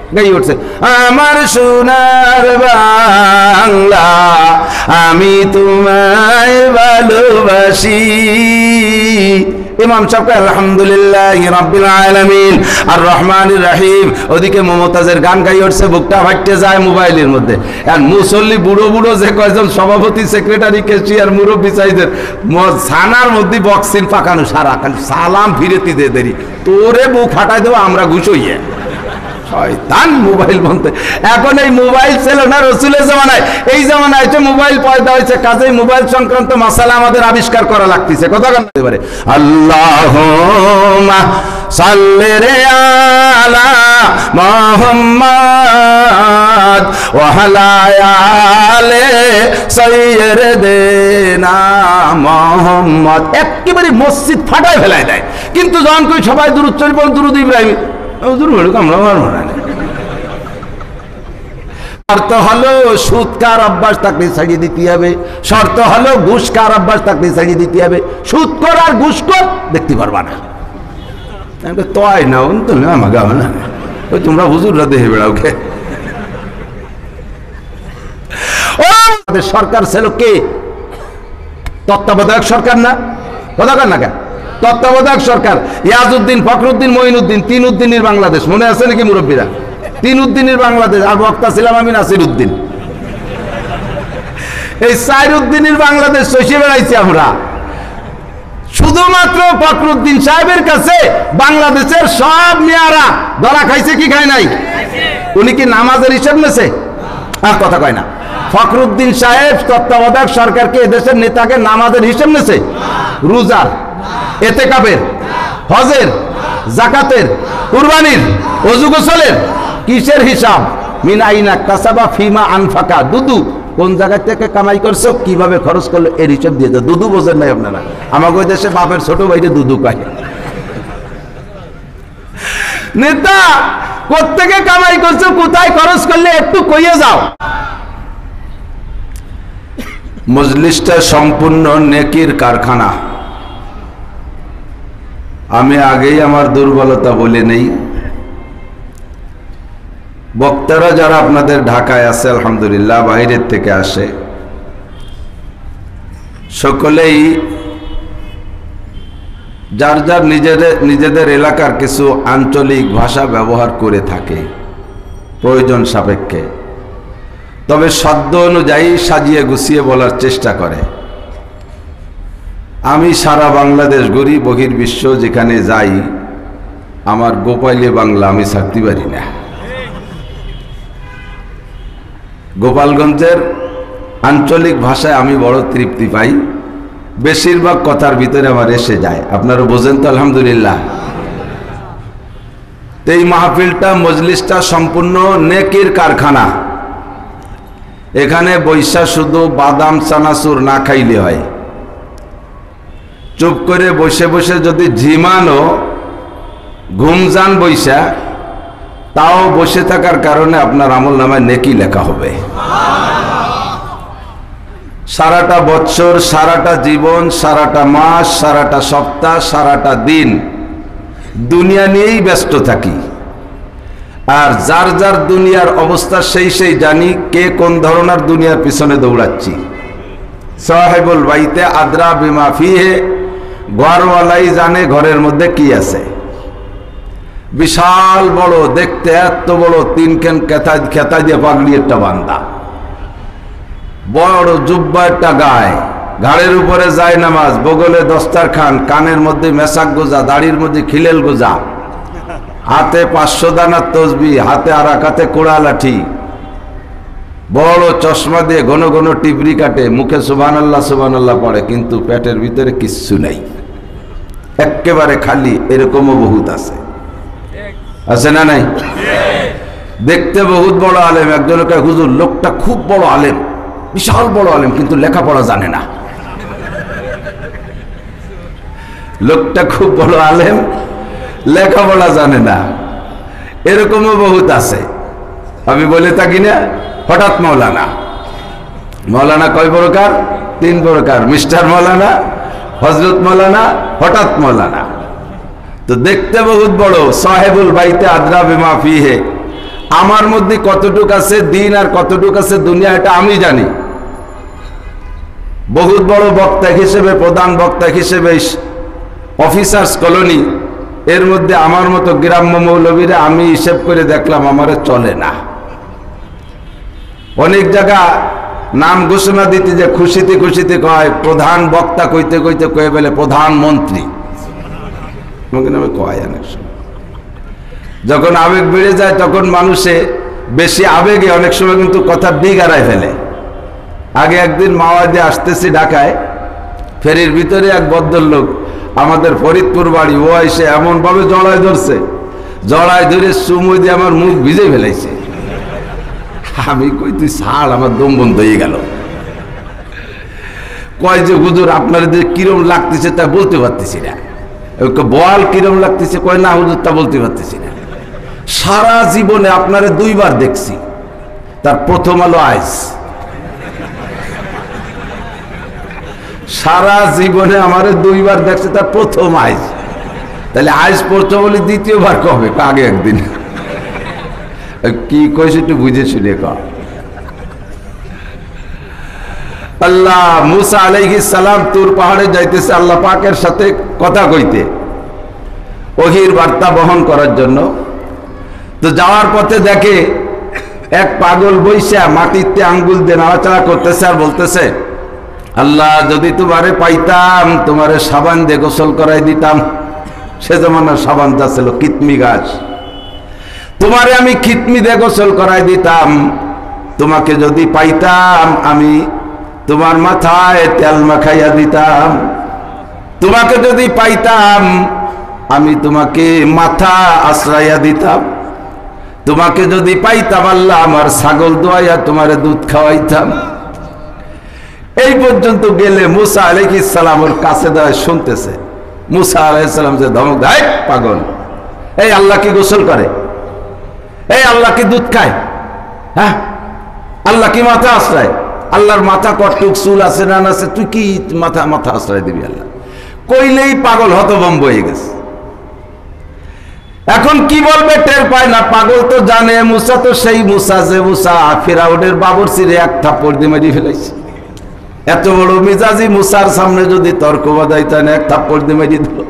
গাই উঠছে, আমার সোনার বাংলা আমি তোমায় ভালোবাসি। ইমাম সাহেব আলহামদুলিল্লাহি রাব্বিল আলামিন আর রহমানির রহিম, ওদিকে মমতাজের গান গাই উঠছে, বুকটা ফাটতে যায় মোবাইলের মধ্যে। আর মুসল্লি বুড়ো বুড়ো যে কয়জন সভাপতি, সেক্রেটারি, ক্যাশিয়ার, মুরব্বী সাইজের ছানার মধ্যে বক্সিন পাকানো, সারা সালাম ফিরেতি দে দেরি, তোরে বুক ফাটাই দেবো আমরা ঘুষইয়ে শয়তান মোবাইল বলতে। এখন এই মোবাইল ছিল না রসুলের জামানায়, এই জামানায় এসে মোবাইল পয়দা হয়েছে, কাজেই মোবাইল সংক্রান্ত মাসালা আমাদের আবিষ্কার করা লাগতেছে। কথা বলতে পারে আল্লাহুম্মা সাল্লি আলা মুহাম্মাদ ওয়া আলা আলি সাইয়্যিদিনা মুহাম্মদ। একেবারে মসজিদ ফাটায় ফেলায় দেয়, কিন্তু যখন কই সবাই দুরূদ শরীফ পড়ুন, দুরূদ ইব্রাহিম, শর্ত হলো সুদ কার অভ্যাস থাকলে ছাড়িয়ে দিতে হবে, শর্ত হলো ঘুষ কার অভ্যাস থাকলে ছাড়িয়ে দিতে হবে। সুদ কর আর ঘুষ কর দেখতে পারবা না, তয় না আমাকে না, ওই তোমরা হুজুররা দেখে বেড়াও কে। সরকার ছিল কে? তত্ত্বাবধায়ক সরকার না? কথা কর না কেন? তত্ত্বাবধায়ক সরকার ইয়াজউদ্দিন, ফখরুদ্দিন, মঈনুদ্দিন, তিন উদ্দিনের বাংলাদেশ। মনে আছে নাকি মুরব্বীরা? তিন উদ্দিনের বাংলাদেশ। আর বক্তা ছিলাম আমি নাসির উদ্দিন। এই চার উদ্দিনের বাংলাদেশ চষে বেড়াইছি আমরা। শুধুমাত্র ফখরুদ্দিন সাহেবের কাছে বাংলাদেশের সব মেয়ারা ধরা খাইছে কি খায় নাই? উনি কি নামাজের হিসাব নেছে? আর কথা কয় না। ফখরুদ্দিন সাহেব তত্ত্বাবধায়ক সরকারকে, এদেশের নেতাকে নামাজের হিসাব নেছে? রোজার, এতেকাফের, হজের, যাকাতের, কুরবানির, ওযু গোসলের, কিসের হিসাব? মিন আইনা কাসাবা ফিমা আনফাকা। দুদু কোন জায়গা থেকে কামাই করছো, কিভাবে খরচ করলো, এর হিসাব দিয়ে দাও। দুদু বোঝেন নাই আপনারা? আমাকে ওই দেশে বাপের ছোট ভাইরে দুদু কয়। নেতা কোত্থেকে কামাই করছো, কোথায় খরচ করলে একটু কইয়ে যাও। মজলিসটা সম্পূর্ণ নেকির কারখানা। আমি আগেই আমার দুর্বলতা বলে নেই। বক্তারা যারা আপনাদের ঢাকায় আছে, আলহামদুলিল্লাহ, বাইরের থেকে আসে, সকলেই যার যার নিজেদের এলাকার কিছু আঞ্চলিক ভাষা ব্যবহার করে থাকে প্রয়োজন সাপেক্ষে, তবে শব্দ অনুযায়ী সাজিয়ে গুছিয়ে বলার চেষ্টা করে। আমি সারা বাংলাদেশ ঘুরি, বহির্বিশ্ব যেখানে যাই, আমার গোপালী বাংলা আমি ছাড়তে পারি না। গোপালগঞ্জের আঞ্চলিক ভাষায় আমি বড় তৃপ্তি পাই, বেশিরভাগ কথার ভিতরে আমার এসে যায়। আপনারা বোঝেন তো আলহামদুলিল্লাহ। এই মাহফিলটা, মজলিসটা সম্পূর্ণ নেকির কারখানা। এখানে বৈশা শুধু বাদাম চানাচুর না খাইলে হয়। চুপ করে বসে বসে যদি ঝিমানো ঘুমজান বৈশা, তাও বসে থাকার কারণে আপনার আমলনামায় নেকি লেখা হবে। সারাটা বছর, সারাটা জীবন, সারাটা মাস, সারাটা সপ্তাহ, সারাটা দিন দুনিয়া নিয়েই ব্যস্ত থাকি। আর যার যার দুনিয়ার অবস্থা সেই জানি কে কোন ধরনের দুনিয়ার পিছনে দৌড়াচ্ছি। সাহেবুল বাইতে আদ্রা বিমা ফিহে, ঘরওয়ালাই জানে ঘরের মধ্যে কি আছে। বিশাল বড় দেখতে, এত বড় তিনখান খেতা দিয়ে পাগড়ি একটা বান্দা, বড় জুব্বা একটা গায়ে, ঘাড়ের উপরে যায় নামাজ, বগলে দস্তারখান, কানের মধ্যে মেসাক গোজা, দাড়ির মধ্যে খিলেল গোজা, হাতে 500 দানার তসবি, হাতে আর এক হাতে কোড়া লাঠি, বড় চশমা দিয়ে ঘন ঘন টিপরি কাটে, মুখে সুবহানাল্লাহ পড়ে, কিন্তু পেটের ভিতরে কিচ্ছু নাই, একেবারে খালি। এরকমও বহুত আছে, আছে না নাই? দেখতে বহুত বড় আলেম। একজনকে হুজুর, লোকটা খুব বড় আলেম, বিশাল বড় আলেম, কিন্তু লেখাপড়া জানে না। লোকটা খুব বড় আলেম, লেখাপড়া জানে না। এরকমও বহুত আছে। আমি বলে থাকি না, হঠাৎ মৌলানা। মৌলানা কয় প্রকার? 3 প্রকার। মিস্টার মৌলানা, হজরত মৌলানা, হঠাৎ মৌলানা। তো দেখতে বহুত বড়, সাহেবুল বাইতে আদ্রা বিমা ফিহে, আমার মধ্যে কতটুকু আছে দিন আর কতটুকু আছে দুনিয়া, এটা আমি জানি। বহুত বড় বক্তা হিসেবে, প্রধান বক্তা হিসেবে অফিসার্স কলোনি, এর মধ্যে আমার মতো গ্রাম্য মৌলবীরা আমি হিসেব করে দেখলাম আমারে চলে না। অনেক জায়গা নাম ঘোষণা দিতে যে খুশিতে খুশিতে কয় প্রধান বক্তা, কইতে কইতে কয়ে বলে প্রধানমন্ত্রী, কয় অনেক সময়। যখন আবেগ বেড়ে যায় তখন মানুষে বেশি আবেগে অনেক সময় কিন্তু কথা বিগাড়ায় ফেলে। আগে একদিন মাওয়াজে আসতেছি ঢাকায়, ফেরির ভিতরে এক ভদ্রলোক, আমাদের ফরিদপুর বাড়ি, ও এসে এমন ভাবে জড়ায় ধরছে, জড়ায় ধরে চুমুই দিয়ে আমার মুখ ভিজে ফেলাইছে। আমি কই তুই ছাড়, আমার দম বন্ধ হয়ে গেল। কয় যে হুজুর আপনার যে কিরম লাগতেছে তা বলতে পারতেছি না। বল কিরম লাগতেছে, কয় না হুজুর তা বলতে পারতেছি না। সারা জীবনে আপনারে দুইবার দেখছি, তার প্রথম আলো আজ। সারা জীবনে আমারে দুইবার দেখছে, তার প্রথম আজ। তাহলে আজ পড়ছো বলে দ্বিতীয়বার কবে? আগে একদিন। কি কইছে একটু বুঝে শুনে ক। আল্লাহ মুসা আলাইহিস সালাম তুর পাহাড়ে যাইতেছে আল্লাহ পাকের সাথে কথা কইতে, ওহির বার্তা বহন করার জন্য। তো যাওয়ার পথে দেখে এক পাগল বৈশা মাটিতে আঙ্গুল দিয়ে নাড়াচাড়া করতেছে আর বলতেছে, আল্লাহ যদি তোমারে পাইতাম তোমারে সাবান দিয়ে গোসল করাই দিতাম। সে জমানার সাবানটা ছিল কিতমি গাছ। তোমারে আমি কিতমি দিয়ে গোসল করাই দিতাম। তোমাকে যদি পাইতাম আমি তোমার মাথায় তেল মাখাইয়া দিতাম। তোমাকে যদি পাইতাম আমি তোমাকে মাথা আশ্রাইয়া দিতাম। তোমাকে যদি পাইতাম আল্লাহ আমার ছাগল দোয়াইয়া তোমারে দুধ খাওয়াইতাম। এই পর্যন্ত গেলে মুসা আলাইহিস সালাম ওর কাছে দাঁড়ায় শুনতেছে। মুসা আলাইহিস সালাম যে ধমক দেয়, পাগল, এই আল্লাহ কি গোসল করে? এই আল্লাহ কি দুধ খায়? হ্যাঁ, আল্লাহ কি মাথা আশ্রয়? আল্লাহর মাথা কটুক চুল আছে না আছে, তুই কি মাথা মাথা আশ্রয় দিবি? আল্লাহ কইলেই পাগল হতভম্ব হয়ে গেছে। এখন কি বলবে টের পায় না। পাগল তো জানে মুসা তো সেই মুসা যে মুসা ফিরাউনের বাবরচিরে এক থাপ্পড় দিয়ে মেরে ফেলাইছে। এত বড় মিজাজি মুসার সামনে যদি তর্ক বাদাইতেন এক থাপ্পড় দিয়ে মেরে দিল।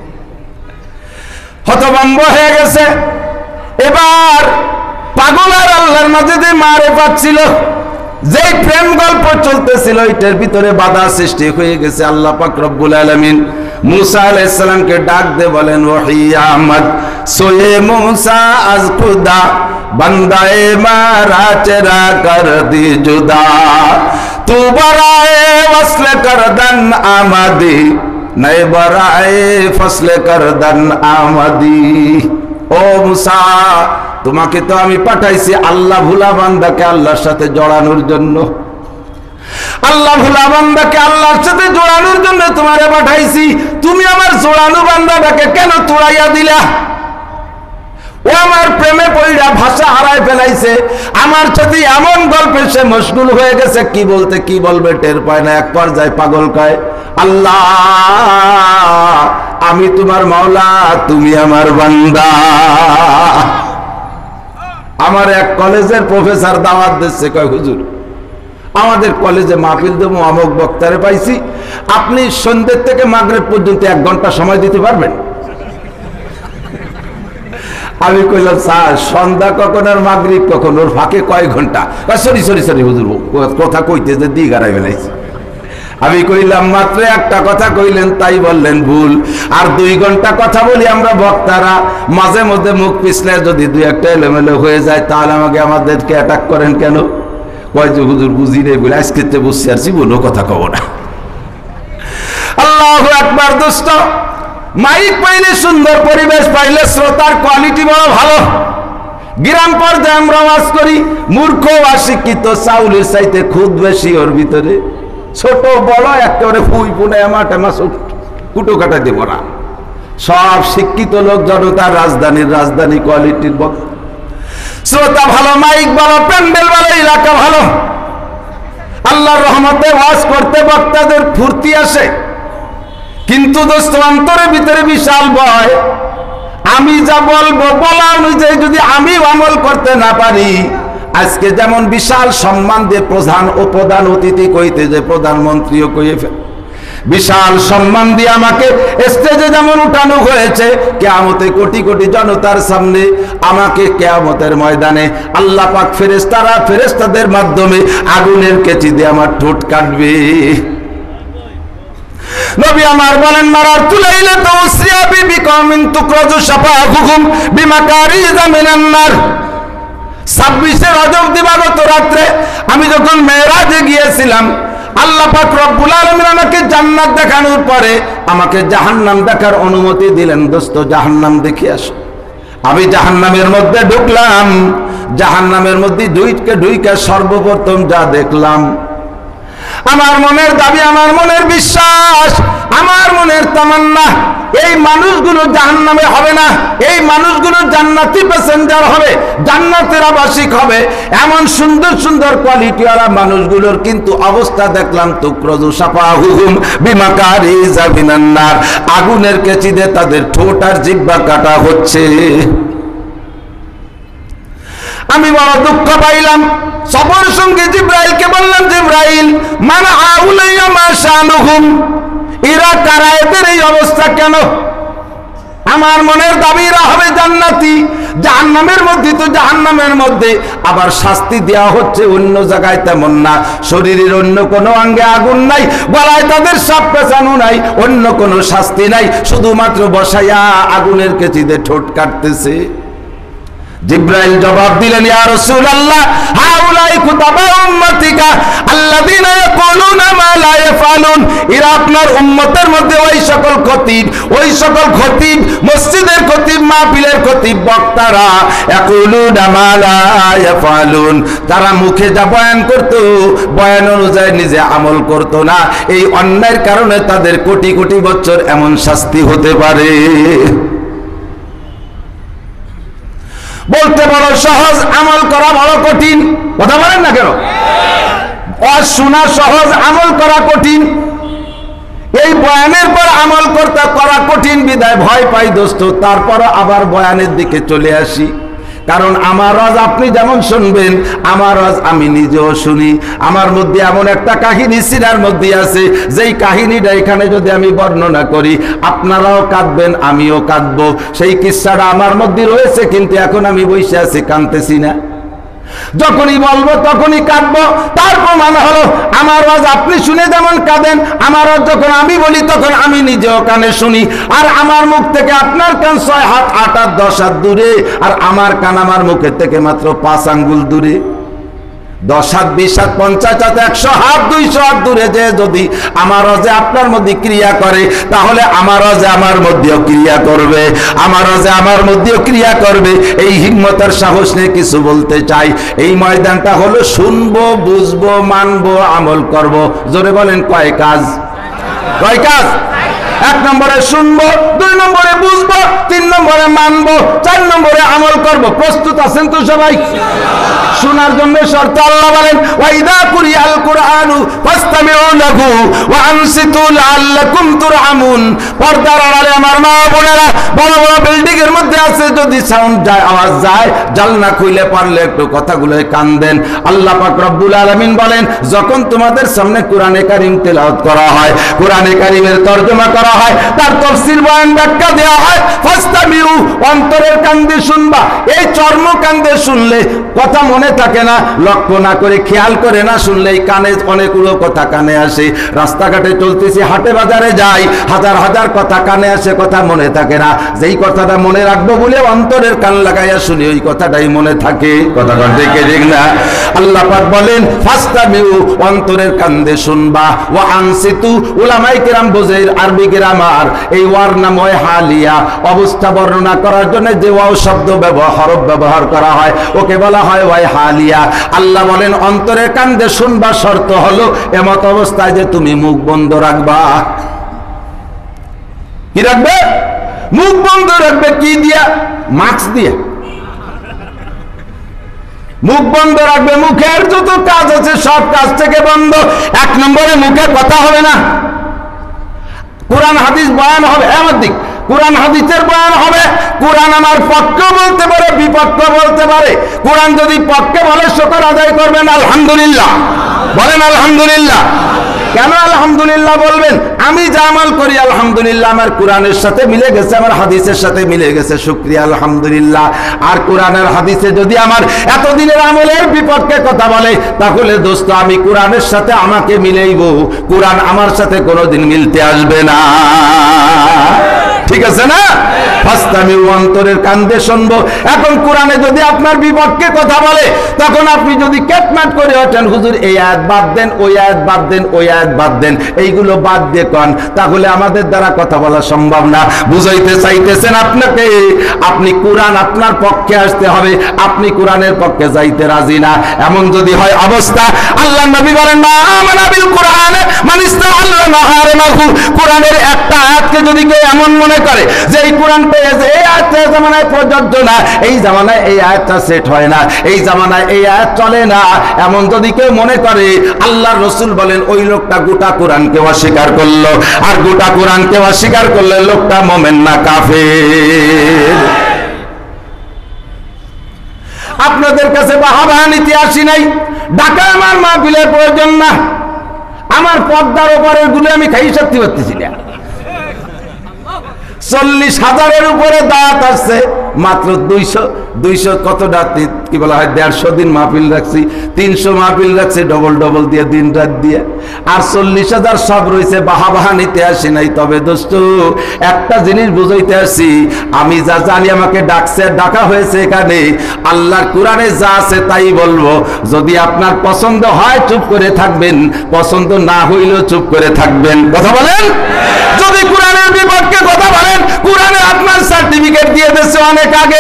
হতভম্ব হয়ে গেছে। এবার পাগল আর আল্লাহর মাঝে যে মারেফাত ছিল, যেই প্রেম গল্প চলতেছিল, এটার ভিতরে বাধা সৃষ্টি হয়ে গেছে। আল্লাহ পাক রব্বুল আলামিন মুসা আলাইহিস সালামকে ডাক দিয়ে বলেন, ওহি আহমদ সোয়ে মুসা আজ খুদা বন্দায়ে মারা চেরা কর দি জুদা তু বরায়ে ওয়াসলে করদন আমাদি নয়ে বরায়ে ফসলে করদন আমাদি। ও মুসা, তোমাকে তো আমি পাঠাইছি আল্লাহ ভুলা বান্দাকে আল্লাহর সাথে জড়ানোর জন্য। আল্লাহ ভুলা বান্দাকে আল্লাহর সাথে জড়ানোর জন্য তোমারে পাঠাইছি। তুমি আমার জোড়ানো বান্দাটাকে কেন তোড়াইয়া দিলা? ও আমার প্রেমে পড়া ভাষা হারায় ফেলাইছে। আমার সাথে এমন গল্পে সে মশগুল হয়ে গেছে, কি বলতে কি বলবে টের পায় না। এক পর্যায়ে পাগল কয়, আল্লাহ আমি তোমার মাওলা, তুমি আমার বান্দা। আমার এক কলেজের প্রফেসর দাওয়াত দিচ্ছে, কয় হুজুর আমাদের কলেজে মাহফিল দেবো, অমুক বক্তারে পাইছি, আপনি সন্ধ্যে থেকে মাগরিব পর্যন্ত 1 ঘন্টা সময় দিতে পারবেন? আমি কইলাম, স্যার সন্ধ্যা কখন আর মাগরিব কখন, ওর ফাঁকে কয় ঘন্টা? সরি সরি সরি হুজুর, কথা কইতে যে দি গাড়াই ফেলাইছি। আমি কইলাম মাত্র একটা কথা কইলেন, তাই বললেন ভুল। আর 2 ঘন্টা কথা বলি আমরা বক্তারা, মাঝে মধ্যে মুখ পিছলে যদি 2-1টা এলোমেলো হয়ে যায়, তাহলে আমাদেরকে অ্যাটাক করেন কেন? কয় যে হুজুর বুঝি নেই বলে আজকে বুঝছি, আর জীবনও কথা কব না। আল্লাহু আকবার। দোস্ত, মাইক পাইলে, সুন্দর পরিবেশ পাইলে, শ্রোতার কোয়ালিটি বড় ভালো। গ্রাম পর্যায়ে আমরা ওয়াজ করি, মূর্খ অশিক্ষিত চাউলের চাইতে খুদ বেশি ওর ভিতরে। ছোট বড় একেবারে ফুই পুনে মাটামা কুটো কাটা দিব না। সব শিক্ষিত লোক জনতার রাজধানী কোয়ালিটির বক্তা। শ্রোতা ভালো, মাইক ভালো, প্যান্ডেল ভালো, এলাকা ভালো। আল্লাহর রহমতে ওয়াজ করতে বক্তাদের ফুর্তি আসে। কিন্তু দোস্ত অন্তরের ভিতরে বিশাল ভয়। আমি যা বলবো বলা অনুযায়ী যদি আমি আমল করতে না পারি, আজকে যেমন বিশাল সম্মান দিয়ে প্রধান অতিথি কইতে যে প্রধানমন্ত্রীও কইয়ে ফেলে, বিশাল সম্মান দিয়ে আমাকে স্টেজে যেমন উঠানো হয়েছে, কিয়ামতে কোটি কোটি জনতার সামনে আমাকে কিয়ামতের ময়দানে আল্লাহ পাক ফেরেশতাদের মাধ্যমে আগুনের কেচি দিয়ে আমার ঠোঁট কাটবে। নবী আমার বলেন, মারার তুলাইলে তো উসরিয়াবি বিকামিন তুকরাজু শাফাহুকুম বিমাকারিজ মিনান নার। 26 রজব দিবাগত রাত্রে আমি যখন মেরাজে গিয়েছিলাম, আল্লাহ পাক রব্বুল আলামিন আমাকে জান্নাত দেখানোর পরে আমাকে জাহান্নাম দেখার অনুমতি দিলেন। দোস্ত, জাহান্নাম দেখে আসো। আমি জাহান্নামের মধ্যে ঢুকলাম। জাহান্নামের মধ্যে ঢুইকে সর্বপ্রথম যা দেখলাম, আমার মনের দাবি, আমার মনের বিশ্বাস, আমার মনের তামান্না, এই মানুষগুলো জাহান্নামে হবে না, এই মানুষগুলো জান্নাতি প্যাসেঞ্জার হবে, জান্নাতের আবাসিক হবে। এমন সুন্দর সুন্দর কোয়ালিটিওয়ালা মানুষগুলোর কিন্তু অবস্থা দেখলাম, তুকরাজু শাফাহুহুম বিমাকারিজ মিনান নার, আগুনের কেচি দিয়ে তাদের ঠোঁট আর জিহ্বা কাটা হচ্ছে। আমি বড় দুঃখ পাইলাম। সফর সঙ্গে জিব্রাইলকে বললাম, জিব্রাইল, মান আউলাইয়া মা শানুহুম, এরা কারা, এদের এই অবস্থা কেন? আমার মনের দাবি এরা হবে জান্নাতি। জাহান্নামের মধ্যে তো জাহান্নামের মধ্যে আবার শাস্তি দেওয়া হচ্ছে অন্য জায়গায় তেমন না। শরীরের অন্য কোনো অঙ্গে আগুন নাই, গলায় তাদের সাপ পেঁচানো নাই, অন্য কোনো শাস্তি নাই, শুধুমাত্র বসাইয়া আগুনের কেচিতে ঠোঁট কাটতেছে। জিব্রাইল জবাব দিলেন, ইয়া রাসূলুল্লাহ, হাউলাই কুতাবা উম্মতিকা আল্লাযীনা ইয়াকুলুনা মা লা ইয়াফালুন, এরা আপনার উম্মতের মধ্যে ওই সকল খতিব, মসজিদের খতিব, মাহফিলের খতিব, বক্তারা, ইয়াকুলুনা মা লা ইয়াফালুন, তারা মুখে যা বয়ান করত, বয়ান অনুযায়ী নিজে আমল করত না। এই অন্যায়ের কারণে তাদের কোটি কোটি বছর এমন শাস্তি হতে পারে। বলতে বড় সহজ, আমল করা বড় কঠিন। কথা বলেন না কেন? শোনা সহজ, আমল করা কঠিন। এই বয়ানের পর আমল করা কঠিন বিদায় ভয় পাই দোস্ত। তারপর আবার বয়ানের দিকে চলে আসি, কারণ আমার আজ আপনি যেমন শুনবেন, আমার আজ আমি নিজেও শুনি। আমার মধ্যে এমন একটা কাহিনী সিনার মধ্যে আছে, যেই কাহিনীটা এখানে যদি আমি বর্ণনা করি, আপনারাও কাঁদবেন, আমিও কাঁদবো। সেই কিস্সাটা আমার মধ্যে রয়েছে, কিন্তু এখন আমি বসে আছি, কাঁদতেছি না। যখনই বলবো তখনই কাঁদবো। তার প্রমাণ হলো আমার আওয়াজ আপনি শুনে যেমন কাঁদেন, আমার আওয়াজ যখন আমি বলি তখন আমি নিজেও কানে শুনি। আর আমার মুখ থেকে আপনার কান 6 হাত 8 হাত 10 হাত দূরে, আর আমার কান আমার মুখের থেকে মাত্র 5 আঙ্গুল দূরে। 10 হাত 20 হাত 50 হাত 100 হাত 200 হাত দূরে যে যদি আমার আওয়াজে আপনার মধ্যে ক্রিয়া করে, তাহলে আমার আওয়াজে আমার মধ্যেও ক্রিয়া করবে, আমার আওয়াজে আমার মধ্যেও ক্রিয়া করবে। এই হিম্মতের সাহস নিয়ে কিছু বলতে চাই। এই ময়দানটা হলো শুনবো, বুঝবো, মানবো, আমল করব। জোরে বলেন, কয় কাজ? কয় কাজ? 1 নম্বরে শুনবো, 2 নম্বরে বুঝবো, 3 নম্বরে মানবো, 4 নম্বরে আমল করব। প্রস্তুত আছেন তো সবাই? শোনার জন্য শর্ত আল্লাহ বলেন, ওয়াইদা কুরিয়াল কুরআনু ফাসতামিউ লাহু ওয়া আনসিতু লাআল্লাকুম তুরহামুন। পর্দার আড়ালে আমার মা বোনেরা, বড় বড় বিল্ডিং এর মধ্যে আছে, যদি সাউন্ড যায়, আওয়াজ যায়, জানলা খুলে পারলে একটু কথাগুলোয় কান দেন। আল্লাহ পাক রব্বুল আলামিন বলেন, যখন তোমাদের সামনে কোরআনে কারীম তেলাওয়াত করা হয়, কোরআনে কারীমের তরজমা করা হয়, তার তাফসীর বয়ান ব্যাখ্যা দেওয়া হয়, ফাসতামিউ, অন্তরের কান দিয়ে শুনবা। এই চর্ম কান দিয়ে শুনলে কথা মনে থাকে না, লক্ষ্য না করে খেয়াল করে না শুনলেই কানে অনেকগুলো কথা কানে আসে। রাস্তাঘাটে চলতেছি, হাটে বাজারে যাই, হাজার হাজার কথা কানে আসে, কথা মনে থাকে না। যেই কথাটা মনে রাখবো বলে অন্তরের কান লাগাইয়া শুনি, ওই কথাটাই মনে থাকে। কথাটা দেখে দেখ না। আল্লাহ পাক বলেন, ফাসতামিউ, অন্তরের কান দিয়ে শুনবা। ওয়া আনসিতু, উলামায়ে কেরাম বোঝে আরবি গ্রামার, এই ওয়ার নাম হয় হালিয়া। অবস্থা বর্ণনা করার জন্য যে ওয়াও শব্দ হরফ ব্যবহার করা হয়, ওকে বলা হয় ওয়াই হালিয়া। আল্লাহ বলেন, অন্তরের কান দিয়ে শুনবা, শর্ত হলো এমত অবস্থায় যে তুমি মুখ বন্ধ রাখবা। কি রাখবে? মুখ বন্ধ রাখবে। কি দিয়া? মাস্ক দিয়া মুখ বন্ধ রাখবে। মুখের যত কাজ আছে সব কাজ থেকে বন্ধ। 1 নম্বরে মুখে কথা হবে না, কোরআন হাদিস বয়ান হবে। আমার দিক কোরআন হাদিসের বয়ান হবে। কোরআন আমার পক্ষে বলতে পারে, বিপক্ষে বলতে পারে। কোরআন যদি পক্ষে বলে শুকর আদায় করবেন আলহামদুলিল্লাহ, বলেন আলহামদুলিল্লাহ। কেন আলহামদুলিল্লাহ বলবেন? আমি যা আমল করি আলহামদুলিল্লাহ আমার কোরআনের সাথে মিলে গেছে, আমার হাদিসের সাথে মিলে গেছে, শুকরিয়া আলহামদুলিল্লাহ। আর কোরআনের হাদিসে যদি আমার এতদিনের আমলের বিপক্ষে কথা বলে, তাহলে দোস্ত আমি কোরআনের সাথে আমাকে মিলেইব, কোরআন আমার সাথে কোনোদিন মিলতে আসবে না। ঠিক আছে না? ফাস্তামিউ, অন্তরের কান দিয়ে শুনবো। এখন কোরআনে যদি আপনার বিপক্ষে কথা বলে, তখন আপনি যদি কেটমাট করে ওঠেন, হুজুর এই আয়াত বাদ দেন, ওই আয়াত বাদ দেন, ওই আয়াত বাদ দেন, এইগুলো বাদ দিয়ে কন, তাহলে আমাদের দ্বারা কথা বলা সম্ভব না। বুঝাইতে চাইতেছেন আপনাকে, আপনি কোরআন আপনার পক্ষে আসতে হবে, আপনি কোরআনের পক্ষে যাইতে রাজি না। এমন যদি হয় অবস্থা, আল্লাহ নবী বলেন মা আমানা বিল কোরআন মান ইস্তাআল্লা মাহারিমাহু, কোরআনের একটা আয়াতকে যদি কেউ এমন মনে করে যে এই কোরআন পেয়েছে, এই আয়াতটা জামানায় প্রযোজ্য না, এই জামানায় এই আয়াতটা সেট হয় না, এই জামানায় এই আয়াত চলে না, এমন যদি কেউ মনে করে, আল্লাহর রাসূল বলেন ওই লোকটা গোটা কোরআনকে অস্বীকার করলো। আর গোটা কোরআনকে অস্বীকার করলে লোকটা মুমিন না কাফের। আপনাদের কাছে বাহাবা নিতে আসি নাই, ঢাকা আমার মাহফিলের প্রয়োজন না। আমার পর্দার ওপরের গুলো আমি খাই সত্যি পারতেছি না। 40,000-এর উপরে দাঁত আসছে, মাত্র 200 কতটা কি বলা হয় 150 দিন মাহফিল রাখছি, 300 মাহফিল রাখছি ডবল দিয়ে, দিন রাত দিয়ে। আর 40,000 সব রয়েছে, বাহা নিতে আসি নাই। তবে দোস্ত একটা জিনিস বুঝাইতে আসি, আমি যা জানি আমাকে ডাকা হয়েছে এখানে, আল্লাহর কোরআনে যা আছে তাই বলবো। যদি আপনার পছন্দ হয় চুপ করে থাকবেন, পছন্দ না হইলেও চুপ করে থাকবেন। কথা বলেন। যদি কোরআনের বিপক্ষে কথা বলেন, কোরআনে আপনার সার্টিফিকেট দিয়ে দিয়েছে অনেক আগে।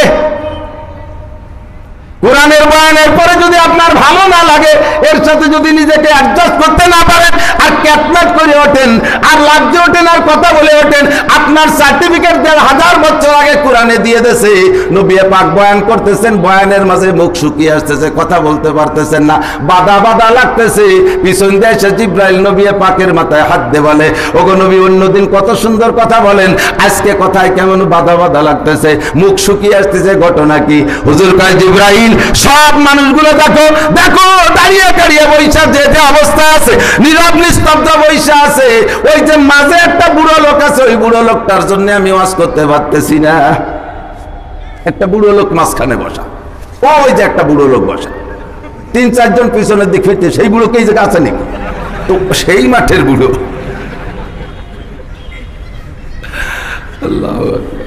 কোরআনের বয়ানের পরে যদি আপনার ভালো না লাগে, এর সাথে যদি নিজেকে অ্যাডজাস্ট করতে না পারেন, আর ক্যাটনাট করে ওঠেন, আর লাফতে ওঠেন, আর কথা বলে ওঠেন, আপনার সার্টিফিকেট 1000 বছর আগে কোরআনে দিয়ে দিয়েছে। নবী পাক বয়ান করতেছেন, বয়ানের মাঝে মুখ শুকিয়ে আসতেছে, কথা বলতে পারতেছেন না, বাধা লাগতেছে। পিছন দিয়ে এসে জিবরাইল নবী পাকের মাথায় হাত দিয়ে বলে, ওগো নবী অন্যদিন কত সুন্দর কথা বলেন, আজকে কথায় কেমন বাধা লাগতেছে, মুখ শুকিয়ে আসতেছে, ঘটনা কি? হুজুর কয় জিবরাইল সব মানুষগুলো দেখো দাঁড়িয়ে বৈশা যে অবস্থা আছে, নীরব নিস্তব্ধ বৈশা আছে, ওই যে মাঝে একটা বুড়ো লোক আছে, ওই বুড়ো লোকটার জন্য আমি ওয়াজ করতে পারতেছি না। একটা বুড়ো লোক মাঝখানে বসা, ওই যে একটা বুড়ো লোক বসা, 3-4 জন পিছনের দিক ফিরতে, সেই বুড়ো কে জায়গা আছে নাকি? তো সেই মাঠের বুড়ো। আল্লাহু আকবার।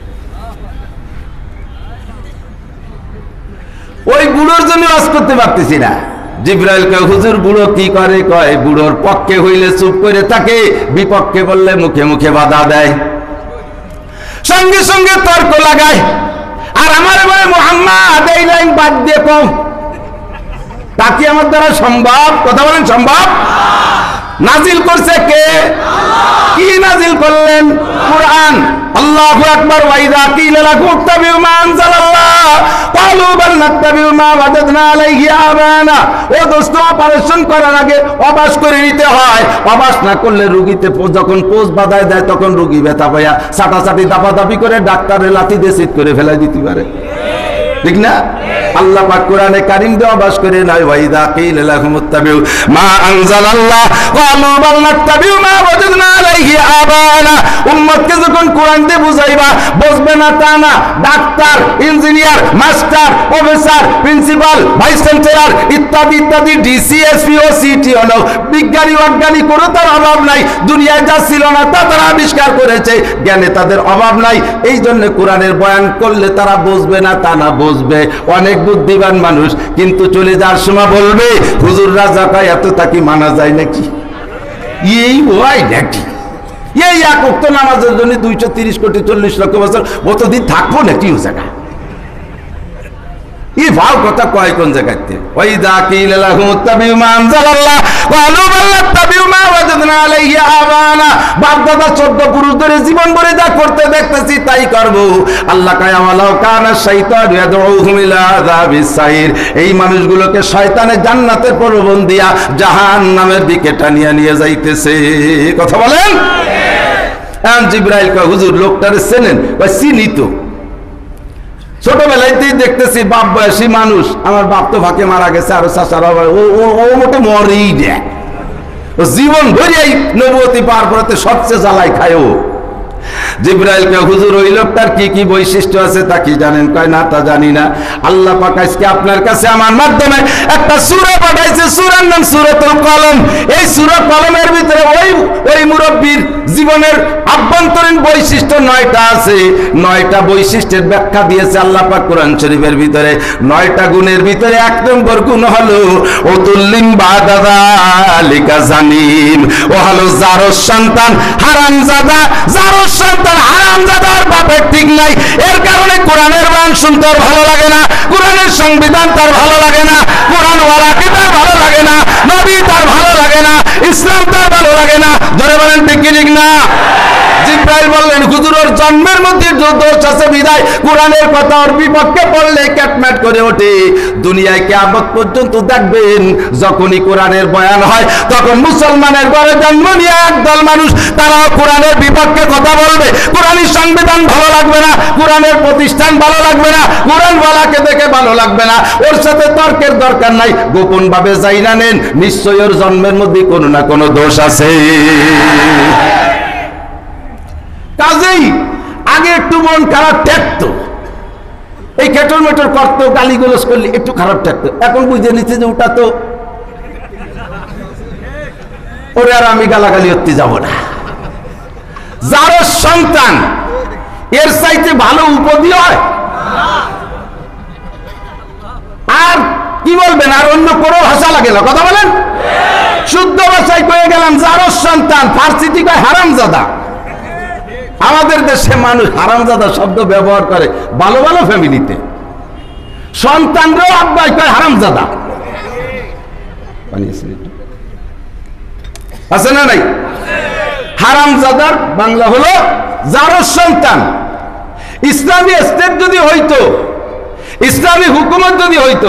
ওই বুড়োর জন্য ওয়াজ করতে পারতেছি না। জিবরাইল কয় হুজুর বুড়ো কি করে? কয় বুড়োর পক্ষে হইলে চুপ করে থাকে, বিপক্ষে বললে মুখে মুখে বাধা দেয়, সঙ্গে সঙ্গে তর্ক লাগায়। আর আমার ভাই মুহাম্মদ এই লাইন বাদ দিয়ে কম, তা কি আমার দ্বারা সম্ভব? কথা বলেন সম্ভব? নাজিল করছে কে? কি নাজিল করলেন? কোরআন। আল্লাহু আকবার। ওয়াইদা কিলা লাকুম ইত্তাবিউ মা আনজালাল্লাহ ক্বালু বাল নাত্তাবিউ মা ওয়াজাদনা আলাইহি আবানা। ও দোস্ত, অপারেশন করার আগে অবাস করে নিতে হয়। অবাস না করলে রোগীতে যখন পোজ বাঁধায় দেয়, তখন রোগী ব্যথা পায়া চাটাচাটি দাপাদাপি করে ডাক্তারের লাথি দিয়ে চিৎ করে ফেলাই দিতে পারে, ঠিক না? আল্লাহ পাক কোরআনে কারীম দিয়ে অবাস করে নাই, ওয়াইদা কিলা লাকুম ইত্তাবিউ মা আনজালাল্লাহ ক্বালু বাল নাত্তাবিউ মা ওয়াজাদনা আলাইহি আবানা। উম্মতকে যখন কোরআন দিয়ে বুঝাইবা, বুঝবে না তা না। Doctor, engineer, master, professor, principal, vice chancellor ইত্যাদি ইত্যাদি, ডিসিএসপি ও সিটিও নাও, বিজ্ঞানী অজ্ঞানী কোনো তার অভাব নাই। দুনিয়ায় যা ছিল না তা তারা আবিষ্কার করেছে, জ্ঞানে তাদের অভাব নাই। এই জন্য কোরআনের বয়ান করলে তারা বুঝবে না তা না, বুঝবে। অনেক বুদ্ধিমান মানুষ, কিন্তু চলে যাওয়ার সময় বলবে হুজুর রাজা কয় এত তাকি মানা যায় নাকি? এই হয় নাকি? এই এক ওয়াক্ত নামাজের জন্য 230 কোটি 40 লক্ষ বছর কতদিন থাকবো নাকি? ও জায়গা এই ভাও কথা কয় কোন জায়গাতে? ওয়াইদা কিলা লাহুম ইত্তাবিউ মা আনজালাল্লাহ ক্বালু বাল নাত্তাবিউ মা ওয়াজাদনা আলাইহি আবানা। বাপ দাদা 14 পুরুষ ধরে জীবন ভরে যা করতে দেখতেছি তাই করব। আল্লাহ কয় ওয়ালাউ কানা শাইতানু ইয়াদউহুম ইলা আযাবিস সাইর। এই মানুষগুলোকে শয়তানের জান্নাতের প্রলোভন দিয়া জাহান্নামের দিকে টানিয়ে নিয়ে যাইতেছে। কথা বলেন। এখন জিবরাইল কয় হুজুর লোকটারে চেনেন? কয় চিনি তো, ছোটবেলাতেই দেখতেছি, বাপ বয়সী মানুষ, আমার বাপ তো ফাঁকে মারা গেছে, আরো চাচারা ও মোটে মরেই দেয়, ও জীবন ভরিয়াই নবুয়তি পার করতে সবচেয়ে জ্বালাই খায় ও। জিবরাইল কে হুজুর ওই লোকটার কি কি বৈশিষ্ট্য আছে তা কি জানেন? কয় না, তা জানি না। আল্লাহ পাক আজকে আপনার কাছে আমার মাধ্যমে একটা সূরা পাঠাইছে, সূরার নাম সূরাতুল কলম। এই সূরা কলমের ভিতরে ওই মুরব্বির জীবনের আভ্যন্তরীণ বৈশিষ্ট্য 9টা আছে। 9টা বৈশিষ্ট্যের ব্যাখ্যা দিয়েছে আল্লাহ পাক কোরআন শরীফের ভিতরে। 9টা গুণের ভিতরে 1 নম্বর গুণ হলো উতুল্লিম বাদালিকা জানিম, ও হলো জারস সন্তান হারামজাদা। জারস সন্তান হারামজাদার বাপের ঠিক নাই, এর কারণে কোরআনের গান শুনতে ভালো লাগে না, কোরআনের সংবিধান তার ভালো লাগে না, কোরআন ওয়ালাকে তার ভালো লাগে না, নবী তার ভালো লাগে না, ইসলাম তার ভালো লাগে না। ধরে বলেন ঠিক কি ঠিক না? জিবরাইল বললেন হুজুর ওর জন্মের মধ্যে দোষ আছে বিদায় কোরআনের কথা ওর বিপক্ষে পড়লে ক্যাটম্যাট করে ওঠে। দুনিয়ায় কিয়ামত পর্যন্ত দেখবেন যখনই কোরআনের বয়ান হয় তখন মুসলমানের ঘরে জন্ম নিয়ে একদল মানুষ তারাও কোরআনের বিপক্ষে কথা বলবে। কোরআনের সংবিধান ভালো লাগবে না, কোরআনের প্রতিষ্ঠান ভালো লাগবে না, কোরআন ওয়ালাকে দেখে ভালো লাগবে না, ওর সাথে তর্কের দরকার নাই। গোপন ভাবে যাইনা নেন, নিশ্চয়ই ওর জন্মের মধ্যে কোনো না কোনো দোষ আছে। কাজেই আগে একটু মন খারাপ ঠেকতো, এই কেটর মেটর করতো, গালিগুলোজ করলে একটু খারাপ ঠেকতো। এখন বুঝে নিচ্ছে যে ওটা তো ওরে আর আমি গালাগালি করতে যাব না। যার সন্তান এর চাইতে ভালো উপদি হয়? আর কি বলবেন, আর অন্য কোনো ভাষা লাগে না? কথা বলেন, শুদ্ধ ভাষায় কয়ে গেলাম যার সন্তান, ফার্সিতে কয় হারামজাদা। আমাদের দেশে মানুষ হারামজাদা শব্দ ব্যবহার করে ভালো ভালো ফ্যামিলিতে, সন্তানরাও আব্বাই কয় হারামজাদা। আছে না নাই? হারামজাদার বাংলা হলো জারস সন্তান। ইসলামী স্টেট যদি হইতো, ইসলামী হুকুমত যদি হইতো,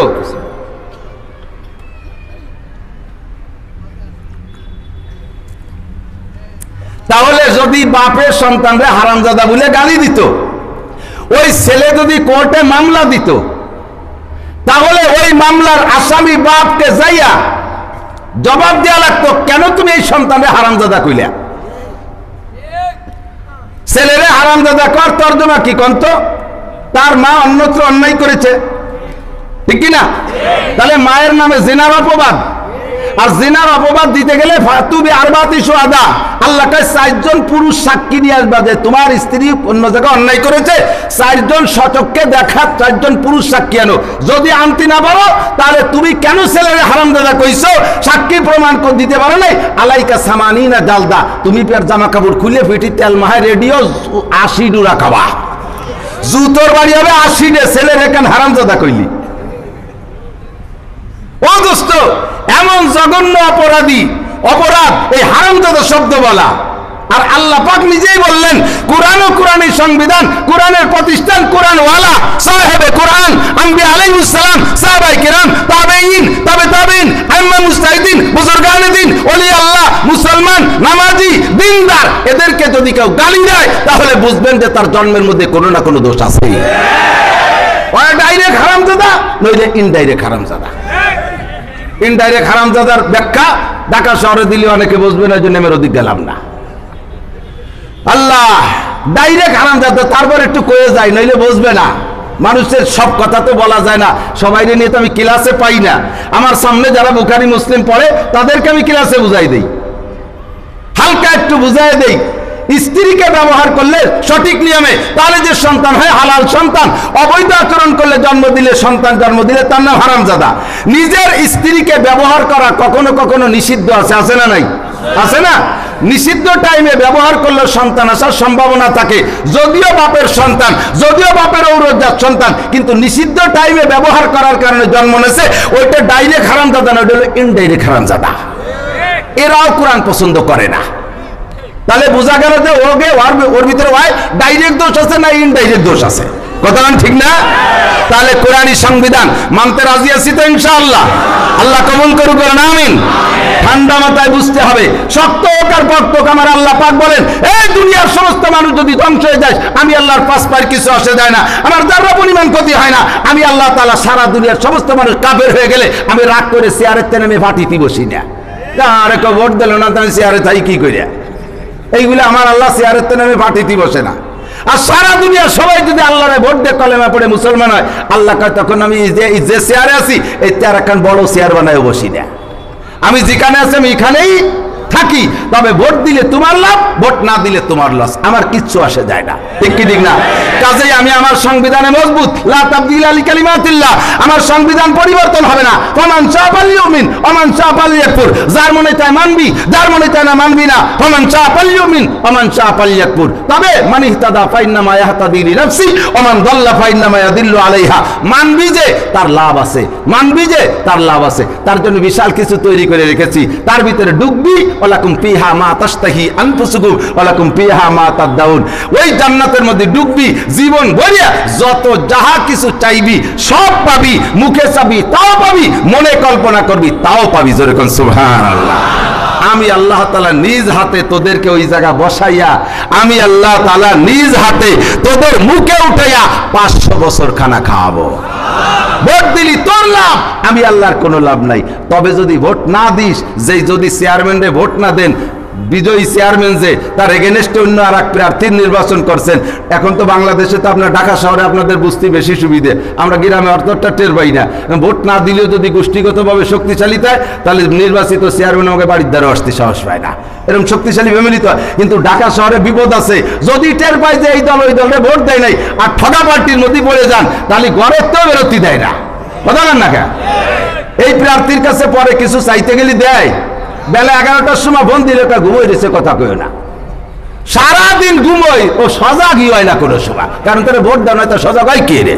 তাহলে যদি বাপের সন্তানরা হারামজাদা বলে গালি দিত, ওই ছেলে যদি কোর্টে মামলা দিত, তাহলে ওই মামলার আসামি বাপকে যাইয়া জবাব দেওয়া লাগতো, কেন তুমি এই সন্তানরে হারামজাদা কইলা? ছেলেরে হারামজাদা কর তর্জমা কি কন্ত? তার মা অন্যত্র অন্যায় করেছে, ঠিক কিনা? তাহলে মায়ের নামে জিনার অপবাদ, আর জিনার অপবাদ দিতে গেলে ফাতুবি আরবাতি শুহাদা, আল্লাহ কয় 4 জন পুরুষ সাক্ষী নিয়ে আসবা যে তোমার স্ত্রী অন্য জায়গায় অন্যায় করেছে, 4 জন সচক্ষে দেখা 4 জন পুরুষ সাক্ষী আনো। যদি আনতে না পারো তাহলে তুমি কেন ছেলের হারামজাদা কইছো, সাক্ষী প্রমাণ দিতে পারো নাই, আলাইকা সামানিনা জালদা, তুমি পের জামা কাপড় খুলে ফিটি তেল মাহায় রেডিও 80 ডুরা খাবা, জুতোর বাড়ি হবে 80 ডে, ছেলের এখান হারামজাদা কইলি। ও দোস্ত, এমন জঘন্য অপরাধ এই হারামজাদা শব্দ বলা। আর আল্লাহ পাক নিজেই বললেন কুরআন ও কুরআনী সংবিধান, কুরআনের প্রতিষ্ঠান, কুরআন ওয়ালা সাহেবে কুরআন আম্বিয়া আলাইহিস সালাম, সাহাবায়ে কিরাম, তাবেঈন, তাবেঈন, আইম্মা মুজতাহিদিন, বুজুর্গানে দিন, ওলি আল্লাহ, মুসলমান, নামাজি, দিনদার, এদেরকে যদি কেউ গালি দেয় তাহলে বুঝবেন যে তার জন্মের মধ্যে কোনো না কোনো দোষ আছে। ওই ডাইরেক্ট হারামজাদা নইলে ইনডাইরেক্ট হারামজাদা। ইনডাইরেক্ট হারামজাদার ব্যাখ্যা ঢাকা শহরে দিলে অনেকে বুঝবে না, জন্য আমি ওদিক গেলাম না। আল্লাহ ডাইরেক্ট হারামজাদা, তারপর একটু কয়ে যায়, নইলে বুঝবে না। মানুষের সব কথা তো বলা যায় না, সবাই নিয়ে তো আমি ক্লাসে পাই না। আমার সামনে যারা বুখারী মুসলিম পড়ে তাদেরকে আমি ক্লাসে বুঝাই দেই, হালকা একটু বুঝাই দেই। স্ত্রীকে ব্যবহার করলে সঠিক নিয়মে তাহলে যে সন্তান হয় হালাল সন্তান, অবৈধ আচরণ করলে সন্তান জন্ম দিলে তার নাম হারামজাদা। নিজের স্ত্রীকে ব্যবহার করা কখনো কখনো নিষিদ্ধ আছে, আছে না নাই? আছে না? নিষিদ্ধ টাইমে ব্যবহার করলে সন্তান আসার সম্ভাবনা থাকে, যদিও বাপের সন্তান, যদিও বাপের ঔরজাত সন্তান, কিন্তু নিষিদ্ধ টাইমে ব্যবহার করার কারণে জন্ম নেছে, ওইটা ডাইরেক্ট হারামজাদা না, ওইটা হলো ইনডাইরেক্ট হারামজাদা। এরাও কোরআন পছন্দ করে না। তাহলে বোঝা গেল যে ওর ভিতরে ডাইরেক্ট দোষ আছে না ইনডাইরেক্ট দোষ আছে। কথা ঠিক না? তাহলে কোরআনী সংবিধান মানতে রাজি আছি তো ইনশাআল্লাহ? আল্লাহ কবুল করুক, আমিন। ঠান্ডা মাথায় বুঝতে হবে, শক্ত হোক আর পক্ত হোক, আমার আল্লাহ পাক বলেন এই দুনিয়ার সমস্ত মানুষ যদি ধ্বংস হয়ে যায়, আমি আল্লাহর পাশ পায়ের কিছু আসে যায় না, আমার যারা পরিমাণ ক্ষতি হয় না। আমি আল্লাহ তাআলা সারা দুনিয়ার সমস্ত মানুষ কাফের হয়ে গেলে আমি রাগ করে চেয়ারের তেনে আমি ফাটিতে বসি না। আরে কেউ ভোট দিল না, তাহলে চেয়ারে থাই কি করিয়া? এইগুলো আমার আল্লাহ চেয়ারের তেনে আমি ফাটিতে বসে না। আর সারা দুনিয়ার সবাই যদি আল্লাহরে ভোট দিয়ে কলেমা পড়ে মুসলমান হয়, আল্লাহ কয় তখন আমি যে চেয়ারে আছি এই চেয়ার একখান বড় চেয়ার বানায় বসি না। আমি যেখানে আছি আমি এখানেই থাকি, তবে ভোট দিলে তোমার লাভ, ভোট না দিলে তোমার লস, আমার কিচ্ছু আসে যায় না। ঠিক কি ঠিক না? কাজেই আমি আমার সংবিধানে মজবুত, লা তাবদীলা লিকালিমাতিল্লাহ, আমার সংবিধান পরিবর্তন হবে না। ফামান শাআ ফালইউমিন ওয়া মান শাআ ফালইয়াকফুর, যার মনে চায় মানবি, যার মনে চায় না মানবি না। ফামান শাআ ফালইউমিন ওয়া মান শাআ ফালইয়াকফুর, তবে মান ইহতাদা ফাইন্নামা ইয়াহতাদি লিনাফসি ওয়া মান দাল্লা ফাইন্নামা ইয়াদিল্লু আলাইহা, মানবি যে তার লাভ আছে, মানবি যে তার লাভ আছে। তার জন্য বিশাল কিছু তৈরি করে রেখেছি, তার ভিতরে ডুববি, ওয়ালাকুম ফিহা মা তাশতাহি আনফুসুকুম ওয়ালাকুম ফিহা মা তাদদাউন, ওই জান্নাতের মধ্যে ডুববি, জীবন ভরিয়া যত যাহা কিছু চাইবি সব পাবি, মুখে চাবি তাও পাবি, মনে কল্পনা করবি তাও পাবি। জোরে কোন সুবহানাল্লাহ। আমি আল্লাহ তাআলা নিজ হাতে তোদেরকে ওই জায়গা বসাইয়া, আমি আল্লাহ তাআলা নিজ হাতে তোদের মুখে উঠাইয়া 500 বছর খানা খাওয়াবো। ভোট দিলি তোর লাভ, আমি আল্লাহর কোনো লাভ নাই। তবে যদি ভোট না দিস, যে যদি চেয়ারম্যানরে ভোট না দেন, বিজয়ী চেয়ারম্যান যে তার এগেনস্টে অন্য আর এক প্রার্থীর নির্বাচন করছেন। এখন তো বাংলাদেশে তো আপনার ঢাকা শহরে আপনাদের বুঝতে বেশি সুবিধে, আমরা গ্রামে অর্থটা টের পাই না। ভোট না দিলেও যদি গোষ্ঠীগতভাবে শক্তিশালী হয়, তাহলে নির্বাচিত চেয়ারম্যান আমাকে বাড়ির দ্বারা আসতে সাহস পায় না, এরকম শক্তিশালী ফ্যামিলি তো। কিন্তু ঢাকা শহরে বিপদ আছে, যদি টের পায় যে এই দল ওই দলে ভোট দেয় নাই আর ঠগা পার্টির মধ্যে পড়ে যান, তাহলে ঘরের তো বেরোতে দেয় না। কথা বলেন না কেন? এই প্রার্থীর কাছে পরে কিছু চাইতে গেলে দেয়, বেলা 11টার সময় ফোন দিলে ওটা ঘুমোই রয়েছে, কথা কই না, সারাদিন ঘুমোই, ও সজাগই হয় না কোনো সময়। কারণ তারা ভোট দেওয়া নয়, তো সজাগ হয় কে রে?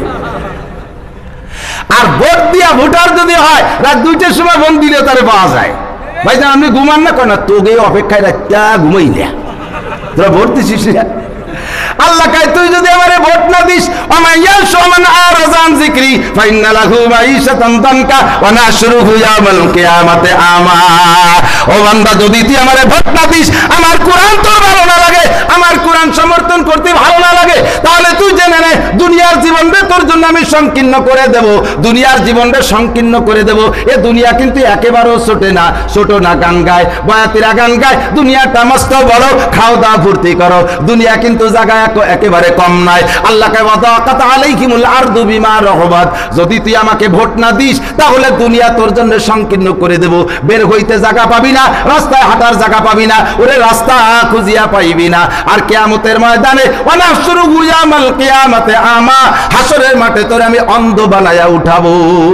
আর ভোট দিয়া ভোটার যদি হয়, রাত 2টার সময় ফোন দিলে তারা পাওয়া যায়। ভাই জান আপনি ঘুমান না, কেন তোকে অপেক্ষায় রাখা ঘুমাই না, তোরা ভোট দিছিস না। আল্লাহ কয় তুই যদি আমারে ভোট না দিস, আমায়াশু মান আরাজান যিকরি ফাইন্না লাহু মাঈশাতান দানকা ওয়া নাশরুহু ইয়াওমাল কিয়ামাতি আমা। ও বান্দা, যদি তুই আমারে ভোট না দিস, আমার কোরআন তোর ভালো না লাগে, আমার কোরআন সমর্থন করতে ভালো না লাগে, তাহলে তুই জেনে নে দুনিয়ার জীবনটা তোর জন্য আমি সংকীর্ণ করে দেব, দুনিয়ার জীবনটা সংকীর্ণ করে দেব। এ দুনিয়া কিন্তু একেবারেও ছোটে না, ছোট না গান গায়, বয়াতিরা গান গায়, দুনিয়াটা মস্ত বড়, খাও দাও ফুর্তি করো, দুনিয়া কিন্তু জায়গা একেবারে কম নাই। আল্লাহকে ওয়াদাকাত আলাইহিমুল আরদু বিমা রাহাবাত, যদি তুই আমাকে ভোট না দিস, তাহলে দুনিয়া তোর জন্য সংকীর্ণ করে দেব, বের হইতে জায়গা পাবি না, রাস্তায় হাঁটার জায়গা পাবি না, ওরে রাস্তা খুঁজিয়া পাইবি না। আর কিয়ামতের ময়দানে ওয়া নাহশুরুহু ইয়াওমাল কিয়ামাতি আমা, হাসরের মাঠে তোরে আমি অন্ধ বানায়া উঠাবো।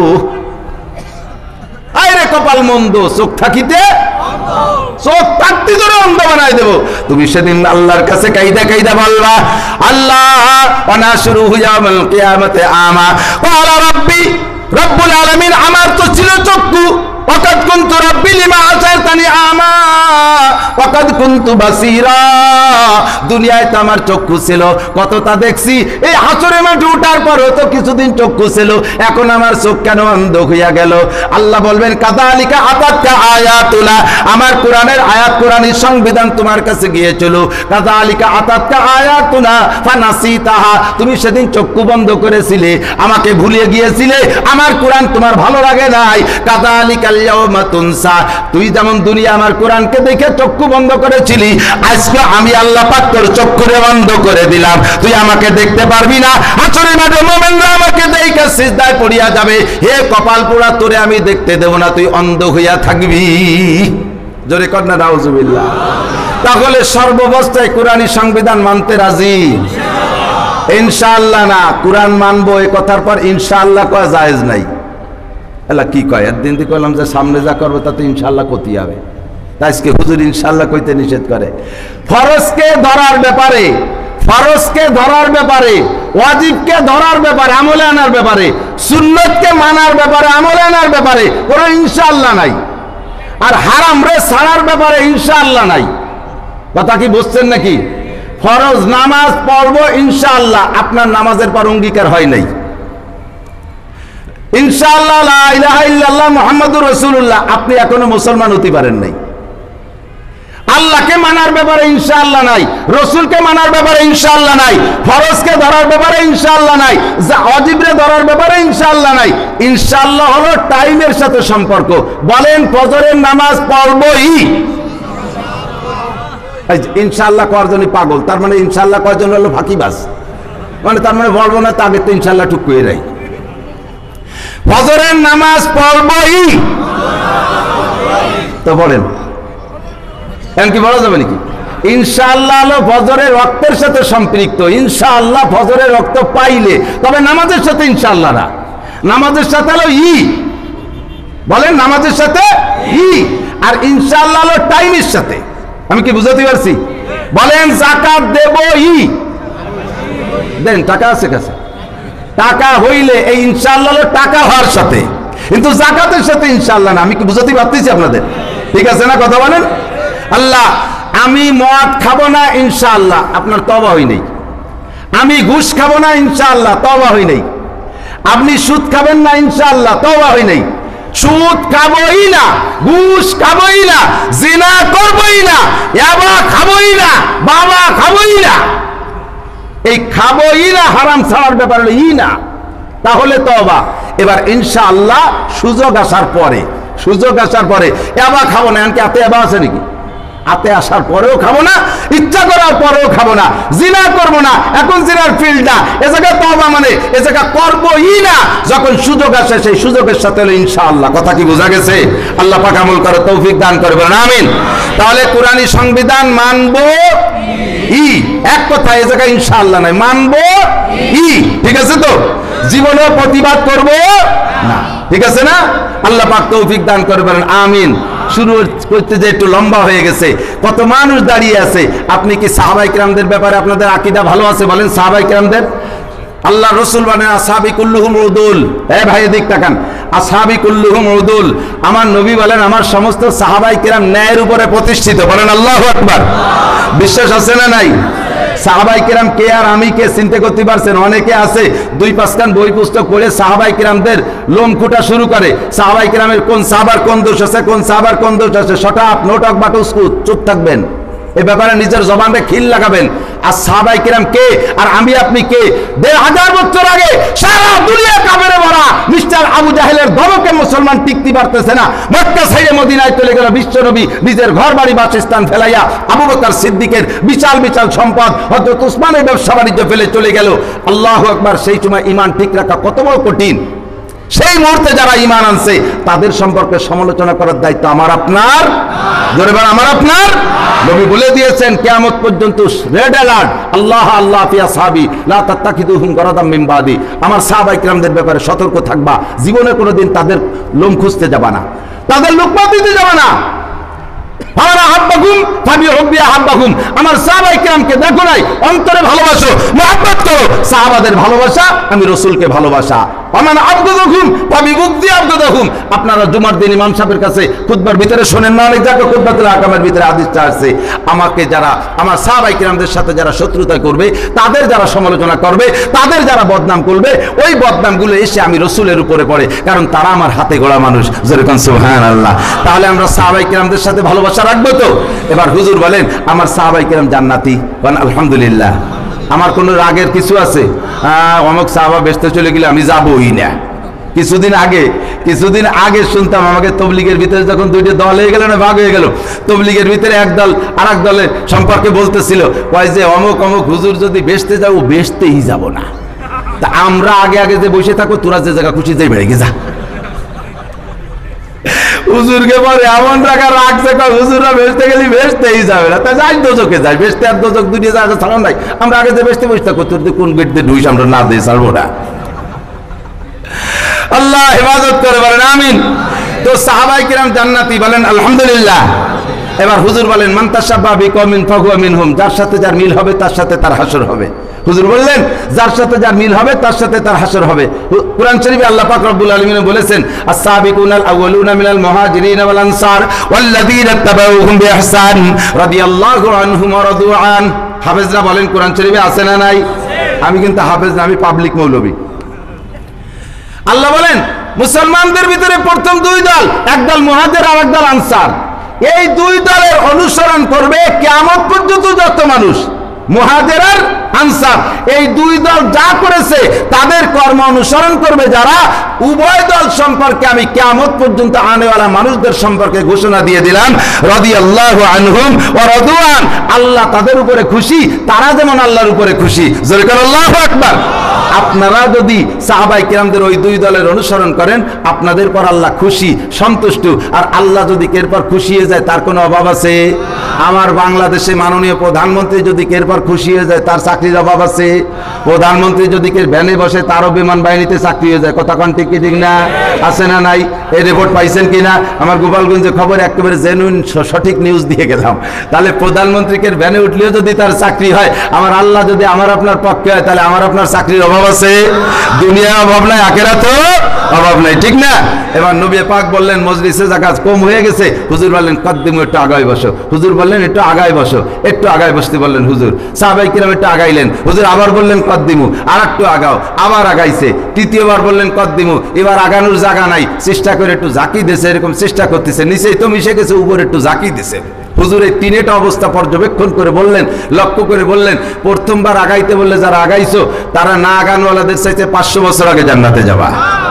আরে কপাল মন্দ, চোখ থাকিতে চোখ থাকতে ধরে অন্ধ বানাই দেব। তুমি সেদিন আল্লাহর কাছে কাইদা কাইদা বলবা, আল্লাহ ওয়া নাশরুহু ইয়াওমাল কিয়ামাতি আমা ক্বালা রাব্বি রব্বুল আলামিন, আমার তো ছিল চক্ষু, ওয়াকাদ কুনতু রাব্বি লিমা আসারতানি আমা ওয়াকাদ কুনতু বাসীরা, দুনিয়ায় তো আমার চক্ষু ছিল, কতটা দেখছি, এই হাসরের মাঠে ওঠার পরও তো কিছুদিন চক্ষু ছিল, এখন আমার চোখ কেন অন্ধ হইয়া গেল? আল্লাহ বলবেন কাযালিকা আতাতকা আয়াতুনা, আমার কোরআনের আয়াত, কোরআনের সংবিধান তোমার কাছে গিয়েছিল, কাযালিকা আতাতকা আয়াতুনা ফানাসিতাহা, তুমি সেদিন চক্ষু বন্ধ করেছিলে, আমাকে ভুলিয়ে গিয়েছিলে, আমার কোরআন তোমার ভালো লাগে নাই। কাযালিকাল ইয়াওমা তুনসা, তুই যেমন দুনিয়া আমার কোরআনকে দেখে চক্ষু বন্ধ করেছিলি, আজকে আমি আল্লাহ পাক তোর চক্ষুরে বন্ধ করে দিলাম, তুই আমাকে দেখতে পারবি না। হাসরের মাঠে মুমিনরা আমাকে দেখে সিজদায় পড়িয়া যাবে, হে কপাল পোড়া, তোরে আমি দেখতে দেব না, তুই অন্ধ হইয়া থাকবি। জোরে কর না নাউজুবিল্লাহ। তাহলে সর্বাবস্থায় কোরআনী সংবিধান মানতে রাজি? ইনশাআল্লাহ না। কোরআন মানবো এই কথার পর ইনশাআল্লাহ কয়া জায়েজ নাই। এলা কি কয়, একদিন দিয়ে কইলাম যে সামনে যা করবে তাতে ইনশাআল্লাহ ক্ষতি হবে, তাই আজকে হুজুর ইনশাআল্লাহ কইতে নিষেধ করে। ফরজকে ধরার ব্যাপারে, ফরজকে ধরার ব্যাপারে, ওয়াজিবকে ধরার ব্যাপারে, আমলে আনার ব্যাপারে, সুন্নতকে মানার ব্যাপারে, আমলে আনার ব্যাপারে কোনো ইনশাআল্লাহ নাই। আর হারাম রে ছাড়ার ব্যাপারে ইনশাআল্লাহ নাই। কথা কি বুঝছেন নাকি? ফরজ নামাজ পড়বো ইনশাআল্লাহ, আপনার নামাজের পর অঙ্গীকার হয় নাই। ইনশাআল্লাহ লা ইলাহা ইল্লাল্লাহ মুহাম্মাদুর রাসূলুল্লাহ, আপনি এখনো মুসলমান হতে পারেন নাই। আল্লাহকে মানার ব্যাপারে ইনশাআল্লাহ নাই, রসুলকে মানার ব্যাপারে ইনশাআল্লাহ নাই, ফরজকে ধরার ব্যাপারে ইনশাআল্লাহ নাই, ওয়াজিবরে ধরার ব্যাপারে ইনশাআল্লাহ নাই। ইনশাআল্লাহ হলো টাইমের সাথে সম্পর্ক। বলেন ফজরের নামাজ পড়বই, ইনশাআল্লাহ করার জন্য পাগল, তার মানে ইনশাআল্লাহ করার জন্য হলো ফাঁকিবাজ, মানে তার মানে বলবো না, তাকে তো ইনশাআল্লাহ টুক করে রাই। ফজরের নামাজ পড়বই, তো বলেন এখন কি বলা যাবে নাকি? ইনশাআল্লাহ হলো ফজরের রক্তের সাথে সম্পৃক্ত। ইনশাআল্লাহ ফজরের রক্ত পাইলে, তবে নামাজের সাথে ইনশাআল্লাহ না, নামাজের সাথে হলো বলেন নামাজের সাথে আর ইনশাআল্লাহ হলো টাইমের সাথে। আমি কি বুঝাতে পারছি? বলেন যাকাত দেব দেন, টাকা আছে কাছে, টাকা হইলে এই ইনশাআল্লাহ হলো টাকা হওয়ার সাথে, কিন্তু যাকাতের সাথে ইনশাআল্লাহ না। আমি কি বুঝাতে পারতেছি আপনাদের? ঠিক আছে না কথা বলেন? আল্লাহ আমি মদ খাবো না ইনশাআল্লাহ, আপনার তওবা হয় নাই। আমি ঘুষ খাবো না ইনশাআল্লাহ, তওবা হয় নাই। আপনি সুদ খাবেন না ইনশাআল্লাহ, তওবা হয় নাই। সুদ খাবোই না, ঘুষ খাবোই না, জিনা করবোই না, ইয়াবা খাবোই না, বাবা খাবোই না। এই খাবোই না হারাম ছাড়ার ব্যাপার হলো না, তাহলে তওবা। এবার ইনশাআল্লাহ সুযোগ আসার পরে, সুযোগ আসার পরে ইয়াবা খাবো না, এমনকি হাতে ইয়াবা আছে নাকি? হাতে আসার পরেও খাবো না, ইচ্ছা করার পরেও খাবো না, জিনা করবো না, এখন জিনার ফিল্ড না, এ জায়গায় তওবা মানে এ জায়গা করবোই না। যখন সুযোগ আসে সেই সুযোগের সাথে হলো ইনশাআল্লাহ। কথা কি বোঝা গেছে? আল্লাহ পাক আমল করে তৌফিক দান করে, বলেন আমিন। তাহলে কোরআনী সংবিধান মানবো এক কথা, এ জায়গায় ইনশাআল্লাহ নাই, মানবো ঠিক আছে তো? জীবনে প্রতিবাদ করবো না, ঠিক আছে না? আল্লাহ পাক তৌফিক দান করে, বলেন আমিন। শুরু করতে যে একটু লম্বা হয়ে গেছে, কত মানুষ দাঁড়িয়ে আছে। আপনি কি সাহাবায়ে কিরামদের ব্যাপারে আপনাদের আকীদা ভালো আছে? বলেন সাহাবায়ে কিরামদের। আল্লাহ রাসূল বলেন আসহাবি কুল্লুহুম উদুল। ভাই এদিক তাকান, আসহাবি কুল্লুহুম উদুল। আমার নবী বলেন আমার সমস্ত সাহাবায়ে কিরাম ন্যায়ের উপরে প্রতিষ্ঠিত। বলেন আল্লাহু আকবার। বিশ্বাস আছে না নাই? সাহাবায়ে কিরাম কে আর আমি কে চিন্তা করতে পারছেন? অনেকে আছে 2-5 খান বই পুস্তক পড়ে সাহাবায়ে কিরামদের লোম কুটা শুরু করে। সাহাবায়ে কিরামের কোন সাহাবার কোন দোষ আছে, কোন সাহাবার কোন দোষ আছে, শটাপ নোটক বাটুসকুত, চুপ থাকবেন। এ ব্যাপারে নিজের জবানে খিল লাগাবেন। আর সাহাবায়ে কিরাম কে আর আমি আপনি কে? 1500 বছর আগে সারা দুনিয়া কাফেরে ভরা, মিস্টার আবু জাহেলের ধমকে মুসলমান টিকতে পারতেছে না। মক্কা ছেড়ে মদিনায় চলে গেল বিশ্বনবী, নিজের ঘর বাড়ি বাসস্থান ফেলাইয়া। আবু বকর সিদ্দিকের বিশাল বিশাল সম্পদ, হযরত উসমানের ব্যবসা বাণিজ্য ফেলে চলে গেল। আল্লাহু আকবার। সেই সময় ঈমান ঠিক রাখা কত বড় কঠিন। সেই মুহূর্তে যারা ঈমান আনছে তাদের সম্পর্কে সমালোচনা করার দায়িত্ব আমার আপনার, জোরে বলেন আমার আপনার। নবী বলে দিয়েছেন কিয়ামত পর্যন্ত রেড অ্যালার্ট, আল্লাহ আল্লাহ ফি আসহাবি লা তাত্তাখিদুহুম গরাদাম মিন বাদি। আমার সাহাবায়ে কিরামদের ব্যাপারে সতর্ক থাকবা, জীবনে কোনোদিন তাদের লোম খুঁজতে যাবা না, তাদের লোকমা দিতে যাবা না। আমার সাহাবায়ে কিরামকে দেখো নাই, অন্তরে ভালোবাসো, মুহাব্বত করো। সাহাবাদের ভালোবাসা আমি রাসূলকে ভালোবাসা। আমান আবগুদুহুম ফাবিবুগদি আবগুদুহুম। আপনারা জুমার দিন ইমাম সাহেবের কাছে খুতবার ভিতরে শুনেন না, অনেক জায়গায় খুতবাতুল আহকামের ভিতরে হাদিসটা আছে, আমাকে যারা আমার সাহাবায়ে কিরামদের সাথে যারা শত্রুতা করবে, তাদের যারা সমালোচনা করবে, তাদের যারা বদনাম করবে, ওই বদনামগুলো এসে আমি রাসূলের উপরে পড়ে, কারণ তারা আমার হাতে গড়া মানুষ। যেরকম সুবহানাল্লাহ। তাহলে আমরা সাহাবায়ে কিরামদের সাথে ভালোবাসা রাখবো তো? এবার হুজুর বলেন আমার সাহাবায়ে কিরাম জান্নাতি, বলেন আলহামদুলিল্লাহ। আমার কোনো রাগের কিছু আছে? অমুক সাহাবা বেহেশতে চলে গেলে আমি যাবই না। কিছুদিন আগে শুনতাম, আমাকে তবলিগের ভিতরে যখন 2টা দল হয়ে গেল না, ভাগ হয়ে গেল, তবলিগের ভিতরে এক দল আর এক দলের সম্পর্কে বলতেছিল, কয় যে অমুক অমুক হুজুর যদি বেহেশতে যাও, বেহেশতেই যাব না। তা আমরা আগে আগে যে বসে থাকো, তোরা যে জায়গা খুশি যাই বেড়ে গে যা। হুজুরকে পরে এমন টাকা রাখছে, হুজুররা বেচতে গেলে বেচতেই যাবে না, তাই যাই দোজকে যায়। বেচতে আর দোজক 2টা জায়গা ছাড়ান নাই। আমরা আগে যে বেচতে বসে থাকো, তোর কোন গেট দিয়ে ঢুইস আমরা না দিয়ে ছাড়বো না। আল্লাহ হেফাজত করে, বলেন আমিন। তো সাহাবায়ে কিরাম জান্নাতি, বলেন আলহামদুলিল্লাহ। এবার হুজুর বলেন মান তাশাব্বাহা বিকওমিন ফাহুয়া মিনহুম। যার সাথে যার মিল হবে তার সাথে তার হাসর হবে। হুজুর বললেন যার সাথে যার মিল হবে তার সাথে তার হাসর হবে। কুরআন শরীফে আল্লাহ পাক রব্বুল আলামিন বলেছেন আস-সাবিকুনাল আউয়ালুনা মিনাল মুহাজিরিন ওয়াল আনসার ওয়াল্লাযীনা তাবাউহুম বিইহসান রাদিয়াল্লাহু আনহুম ওয়া রাদু আন। হাফেজরা বলেন কোরআন শরীফে আছে না নাই? আমি কিন্তু হাফেজ না, আমি পাবলিক মৌলবী। আল্লাহ বলেন মুসলমানদের ভিতরে প্রথম দুই দল, একদল মুহাজির আর একদল আনসার। এই দুই দলের অনুসরণ করবে কিয়ামত পর্যন্ত যত মানুষ, মুহাজির আর আনসার। এই দুই দল যা করেছে তাদের কর্ম অনুসরণ করবে যারা, উভয় দল সম্পর্কে আমি কিয়ামত পর্যন্ত আনেওয়ালা মানুষদের সম্পর্কে ঘোষণা দিয়ে দিলাম, রাদিয়াল্লাহু আনহুম ওয়া রাদওয়ান। আল্লাহ তাদের উপরে খুশি, তারা যেমন আল্লাহর উপরে খুশি। জোরে করে আল্লাহু আকবার। আপনারা যদি সাহাবায়ে কিরামদের ওই দুই দলের অনুসরণ করেন, আপনাদের পর আল্লাহ খুশি, সন্তুষ্ট। আর আল্লাহ যদি এরপর খুশি হয়ে যায়, তার কোনো অভাব আছে? আমার বাংলাদেশে মাননীয় প্রধানমন্ত্রী যদি এরপর খুশি হয়ে যায়, তার চাকরির অভাব আছে? প্রধানমন্ত্রী যদি ভ্যানে বসে, তারও বিমান বাহিনীতে চাকরি হয়ে যায়। কথা কোন ঠিক কি ঠিক না? আছে না নাই? এই রিপোর্ট পাইছেন কিনা? আমার গোপালগঞ্জে খবর একেবারে জেনুইন সঠিক নিউজ দিয়ে গেলাম। তাহলে প্রধানমন্ত্রীকে ভ্যানে উঠলেও যদি তার চাকরি হয়, আমার আল্লাহ যদি আমার আপনার পক্ষে হয়, তাহলে আমার আপনার চাকরির অভাব আছে? দুনিয়ায় অভাব নাই, আখিরাতেও অভাব নাই, ঠিক না? এবার নবী পাক বললেন মজলিসে জায়গা কম হয়ে গেছে, হুজুর বললেন কদ্দিমু, একটু আগায় বসো। হুজুর বললেন একটু আগায় বসো, একটু আগায় বসতে বললেন হুজুর। সাহাবায়ে কিরাম একটু আগাইলেন, হুজুর আবার বললেন কদ্দিমু, আর একটু আগাও, আবার আগাইছে। তৃতীয়বার বললেন কদ্দিমু, এবার আগানোর জায়গা নাই, চেষ্টা করে একটু জাকি দিয়েছে, এরকম চেষ্টা করতেছে, নিচেই তো মিশে গেছে, উপরে একটু জাকি দিছে। হুজুর এই তিনটা অবস্থা পর্যবেক্ষণ করে বললেন, লক্ষ্য করে বললেন, প্রথমবার আগাইতে বললে যারা আগাইছো, তারা না আগানওয়ালাদের চাইতে 500 বছর আগে জান্নাতে যাবা।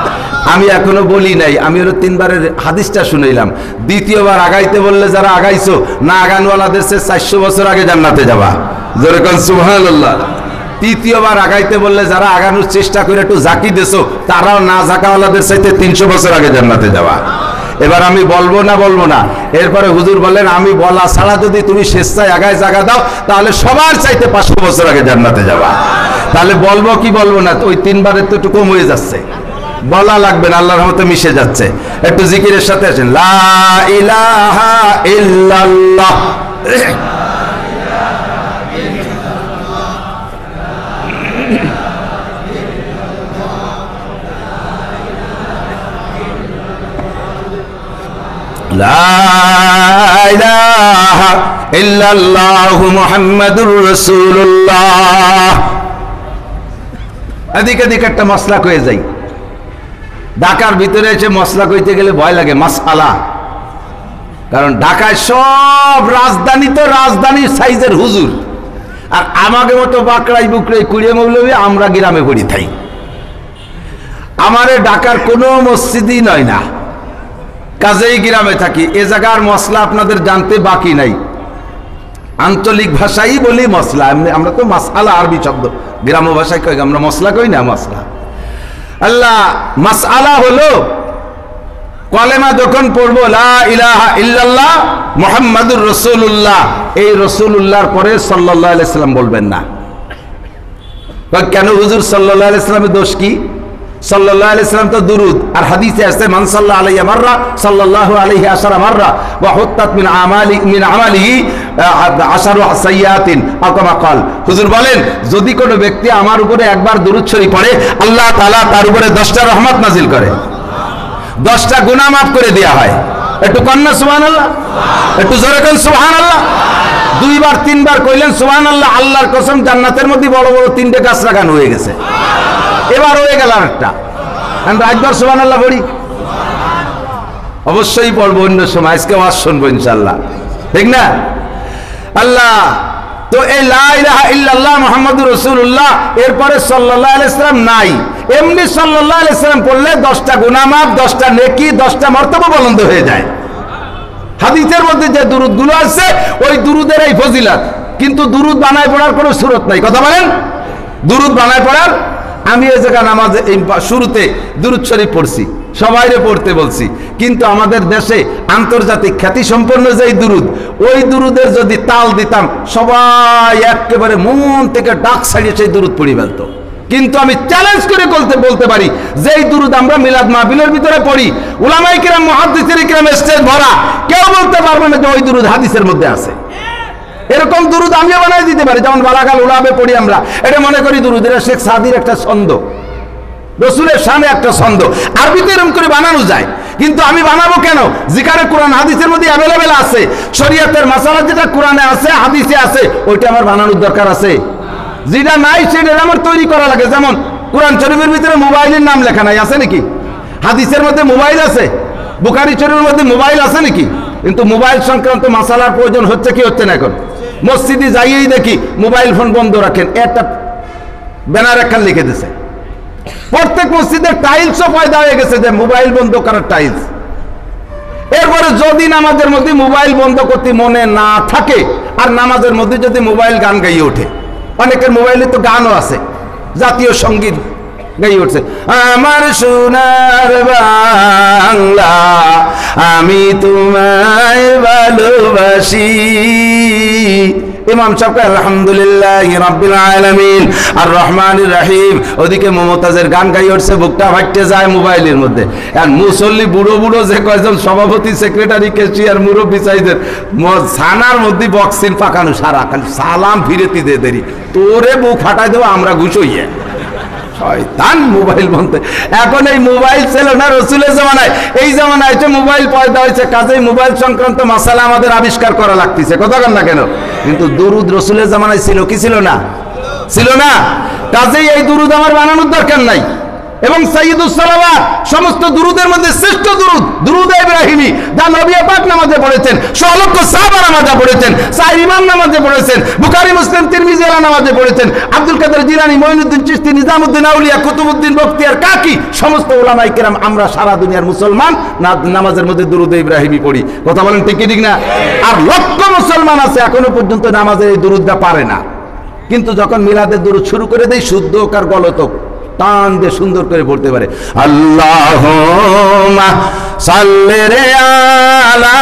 আমি এখনো বলি নাই, আমি ওর 3 বারের হাদিসটা শুনাইলাম। দ্বিতীয়বার আগাইতে বললে যারা আগাইছো, না আগানওয়ালাদের চেয়ে 400 বছর আগে জান্নাতে যাবা। জোরে কোন সুবহানাল্লাহ। তৃতীয়বার আগাইতে বললে যারা আগানোর চেষ্টা করে একটু জাকি দেছো, তারাও না জাকাওয়ালাদের চাইতে 300 বছর আগে জান্নাতে যাবা। এবার আমি বলবো না বলবো না? এরপরে হুজুর বললেন আমি বলা ছাড়া যদি তুমি স্বেচ্ছায় আগায় জায়গা দাও, তাহলে সবার চাইতে 500 বছর আগে জান্নাতে যাবা। তাহলে বলবো কি বলবো না? ওই 3 বারের তো একটু কম হয়ে যাচ্ছে, বলা লাগবে না, আল্লাহর রহমতে মিশে যাচ্ছে। একটু জিকিরের সাথে আসেন, লা ইলাহা ইল্লাল্লাহ। লা ইলাহা ইল্লাল্লাহু মুহাম্মাদুর রাসূলুল্লাহ। এদিক এদিক একটা মশলা কয়ে যাই। ঢাকার ভিতরে এসে মশলা কইতে গেলে ভয় লাগে, মাসআলা। কারণ ঢাকায় সব রাজধানী তো রাজধানীর সাইজের হুজুর, আর আমাকে মতো বাকড়াই বুকড়াই কুড়িয়ে মৌলবি আমরা গ্রামে পড়ি থাই। আমারে ঢাকার কোনো মসজিদই নয় না, কাজেই গ্রামে থাকি। এ জায়গার মশলা আপনাদের জানতে বাকি নাই, আঞ্চলিক ভাষাই বলি মশলা। আমরা তো মাসআলা আরবি শব্দ, গ্রাম্য ভাষায় কই, আমরা মশলা কই না, মশলা। আল্লাহ মাসআলা হলো কলেমা যখন পড়বো লা ইলাহা ইল্লাল্লাহ মুহাম্মাদুর রাসূলুল্লাহ, এই রাসূলুল্লাহর পরে সাল্লাল্লাহু আলাইহি সাল্লাম বলবেন না। কেন হুজুর সাল্লাল্লাহু আলাইহি সাল্লামের দোষ কি? সাল্লাল্লাহু আলাইহি সাল্লাম তো দুরুদ, আর হাদিসে আছে মান সাল্লা আলাইহি মাররা সাল্লাল্লাহু আলাইহি আশারা মাররা ওয়া হুত্তাত মিন আমালিহি আশারু সাইয়াতিন আও কামা ক্বাল। হুজুর বলেন যদি কোনো ব্যক্তি আমার উপরে একবার দুরূদ শরীফ পড়ে, আল্লাহ তাআলা তার উপরে 10টা রহমত নাজিল করে, 10টা গুনাহ মাফ করে দেয়া হয়। একটু কন্না সুবহানাল্লাহ, একটু জোরে কোন সুবহানাল্লাহ। 2 বার 3 বার কইলেন সুবহানাল্লাহ, আল্লাহর কসম জান্নাতের মধ্যে বড় বড় 3টে গাছ লাগানো হয়ে গেছে। এবার হয়ে গেল আরেকটা, আমরা একবার সুবহানাল্লাহ পড়ি, অবশ্যই পড়বো অন্য সময়, আজকে ওয়াজ শুনবো ইনশাআল্লাহ, ঠিক না? আল্লাহ তো এই লা ইলাহা ইল্লাল্লাহ মুহাম্মাদুর রাসূলুল্লাহ, এরপরে সাল্লাল্লাহু আলাইহি সাল্লাম নাই। এমনি সাল্লাল্লাহু আলাইহি সাল্লাম পড়লে 10টা গুনাহ মাফ, 10টা নেকি, 10টা মর্তবা বুলন্দ হয়ে যায়। হাদিসের মধ্যে যে দুরূদগুলো আছে ওই দুরূদের এই ফজিলত, কিন্তু দুরূদ বানায় পড়ার কোনো সুরত নাই। কথা বলেন, দুরূদ বানায় পড়ার, আমি এই জায়গা নামাজে শুরুতে দুরূদ শরীফ পড়ছি, সবাইরে পড়তে বলছি, কিন্তু আমাদের দেশে আন্তর্জাতিক খ্যাতি সম্পন্ন যে দুরূদ, ওই দুরূদের যদি তাল দিতাম সবাই একেবারে মন থেকে ডাক ছাড়িয়ে সেই দুরূদ পড়ি ফেলতো। কিন্তু আমি চ্যালেঞ্জ করে বলতে পারি, যেই দুরূদ আমরা মিলাদ মাহফিলের ভিতরে পড়ি, উলামায়ে কিরাম মুহাদ্দিসিনে কিরাম স্টেজ ভরা, কেউ বলতে পারবে না যে ওই দুরূদ হাদিসের মধ্যে আছে। এরকম দুরূদ আমিও বানাই দিতে পারি, যেমন বালাগাল উলাবে পড়ি আমরা, এটা মনে করি দুরূদ, এটা শেখ সাদির একটা ছন্দ। রসুলের শানে একটা ছন্দ, আরবিতে এরকম করে বানানো যায়, কিন্তু আমি বানাবো কেন? যেখানে কোরআন হাদিসের মধ্যে অ্যাভেলেবেল আছে, শরীয়তের মাসালা যেটা কোরআনে আছে হাদিসে আছে, ওইটা আমার বানানোর দরকার আছে? যেটা নাই সেটা আমার তৈরি করা লাগে। যেমন কোরআন শরীফের ভিতরে মোবাইলের নাম লেখা নাই, আছে নাকি? হাদিসের মধ্যে মোবাইল আছে, বুখারী শরীফের মধ্যে মোবাইল আছে নাকি? কিন্তু মোবাইল সংক্রান্ত মাসালার প্রয়োজন হচ্ছে কি হচ্ছে না? এখন মসজিদে যাইয়েই দেখি মোবাইল ফোন বন্ধ রাখেন, একটা ব্যানার একখান লিখে দিছে। প্রত্যেক মসজিদের টাইলসও পয়দা হয়ে গেছে যে মোবাইল বন্ধ করার টাইলস। এরপরে যদি নামাজের মধ্যে মোবাইল বন্ধ করতে মনে না থাকে, আর নামাজের মধ্যে যদি মোবাইল গান গাইয়ে ওঠে, অনেকের মোবাইলে তো গানও আছে, জাতীয় সঙ্গীত গাইয়ে উঠছে, আমার সোনার বাংলা আমি তোমায় ভালোবাসি। ইমাম সাহেব আলহামদুলিল্লাহ রাব্বিল আলামিন আর রহমানির রহিম, ওদিকে মমতাজের গান গাই উঠছে, বুকটা ফাটতে যায় মোবাইলের মধ্যে। আর মুসল্লি বুড়ো বুড়ো যে কয়জন সভাপতি, সেক্রেটারি, ক্যাশিয়ার, মুরব্বী সাইজের ছানার মধ্যে বক্সিন পাকানো, সারা খালি সালাম ফিরেতি দে দেরি, তোরে বুক ফাটাই দেবো আমরা ঘুষ হইয়া শয়তান মোবাইল বলতে। এখন এই মোবাইল ছিল না রসুলের জামানায়, এই জামানায় হচ্ছে মোবাইল পয়দা হয়েছে, কাজেই মোবাইল সংক্রান্ত মাসালা আমাদের আবিষ্কার করা লাগতেছে, কথা কন না কেন? কিন্তু দুরুদ রসুলের জামানায় ছিল কি ছিল না? ছিল না। কাজেই এই দুরুদ আমার বানানোর দরকার নাই। এবং সাইয়্যিদুস সালাওয়াত, সমস্ত দুরুদের মধ্যে শ্রেষ্ঠ দুরুদ দুরুদ ইব্রাহিমী, যা নবী পাক নামাজে পড়েছেন, সহলক্ষ সাহাবা নামাজে পড়েছেন, সাহেব ইমাম নামাজে পড়েছেন, বুখারী মুসলিম তিরমিজি নামাজে পড়েছেন, আব্দুল কাদের জিলানী, মঈনুদ্দিন চিশতি, নিজামুদ্দিন আউলিয়া, কুতুবউদ্দিন বখতিয়ার কাকি, সমস্ত উলামায়ে কেরাম, আমরা সারা দুনিয়ার মুসলমান নামাজের মধ্যে দুরুদ ইব্রাহিমী পড়ি, কথা বলেন ঠিক কি ঠিক না? আর লক্ষ মুসলমান আছে এখনো পর্যন্ত নামাজে এই দুরুদটা পারে না, কিন্তু যখন মিলাদের দুরুদ শুরু করে দেই, শুদ্ধ হোক আর গলত হোক, টান দিয়ে সুন্দর করে পড়তে পারে। আল্লাহুম্মা সাল্লি আলা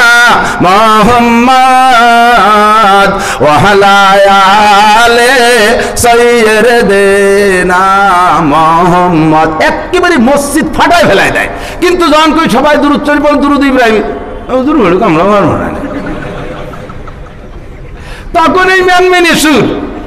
মুহাম্মাদ ওয়া আলা আলি সাইয়্যিদিনা মুহাম্মদ, একেবারে মসজিদ ফাটায় ফেলায় দেয়। কিন্তু যখন কই সবাই দুরূদ শরীফ পড়ুন, দুরূদ ইব্রাহিমী, দুরূদ বলে আমরা মারবো না, তখন এই মেনে সুর।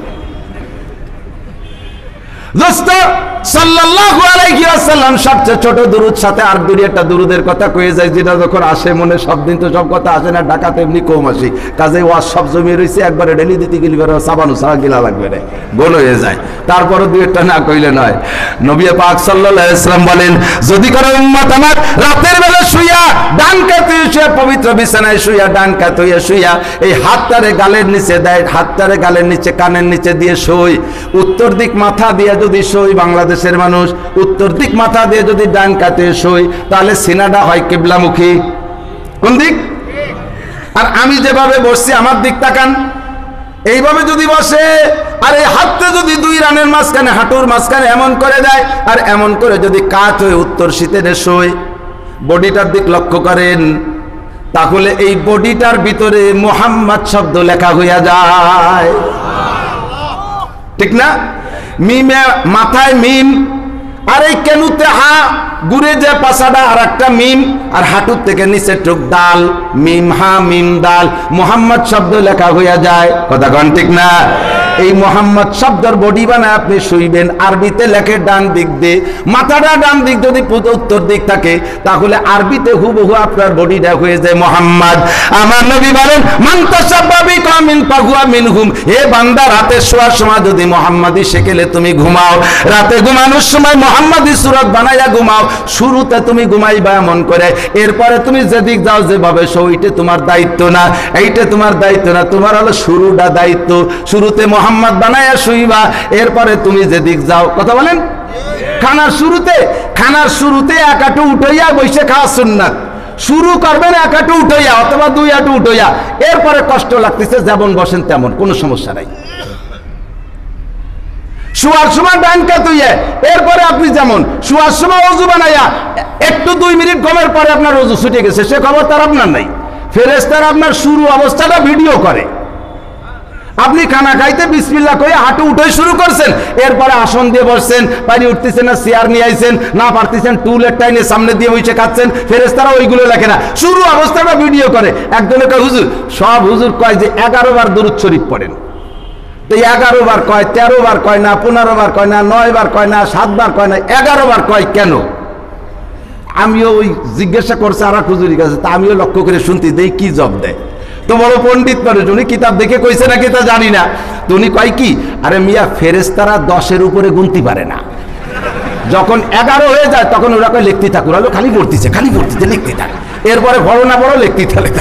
দোস্ত সাল্লাল্লাহু আলাইহি ওয়াসাল্লাম সবচেয়ে ছোট দুরূদ, সাথে আর দুই একটা দুরূদের কথা কয়ে যায়, যেটা যখন আসে মনে, সব দিন তো সব কথা আসে না, ঢাকাতে এমনি কম আসি, কাজে ওয়াজ সব জমিয়ে রয়েছে, একবারে ডেলি দিতে গেলে সাবানু ছাড়া গিলা লাগবে রে, গোল হয়ে যায়। তারপরে দুই একটা না কইলে নয়। নবী পাক সাল্লাল্লাহু আলাইহি ওয়াসাল্লাম বলেন, যদি কোনো উম্মত আমার রাতের বেলা শুইয়া ডান কাতে শুইয়া, পবিত্র বিছানায় শুইয়া ডান কাতে শুইয়া এই হাতটারে গালের নিচে দেয়, হাতটারে গালের নিচে কানের নিচে দিয়ে শুই, উত্তর দিক মাথা দিয়ে যদি শুই, বাংলাদেশের মানুষ উত্তর দিক মাথা দিয়ে যদি ডান কাতে শুই, তাহলে সিনাটা হয় কিবলামুখী। কোন দিক? আর আমি যেভাবে বসছি আমার দিক তাকান, এইভাবে যদি বসে, আর এই হাতটা যদি দুই রানের মাঝখানে, হাঁটুর মাঝখানে এমন করে দেয়, আর এমন করে যদি কাত হয়ে উত্তর শীতে শুই, বডিটার দিক লক্ষ্য করেন, তাহলে এই বডিটার ভিতরে মুহাম্মদ শব্দ লেখা হইয়া যায়, ঠিক না? মিমে মাথায় মিম, আর এই কেনুতে হা, ঘুরে যে পাশাটা আর একটা মিম, আর হাঁটুর থেকে নিচে টুক দাল, মিম হা মিম দাল, মুহাম্মদ শব্দ লেখা হইয়া যায়, কথা কন ঠিক না? এই মোহাম্মদ শব্দের বডি বানায় আপনি শুইবেন, আরবিতে লেখে ডান দিক দিয়ে, মাথাটা ডান দিক যদি উত্তর দিক থাকে, তাহলে আরবিতে হুবহু আপনার বডিটা হয়ে যায় মোহাম্মদ। আমার নবী বলেন, মান তাশাব্বাহা বিকওমিন ফাহুয়া মিনহুম, হে বান্দা, রাতে শোয়ার সময় যদি মোহাম্মদী শেকেলে তুমি ঘুমাও, রাতে ঘুমানোর সময় মোহাম্মদী সূরত বানাইয়া ঘুমাও, শুরুতে তুমি ঘুমাইবা এমন করে, এরপরে তুমি যেদিক যাও যেভাবে শো, এইটা তোমার দায়িত্ব না, এইটা তোমার দায়িত্ব না, তোমার হলো শুরুটা দায়িত্ব। শুরুতে মোহাম্মদ বানাইয়া শুইবা, এরপরে তুমি যেদিক যাও, কথা বলেন। খানার শুরুতে এক হাঁটু উঠাইয়া বসে খাওয়া সুন্নাত, শুরু করবেন এক হাঁটু উঠাইয়া অথবা দুই হাঁটু উঠাইয়া, এরপরে কষ্ট লাগতেছে যেমন বসেন তেমন, কোনো সমস্যা নাই। শোয়ার সময় ডান কাত হইয়া, এরপরে আপনি যেমন শোয়ার সময় ওযু বানাইয়া একটু 2 মিনিট ঘুমের পরে আপনার ওযু ছুটে গেছে, সে খবর তার আপনার নাই। ফেরেশতারা আপনার শুরু অবস্থাটা ভিডিও করে, আপনি খানা খাইতে বিসমিল্লাহ কইয়া হাঁটু উঠে শুরু করছেন, এরপরে আসন দিয়ে বসছেন, পানি উঠতেছেন না, চেয়ার নিয়ে আইছেন না, পারতেছেন টুলের টাইনে সামনে দিয়ে বসে খাচ্ছেন, ফেরেশতারা ওইগুলো লেখে না, শুরু অবস্থাটা ভিডিও করে। একজনে কয়, হুজুর, সব হুজুর কয় যে 11 বার দরুদ শরীফ পড়েন, তো 11 বার কয়, 13 বার কয় না, 15 বার কয় না, 9 বার কয় না, 7 বার কয় না, 11 বার কয় কেন? আমিও ওই জিজ্ঞাসা করছে আর হুজুরের কাছে, তা আমিও লক্ষ্য করে শুনতে দেই কি জব দেয়। তো বড় পণ্ডিত মানুষ, উনি কিতাব দেখে কইছে নাকি তা জানি না, তো উনি কয় কি, আরে মিয়া ফেরেশতারা 10-এর উপরে গুনতে পারে না, যখন 11 হয়ে যায় তখন ওরা কয় লিখতে থাকুন, খালি পড়তেছে লিখতে থাক, এরপরে বড় না বড় লিখতে থাকে,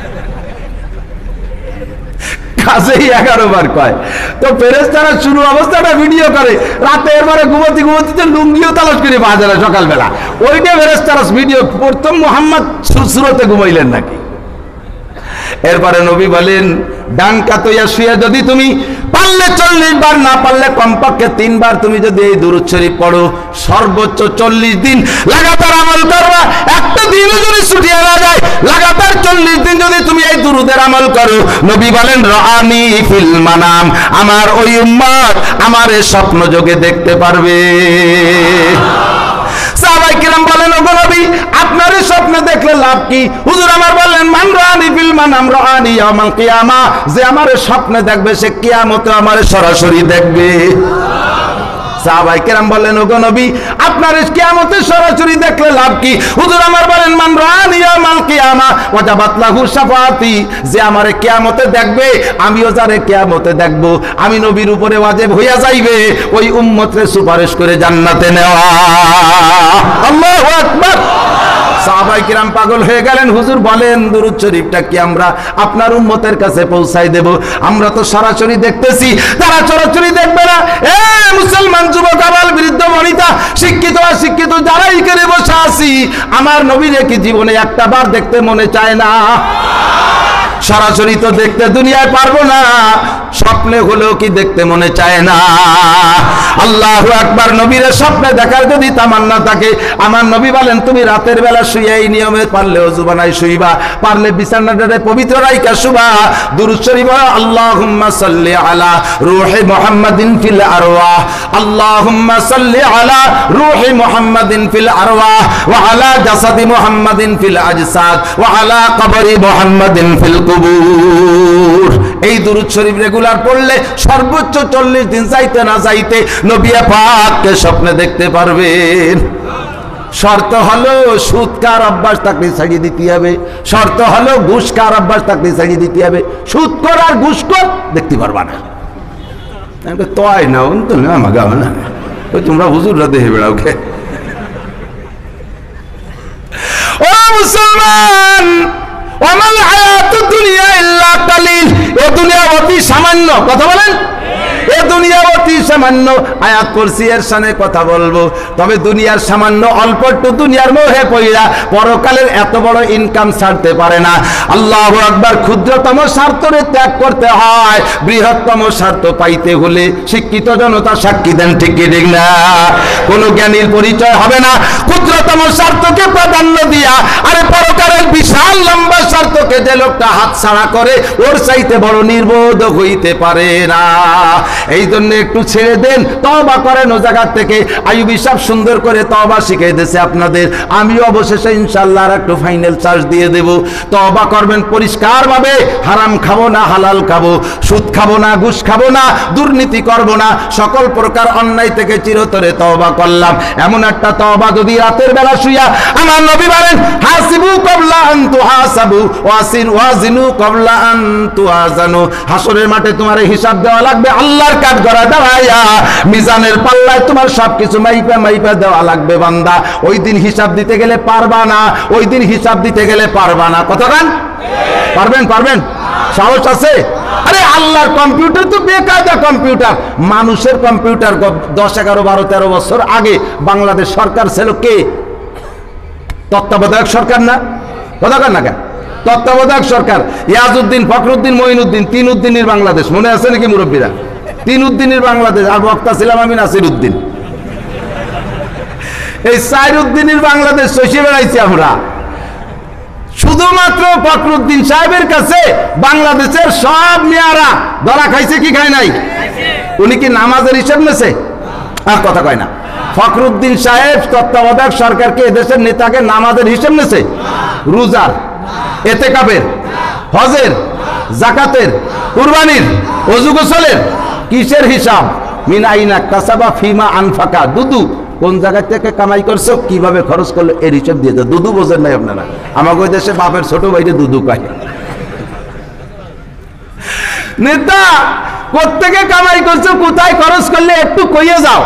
কাজেই 11 বার কয়। তো ফেরেশতারা শুরু অবস্থাটা ভিডিও করে, রাতে এরপরে ঘুমোতে লুঙ্গিও তালাশ করে পাওয়া যায় না সকালবেলা, ওইটা ফেরেশতারা ভিডিও। প্রথম মুহাম্মদ সুরতে ঘুমাইলেন নাকি? এরপরে নবী বলেন, ডান কাতইয়া শুয়ে যদি তুমি পারলে 40 বার, না পারলে কমপক্ষে 3 বার তুমি যদি এই দুরূদ শরীফ পড়ো, সর্বোচ্চ 40 দিন লাগাতার আমল করবা। একটা দিনও যদি ছুটিয়ে না যায়, লাগাতার 40 দিন যদি তুমি এই দুরূদের আমল করো, নবী বলেন রাআনি ফিল মানাম, আমার ওই উম্মত আমার এই স্বপ্ন যোগে দেখতে পারবে। সাহাবায়ে কিরাম বলেন, ওগো নবী আপনার স্বপ্নে দেখলে লাভ কি? হুজুর আমার বললেন, মান রাআনি ফিল মানাম রাআনি ইয়াউমাল কিয়ামা, যে আমার স্বপ্নে দেখবে সে কিয়ামতে আমার সরাসরি দেখবে। সাহাবায়ে কেরাম বললেন, ওগো নবী আপনার কিয়ামতে সরাসরি দেখলে লাভ কি? হুজুর আমার বলেন, মান রাআনি ইয়াউমাল কিয়ামা ওয়াজাবাত লাহু শাফাআতি, যে আমারে কিয়ামতে দেখবে আমিও যারে কিয়ামতে দেখব, আমি নবীর উপরে ওয়াজিব হইয়া যাইবে ওই উম্মতরে সুপারিশ করে জান্নাতে নেওয়া। আল্লাহু আকবার। সাহাবায়ে কিরাম পাগল হয়ে গেলেন, হুজুর বলেন দুরূদ শরীফটা কি আমরা আপনার উম্মতের কাছে পৌঁছাই দেব? আমরা তো সরাসরি দেখতেছি, তারা সরাসরি দেখবে না। এ মুসলমান যুবক, আবাল, বৃদ্ধ, বনিতা, শিক্ষিত অশিক্ষিত যারা এখানে বসে আছি, আমার নবীরে কি জীবনে একটা বার দেখতে মনে চায় না? সরাসরি তো দেখতে দুনিয়ায় পারবো না, স্বপ্নে হলেও কি দেখতে মনে চায় না? আল্লাহু আকবার। নবীর স্বপ্নে দেখার যদি তামান্না থাকে, আমার নবী বলেন তুমি রাতের বেলা শুয়ে এই নিয়মে পারলে ওযু বানাই শুইবা, পারলে বিছানাটারে পবিত্র রাইখা শুবা। দুরূদ শরীফ আল্লাহুম্মা সাল্লি আলা রূহি মুহাম্মাদিন ফিল আরওয়াহ, আল্লাহুম্মা সাল্লি আলা রূহি মুহাম্মাদিন ফিল আরওয়াহ ওয়া আলা জাসাদি মুহাম্মাদিন ফিল আজসাদ ওয়া আলা কবরি মুহাম্মাদিন ফিল কুবুর। এই দুরূদ শরীফ রেগুলার পড়লে সর্বোচ্চ 40 দিন যাইতে না যাইতে নবী পাককে স্বপ্নে দেখতে পারবেন। শর্ত হলো সুদ খাওয়ার অভ্যাস থাকলে ছাড়িয়ে দিতে হবে, শর্ত হলো ঘুষ খাওয়ার অভ্যাস থাকলে ছাড়িয়ে দিতে হবে। সুদ কর আর ঘুষ কর দেখতে পারবা না, তয় না তো না মাগাও না, ওই তোমরা হুজুররা দেখে বেড়াও কে। ও মুসলমান, ওয়ামাল হায়াতুদ দুনিয়া ইল্লা কালিল, এ দুনিয়া অতি সামান্য। কথা বলেন, এ দুনিয়া অতি সামান্য। আয়াত পড়ছি, এর সামনে কথা বলবো, তবে দুনিয়ার সামান্য অল্প একটু দুনিয়ার মোহে পড়িয়া পরকালের এত বড় ইনকাম ছাড়তে পারে না। আল্লাহু আকবার। ক্ষুদ্রতম স্বার্থরে ত্যাগ করতে হয় বৃহত্তম স্বার্থ পাইতে হলে। শিক্ষিত জনতা সাক্ষী দেন, ঠিক কি ঠিক না? কোন জ্ঞানীর পরিচয় হবে না ক্ষুদ্রতম স্বার্থকে প্রাধান্য দিয়া। আরে পরকালের বিশাল লম্বা স্বার্থকে যে লোকটা হাতছাড়া করে, ওর চাইতে বড় নির্বোধ হইতে পারে না। এই জন্য একটু ছেড়ে দেন, তওবা করেন ও জায়গা থেকে। আইয়ুবী সাহেব সুন্দর করে তওবা শিখিয়ে দিয়েছে আপনাদের, আমিও অবশেষে ইনশাআল্লাহ আর একটু ফাইনাল চার্জ দিয়ে দেব। তওবা করবেন পরিষ্কারভাবে, হারাম খাবো না হালাল খাবো, সুদ খাবো না ঘুষ খাবো না, দুর্নীতি করবো না, সকল প্রকার অন্যায় থেকে চিরতরে তওবা করলাম। এমন একটা তওবা যদি রাতের বেলা শুইয়া, আমার নবী বলেন হাসিবু ক্বাবলা আন তুহাসাবু ওয়াজিনু ক্বাবলা আন তুয়াজানু। হাসরের মাঠে তোমার হিসাব দেওয়া লাগবে আল্লাহর কাঠ গড়া দাঁড়াইয়া, মিজানের পাল্লায় তোমার সবকিছু মাইপা মাইপা দেওয়া লাগবে বান্দা। ওই দিন হিসাব দিতে গেলে পারবা না, ওই দিন হিসাব দিতে গেলে পারবা না। কতক্ষণ পারবেন? পারবেন? সাহস আছে? আরে আল্লাহর কম্পিউটার তো বেকায়দা কম্পিউটার। মানুষের কম্পিউটার 10, 11, 12, 13 বছর আগে বাংলাদেশ সরকার ছিল কে? তত্ত্বাবধায়ক সরকার না? কতক্ষণ না কেন তত্ত্বাবধায়ক সরকার। ইয়াজউদ্দিন, ফখরুদ্দিন, মঈনুদ্দিন, 3 উদ্দিনের বাংলাদেশ। মনে আছে নাকি মুরব্বীরা? 3 উদ্দিনের বাংলাদেশ। আর বক্তা ছিলাম আমি নাসির উদ্দিন। এই 4 উদ্দিনের বাংলাদেশ চষে বেড়াইছি আমরা। শুধুমাত্র ফখরুদ্দিন সাহেবের কাছে বাংলাদেশের সব মেয়ারা ধরা খাইছে কি খায় নাই? উনি কি নামাজের হিসাব নেছে? আর কথা কয় না। ফখরুদ্দিন সাহেব তত্ত্বাবধায়ক সরকারকে এদেশের নেতাকে নামাজের হিসাব নেছে? রোজার, এতেকাফের, হজের, জাকাতের, কুরবানির, ওযু গোসলের কিসের হিসাব? মিন আইনা কাসাবা ফিমা আনফাকা, দুদু কোন জায়গা থেকে কামাই করছো, কিভাবে খরচ করলো, এর হিসাব দিয়ে দাও। দুদু বোঝেন নাই আপনারা? আমাকে ওই দেশে বাপের ছোট ভাইরে দুদু কয়। নেতা কোত্থেকে কামাই করছো, কোথায় খরচ করলে একটু কইয়ে যাও।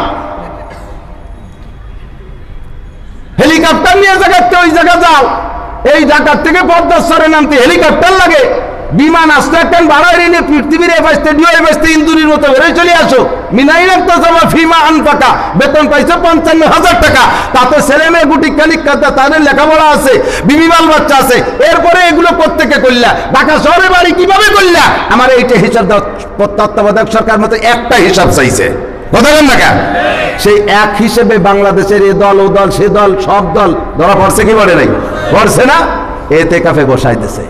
হেলিকপ্টার নিয়ে জায়গাতে ওই জায়গা যাও, এই জায়গার থেকে পদ্মাশ্বরে নামতে হেলিকপ্টার লাগে, বিমান আসতে একটা বাড়াই নিয়ে পৃথিবীর এবাসতে ডিও এবাসতে ইন্দুরির মতো বেরোয় চলে আসো। মিনাইলাম তো জমা ফিমা আনফাকা, বেতন পাইছো ৫৫,০০০ টাকা, তাতে ছেলে মেয়ে গুটি কালিক কাতা, তাদের লেখাপড়া আছে, বিবি বাল বাচ্চা আছে, এরপরে এগুলো প্রত্যেকে করলা, ঢাকা শহরে বাড়ি কিভাবে করলা? আমার এইটা হিসাব দাও। তত্ত্বাবধায়ক সরকার মতো একটা হিসাব চাইছে, কথা বলেন না কেন? সেই এক হিসেবে বাংলাদেশের এ দল ও দল সে দল সব দল ধরা পড়ছে কি পড়ে নাই? পড়ছে না? এতেকাফে বসাই দিছে।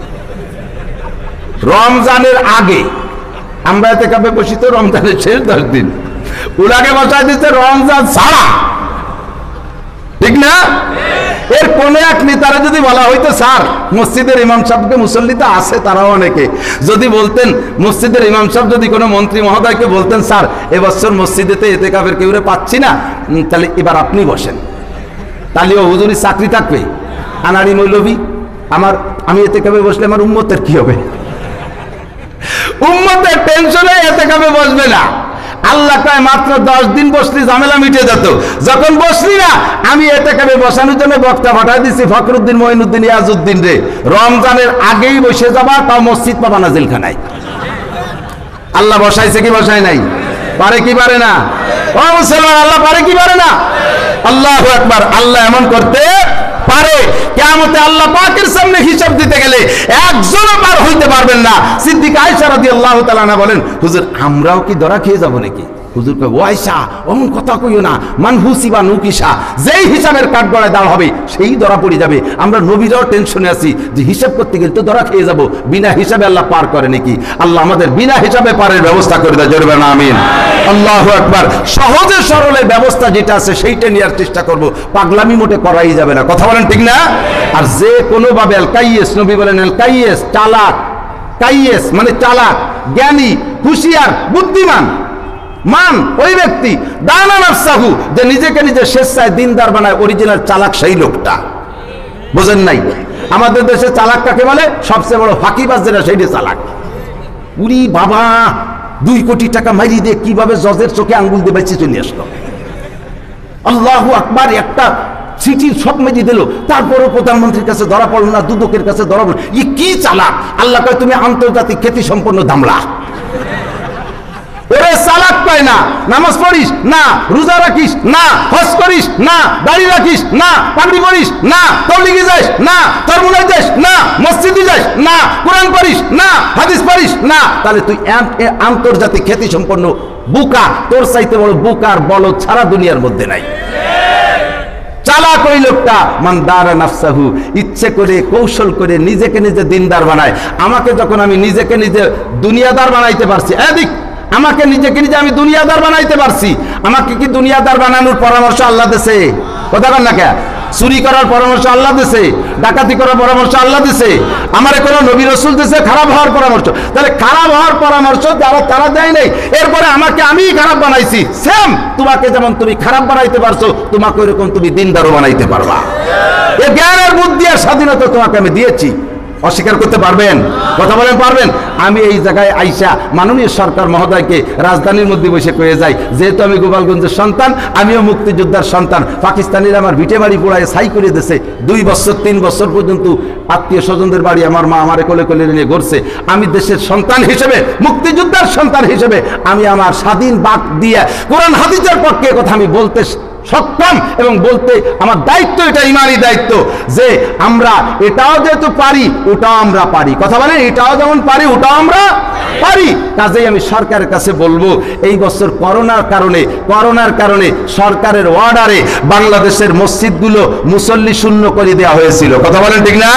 রমজানের আগে আমরা এতেকাফে বসি তো রমজানের শেষ 10 দিন, উনাকে বসাই দিচ্ছে রমজান ছাড়া, ঠিক না? এর কোন এক নেতারা যদি বলা হইতো স্যার মসজিদের ইমাম সাহেবকে, মুসল্লি তো আছে তারাও অনেকে, যদি বলতেন মসজিদের ইমাম সাহেব যদি কোনো মন্ত্রী মহোদয়কে বলতেন স্যার এবছর মসজিদেতে এতেকাফের কেউরে পাচ্ছি না, তাহলে এবার আপনি বসেন, তাহলেও হুজুরি চাকরি থাকবে। আনাড়ি মৌলবী আমি এতেকাফে বসলে আমার উম্মতের কি হবে? উম্মতের টেনশনে এতেকাফে বসবে না। আল্লাহ কয় মাত্র 10 দিন বসলি ঝামেলা মিটে যেত, যখন বসলি না আমি এতেকাফে বসানোর জন্য বক্তা পাঠাই দিছি ফখরুদ্দিন মঈনুদ্দিন ইয়াজউদ্দিন রে, রমজানের আগেই বসে যাবা, তাও মসজিদ পাবা না জেলখানায়। আল্লাহ বসাইছে কি বসায় নাই? পারে কি পারে না? ও মুসলমান, আল্লাহ পারে কি পারে না? আল্লাহু আকবার। আল্লাহ এমন করতে পারে, কিয়ামতে আল্লাহ পাকের সামনে হিসাব দিতে গেলে একজনও পার হইতে পারবেন না। সিদ্দিকা আয়েশা রাদিয়াল্লাহু তাআলা আনহা বলেন, হুজুর আমরাও কি ধরা খেয়ে যাব নাকি? হুজুর কয়, ও আয়েশা অমন কথা কইও না, মানহুসিবা নুকিসা, যেই হিসাবের কাঠগড়ায় দাঁড় হবে সেই ধরা পড়ে যাবে। আমরা নবীরাও টেনশনে আছি যে হিসাব করতে গেলে তো ধরা খেয়ে যাব, বিনা হিসাবে আল্লাহ পার করে নাকি? আল্লাহ আমাদের বিনা হিসাবে পারের ব্যবস্থা করে দেয়, জোরে বলেন আমিন। আল্লাহু আকবার। সহজে সরলে ব্যবস্থা যেটা আছে সেইটা নেওয়ার চেষ্টা করব, পাগলামি মোটে করাই যাবে না, কথা বলেন ঠিক না? আর যে কোনো ভাবে আল কাইয়েস, নবী বলেন আল কাইয়েস চালাক, কাইয়েস মানে চালাক, জ্ঞানী, হুঁশিয়ার, বুদ্ধিমান মান ওই ব্যক্তি, দানা নাফসাহু, যে নিজেকে নিজে স্বেচ্ছায় দিনদার বানায়, অরিজিনাল চালাক সেই লোকটা। বুঝেন নাই? আমাদের দেশে চালাক কাকে বলে? সবচেয়ে বড় ফাঁকিবাজ যেটা, সেইটা চালাক। উরি বাবা, 2 কোটি টাকা মাইরি দিয়ে কিভাবে জজের চোখে আঙ্গুল দিয়ে বেঁচে চলে আসলো। আল্লাহু আকবার। একটা চিঠির সব মেজি দিল, তারপরও প্রধানমন্ত্রীর কাছে ধরা পড়লো না, দুদকের কাছে ধরা পড়লো। ই কি চালাক! আল্লাহ কয় তুমি আন্তর্জাতিক খ্যাতি সম্পন্ন দামলা। ওরে চালাক পায় না, নামাজ পড়িস না, রোজা রাখিস না, হজ করিস না, দাড়ি রাখিস না, পাগড়ি পড়িস না, তবলিগে যাস না, তরমুনাই যাস না, মসজিদে যাস না, কোরআন পড়িস না, হাদিস পড়িস না, তাহলে তুই আন্তর্জাতিক খ্যাতি সম্পন্ন বুকা। তোর চাইতে বড় বুকার বলদ ছাড়া দুনিয়ার মধ্যে নাই। চালাক ওই লোকটা, মান দারা নাফসাহু, ইচ্ছে করে কৌশল করে নিজেকে নিজে দিনদার বানায়। আমাকে যখন আমি নিজেকে নিজে দুনিয়াদার বানাইতে পারছি, এদিক আমাকে নিজেকে নিজে আমি দুনিয়াদার বানাইতে পারছি, আমাকে কি দুনিয়াদার বানানোর পরামর্শ আল্লাহ দিছে? কথা বল না কে? চুরি করার পরামর্শ আল্লাহ দিছে? ডাকাতি করার পরামর্শ আল্লাহ দিছে? আমারে কোন নবী রাসূল দিছে খারাপ হওয়ার পরামর্শ? তাহলে খারাপ হওয়ার পরামর্শ যারা তারা দেয় নাই, এরপরে আমাকে আমিই খারাপ বানাইছি। সেম তোমাকে যেমন তুমি খারাপ বানাইতে পারছো, তোমাকে ওইরকম তুমি দিনদারও বানাইতে পারবা। এই জ্ঞানের বুদ্ধি আর স্বাধীনতা তোমাকে আমি দিয়েছি, অস্বীকার করতে পারবেন? কথা বলেন পারবেন? আমি এই জায়গায় আইসা মাননীয় সরকার মহোদয়কে রাজধানীর মধ্যে বসে কয়ে যাই, যেহেতু আমি গোপালগঞ্জের সন্তান, আমিও মুক্তিযোদ্ধার সন্তান, পাকিস্তানিরা আমার ভিটে বাড়ি পোড়ায় ছাই করে দিয়েছে, 2 বছর 3 বছর পর্যন্ত আত্মীয় স্বজনদের বাড়ি আমার মা আমারে কোলে কোলে নিয়ে ঘুরছে। আমি দেশের সন্তান হিসেবে, মুক্তিযোদ্ধার সন্তান হিসেবে আমি আমার স্বাধীন বাক দিয়ে কোরআন হাদিসের পক্ষে কথা আমি বলতে সক্ষম, এবং বলতে আমার দায়িত্ব, এটা ইমানি দায়িত্ব যে আমরা এটাও যেহেতু পারি ওটাও আমরা পারি। কথা বলেন, এটাও যেমন পারি ওটাও আমরা পারি। কাজেই আমি সরকারের কাছে বলবো, এই বছর করোনার কারণে সরকারের অর্ডারে বাংলাদেশের মসজিদগুলো মুসল্লি শূন্য করে দেওয়া হয়েছিল। কথা বলেন ঠিক না?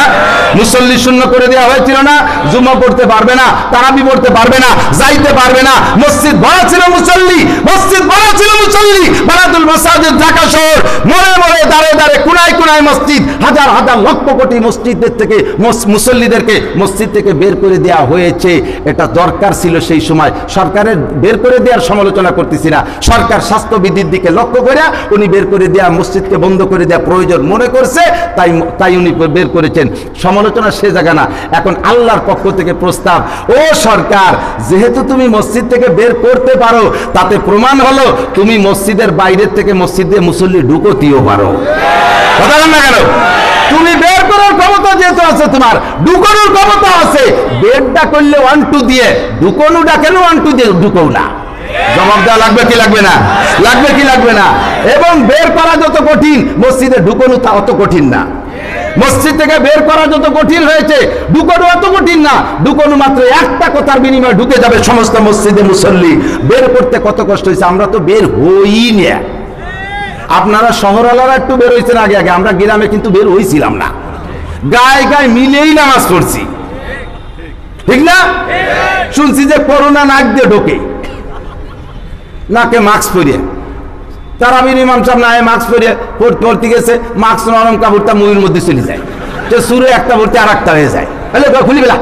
মুসল্লি শূন্য করে দেওয়া হয়েছিল না? জুমা পড়তে পারবে না, তারাবি পড়তে পারবে না, যাইতে পারবে না। মসজিদ ভরা ছিল মুসল্লি, মসজিদ ভরা ছিল মুসল্লি। বারাতুল মাসাজিদ ঢাকা শহর মোড়ে মোড়ে দাঁড়ে দাঁড়ে কোনায় কোনায় মসজিদ, হাজার হাজার লক্ষ কোটি মসজিদদের থেকে মুসল্লিদেরকে মসজিদ থেকে বের করে দেওয়া হয়েছে। এটা দরকার ছিল সেই সময়। সরকারের বের করে দেওয়ার সমালোচনা করতেছি না, সরকার স্বাস্থ্যবিধির দিকে লক্ষ্য করে উনি বের করে দেওয়া, মসজিদকে বন্ধ করে দেওয়া প্রয়োজন মনে করছে, তাই উনি বের করেছেন। সমালোচনা সে জায়গা না। এখন আল্লাহর পক্ষ থেকে প্রস্তাব, ও সরকার, যেহেতু তুমি মসজিদ থেকে বের করতে পারো, তাতে প্রমাণ হলো তুমি মসজিদের বাইরের থেকে মসজিদে মুসল্লি ঢুকতেও পারো। কথা বল না কেন? তুমি বের করার ক্ষমতা যেহেতু আছে, তোমার ঢুকানোর ক্ষমতা আছে। বেরটা করলে 1 2 দিয়ে, ঢুকানোটা কেন 1 2 দিয়ে ঢুকো না? জবাব দেওয়া লাগবে কি লাগবে না? লাগবে কি লাগবে না? এবং বের করা যত কঠিন, মসজিদে ঢুকানো তা অত কঠিন না। মসজিদ থেকে বের করা যত কঠিন হয়েছে, ঢুকানো অত কঠিন না। ঢুকানো মাত্র একটা কথার বিনিময়ে ঢুকে যাবে সমস্ত মসজিদে মুসল্লি। বের করতে কত কষ্ট হয়েছে, আমরা তো বের হই না। আপনারা শহরওয়ালারা একটু বের হয়েছেন আগে আগে, আমরা গ্রামে কিন্তু বের হইছিলাম না। গায়ে গায়ে মিলেই নামাজ পড়ছি, ঠিক না? শুনছি যে করোনা নাক দিয়ে ঢোকে, নাকে মাস্ক পরিয়ে। তারাবির ইমাম সাহেব না মাস্ক পরিয়ে পড়তে গেছে, মাস্ক নরম কাপড়টা মুভির মধ্যে চলে যায়, তো শুরু একটা ভর্তি আর একটা হয়ে যায়। খুলি বেলা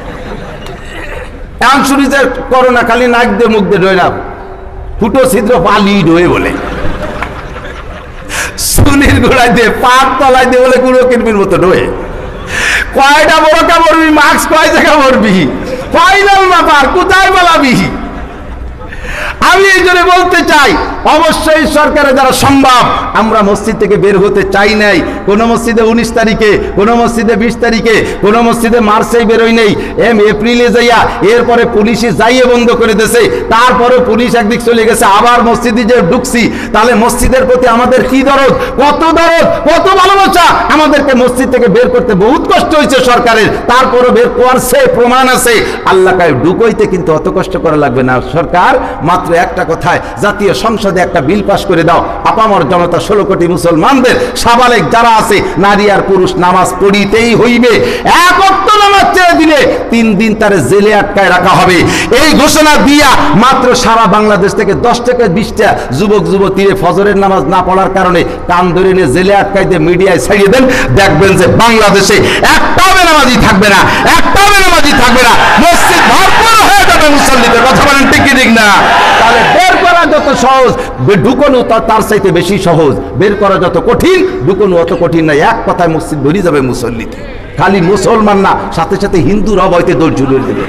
এমন শুরু যে করোনা খালি নাক দিয়ে মুখ দিয়ে ঢোয় না, ফুটো ছিদ্র পালি ঢোয়ে বলে, সুনির গোড়ায় দিয়ে পাট তলায় দিয়ে বলে গুঁড়ো কিনবির মতো ঢোয়ে। কয়টা বড়কা মরবি, মাস্ক কয় জায়গা মরবি, ফাইনাল ব্যাপার, কোথায় বলাবি? আমি এই জন্য বলতে চাই, অবশ্যই সরকারের দ্বারা সম্ভব। আমরা মসজিদ থেকে বের হতে চাই নাই। কোন মসজিদে 19 তারিখে, কোন মসজিদে 20 তারিখে, কোন মসজিদে মার্চেই বেরোই নেই, এপ্রিলে যাইয়া এরপরে পুলিশে যাইয়ে বন্ধ করে দিয়েছে। তারপরে পুলিশ একদিক চলে গেছে, আবার মসজিদে যে ঢুকছি। তাহলে মসজিদের প্রতি আমাদের কি দরদ, কত দরদ, কত ভালোবাসা। আমাদেরকে মসজিদ থেকে বের করতে বহুত কষ্ট হয়েছে সরকারের, তারপরে বের করছে, প্রমাণ আছে। আল্লাহ কায় ঢুকইতে কিন্তু অত কষ্ট করা লাগবে না। সরকার মাত্র একটা কথায়, জাতীয় সংসদে একটা বিল পাস করে দাও, আপামর জনতা 16 কোটি মুসলমানদের সাবালেক যারা আছে, নারী আর পুরুষ নামাজ পড়িতেই হইবে। এক ওয়াক্ত নামাজ ছেড়ে দিলে 3 দিন তারে জেলে আটকায় রাখা হবে। এই ঘোষণা দিয়া মাত্র সারা বাংলাদেশ থেকে 10 থেকে 20টা যুবক যুবতীরে ফজরের নামাজ না পড়ার কারণে কান ধরে নিয়ে জেলে আটকাই দিয়ে মিডিয়ায় ছাড়িয়ে দেন। দেখবেন যে বাংলাদেশে একটাও বেনামাজি থাকবে না, একটাও বেনামাজি থাকবে না। মসজিদ ভরপুর হয়ে যাবে মুসল্লিদের। কথা বলেন ঠিক কি ঠিক না? তাহলে বের করা যত সহজ, ঢুকানো তার চাইতে বেশি সহজ। বের করা যত কঠিন, ঢুকানো অত কঠিন না। এক কথায় মসজিদ ভরে যাবে মুসল্লিতে। খালি মুসলমান না, সাথে সাথে হিন্দুরাও হয়তো দৌড় ঝুলে দেবে।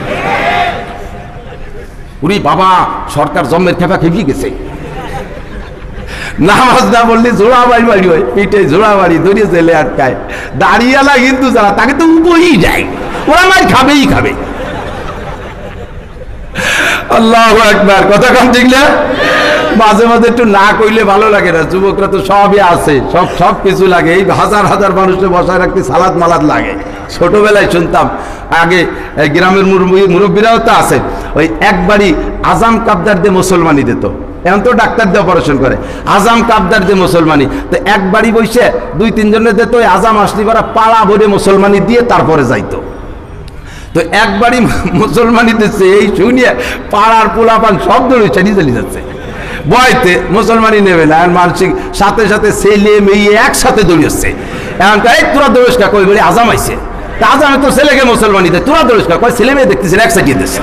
উনি বাবা, সরকার জন্মের খেপা খেপি গেছে। নামাজ না বললে জোড়া বাড়ি বাড়ি হয়, পিঠে জোড়া বাড়ি ধরিয়ে জেলে আটকায়। দাঁড়িয়ালা হিন্দু যারা, তাকে তো উপরেই যায়, ওরা মার খাবেই খাবে। আল্লাহু আকবার। কথা কম ঠিক না? মাঝে মাঝে একটু না কইলে ভালো লাগে না। যুবকরা তো সবই আছে, সব কিছু লাগে। এই হাজার হাজার মানুষকে বসায় রাখতে সালাদ মালাদ লাগে। ছোটবেলায় শুনতাম, আগে গ্রামের মুরব্বীরাও তো আছে, ওই একবারই আজাম কাবদার দিয়ে মুসলমানি দিত। এখন তো ডাক্তার দিয়ে অপারেশন করে, আজাম কাবদার দিয়ে মুসলমানি। তো একবারই বসে 2-3 জনের দিত, ওই আজাম আসলি পারা পাড়া ভরে মুসলমানি দিয়ে তারপরে যাইতো। তো একবারই মুসলমানি দিচ্ছে, এই শুনিয়ে পাড়ার পোলাপান সব দৌড়ে চালিয়ে চালিয়ে যাচ্ছে। ভয়তে মুসলমানি নেবে না, মানসিক সাথে সাথে ছেলে মেয়ে একসাথে দৌড়িয়েছে। এখন এই তোরা দৌড়িস কা, কই বলি আজাম আইছে, তা আজামে তো ছেলেকে মুসলমানি দেয়, তোরা দৌড়িস কা, কয় ছেলে মেয়ে দেখতেছেন একসাথে দিচ্ছে।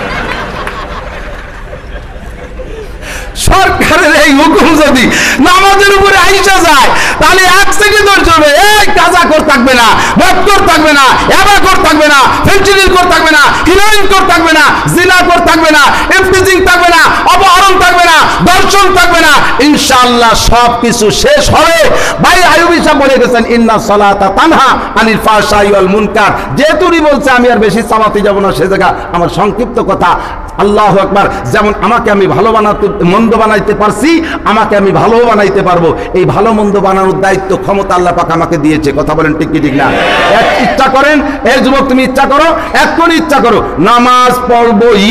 সরকারের এই হুকুম যদি নামাজের উপরে আইসা যায়, তাহলে 1 সেকেন্ড চলবে। এই কাজা কর থাকবে না, বদকর থাকবে না, এবাকর থাকবে না, ফেন্সিডিল কর থাকবে না, হিরোইন কর থাকবে না, জিনা কর থাকবে না, ইফতিজিং থাকবে না, অপহরণ থাকবে না, দর্শন থাকবে না। ইনশাআল্লাহ সব কিছু শেষ হবে। ভাই আইয়ুবী সাহেব বলে গেছেন, ইন্না সালাতা তানহা আনিল ফাহশাই ওয়াল মুনকার। যেহেতুই বলছে, আমি আর বেশি চালাতে যাব না, সে জায়গা আমার সংক্ষিপ্ত কথা। আল্লাহু আকবার। যেমন আমাকে আমি ভালো বানাতে, মন্দ বানাইতে পারছি, আমাকে আমি ভালো বানাইতে পারবো। এই ভালো মন্দ বানানোর দায়িত্ব, ক্ষমতা আল্লাহ পাক আমাকে দিয়েছে। কথা বলেন ঠিক কি ঠিক না? এক ইচ্ছা করেন, এই যুবক তুমি ইচ্ছা করো, এক্ষুনি ইচ্ছা করো, নামাজ পড়বই।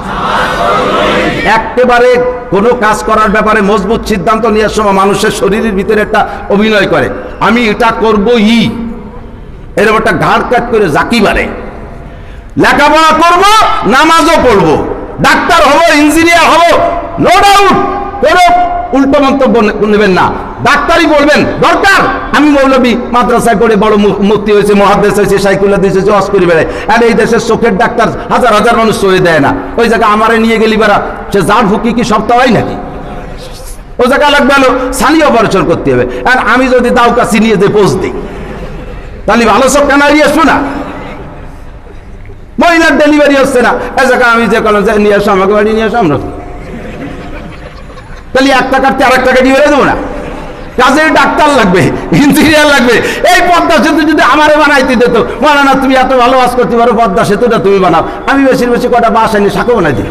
একেবারে কোনো কাজ করার ব্যাপারে মজবুত সিদ্ধান্ত নেওয়ার সময় মানুষের শরীরের ভিতরে একটা অভিনয় করে, আমি এটা করবই। এরকম একটা ঘাড় কাট করে জাকি বাড়ে। লেখাপড়া করব, নামাজও পড়বো, ডাক্তার হব, ইঞ্জিনিয়ার হব, নো ডাউট, কোনো উল্টো মন্তব্য নেবেন না। ডাক্তারই বলবেন দরকার, আমি মৌলবী মাদ্রাসায় পড়ে বড় মুফতি হয়েছে, মুহাদ্দিস হয়েছে, শাইখুল হাদিস হয়েছে, ওয়াজ করে বেড়ায়। আর এই দেশের চোখের ডাক্তার হাজার হাজার মানুষ সয়ে দেয় না, ওই জায়গায় আমারে নিয়ে গেলি বেড়া, সে যার হুকি কি সপ্তাহ হয় নাকি? ওই জায়গায় লাগবে হলো সানি অপারেশন করতে হবে। আর আমি যদি দাও কাছে নিয়ে যে পোজ দিই, তাহলে ভালো সব কেন আসবো না? মহিলার ডেলিভারি হচ্ছে না, এ জায়গায় আমি যে কোনো নিয়ে আসো, আমাকে বাড়ি নিয়ে আসো, আমরা তাহলে 1 টাকার 3 টাকা দিয়ে দেবো না? কাজে ডাক্তার লাগবে, ইঞ্জিনিয়ার লাগবে। এই পদ্মা সেতু যদি আমারে বানাইতে দিত, বলে না তুমি এত ভালো কাজ করতে পারো, পদ্মা সেতুটা তুমি বানাও, আমি বেশি বেশি কটা বাস এনে শাখা বানাই দিই।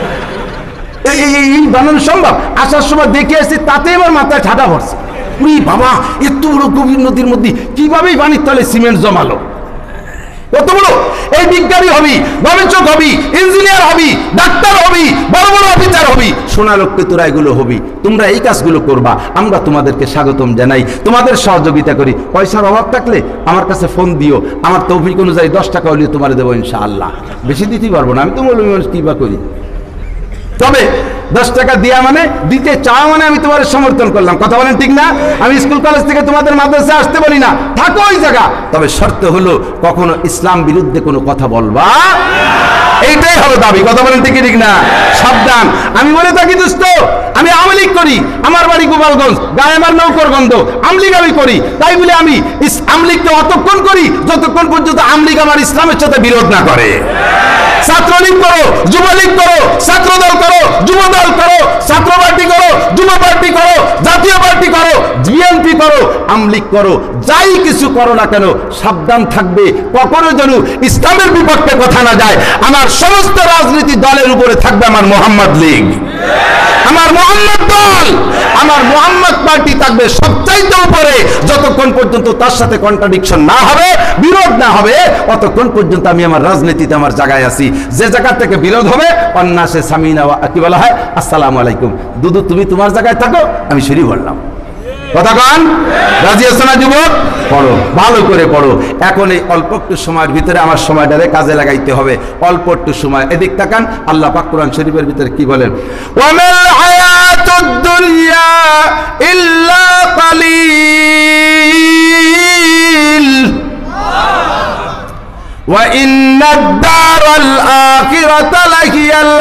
এই বানানো সম্ভব? আসার সময় দেখে এসেছি, তাতে আমার মাথায় ঠাটা পড়ছে, উই বাবা এত বড় গভীর নদীর মধ্যে কিভাবেই পানির তলে সিমেন্ট জমালো, কত বড়! এই বিজ্ঞানী হবি, গবেষক হবি, ইঞ্জিনিয়ার হবি, ডাক্তার হবি, বড় বড় অফিসার হবি, সোনা লক্ষ্যে তোরা এগুলো হবি। তোমরা এই কাজগুলো করবা, আমরা তোমাদেরকে স্বাগতম জানাই, তোমাদের সহযোগিতা করি। পয়সার অভাব থাকলে আমার কাছে ফোন দিও, আমার তৌফিক অনুযায়ী 10 টাকা হলেও তোমার দেবো ইনশাআল্লাহ। বেশি দিতে পারবো না, আমি তো মৌলবী মানুষ, কি বা করি। তবে 10 টাকা দিয়া মানে, দিতে চাও মানে আমি তোমার সমর্থন করলাম, কথা বলেন ঠিক না? আমি স্কুল কলেজ থেকে তোমাদের মাদ্রাসায় আসতে বলি না, থাকো ওই জায়গা, তবে শর্ত হলো কখনো ইসলাম বিরুদ্ধে কোনো কথা বলবা, এইটাই হলো দাবি, কথা বলেন ঠিক ঠিক না? সাবধান। আমি বলে থাকি দোস্ত, আমি আওয়ামী লীগ করি, আমার বাড়ি গোপালগঞ্জ, গায়ে আমার নৌকরগঞ্জ, আওয়ামী লীগ আমি করি, তাই বলে আমি আওয়ামী লীগকে অতক্ষণ করি যতক্ষণ পর্যন্ত আওয়ামী লীগ আমার ইসলামের সাথে বিরোধ না করে। ছাত্রলীগ করো, যুবলীগ করো, ছাত্রদল করো, যুবদল করো, ছাত্র পার্টি করো, যুব পার্টি করো, জাতীয় পার্টি করো, বিএনপি করো, আওয়ামী লীগ করো, যাই কিছু করো না কেন, সাবধান থাকবে কখনো যেন ইসলামের বিপক্ষে কথা না যায়। আমার সমস্ত রাজনীতি দলের উপরে থাকবে আমার মোহাম্মদ লীগ, আমার মোহাম্মদ দল, আমার মোহাম্মদ পার্টি থাকবে সবচাইতে উপরে। যতক্ষণ পর্যন্ত তার সাথে কন্ট্রাডিকশন না হবে, বিরোধ না হবে, ততক্ষণ পর্যন্ত আমি আমার রাজনীতিতে আমার জায়গায় আছি। যে জায়গা থেকে বিরোধ হবে, অন্যাসে সামিনা কি বলা হয়, আসসালামু আলাইকুম, দুদু তুমি তোমার জায়গায় থাকো, আমি শুরু করলাম। কথা কান রাজি আছো না যুবক? পড়ো, ভালো করে পড়ো। এখন এই অল্প একটু সময়ের ভিতরে আমার সময়টারে কাজে লাগাইতে হবে, অল্প একটু সময়। এদিক তাকান, আল্লাহ পাক কোরআন শরীফের ভিতরে কি বলেন? ওয়ামাল হায়াতুদ দুনিয়া ইল্লা কালিল ওয়া ইন্নাদ দারাল আখিরাতা লাহিয়াল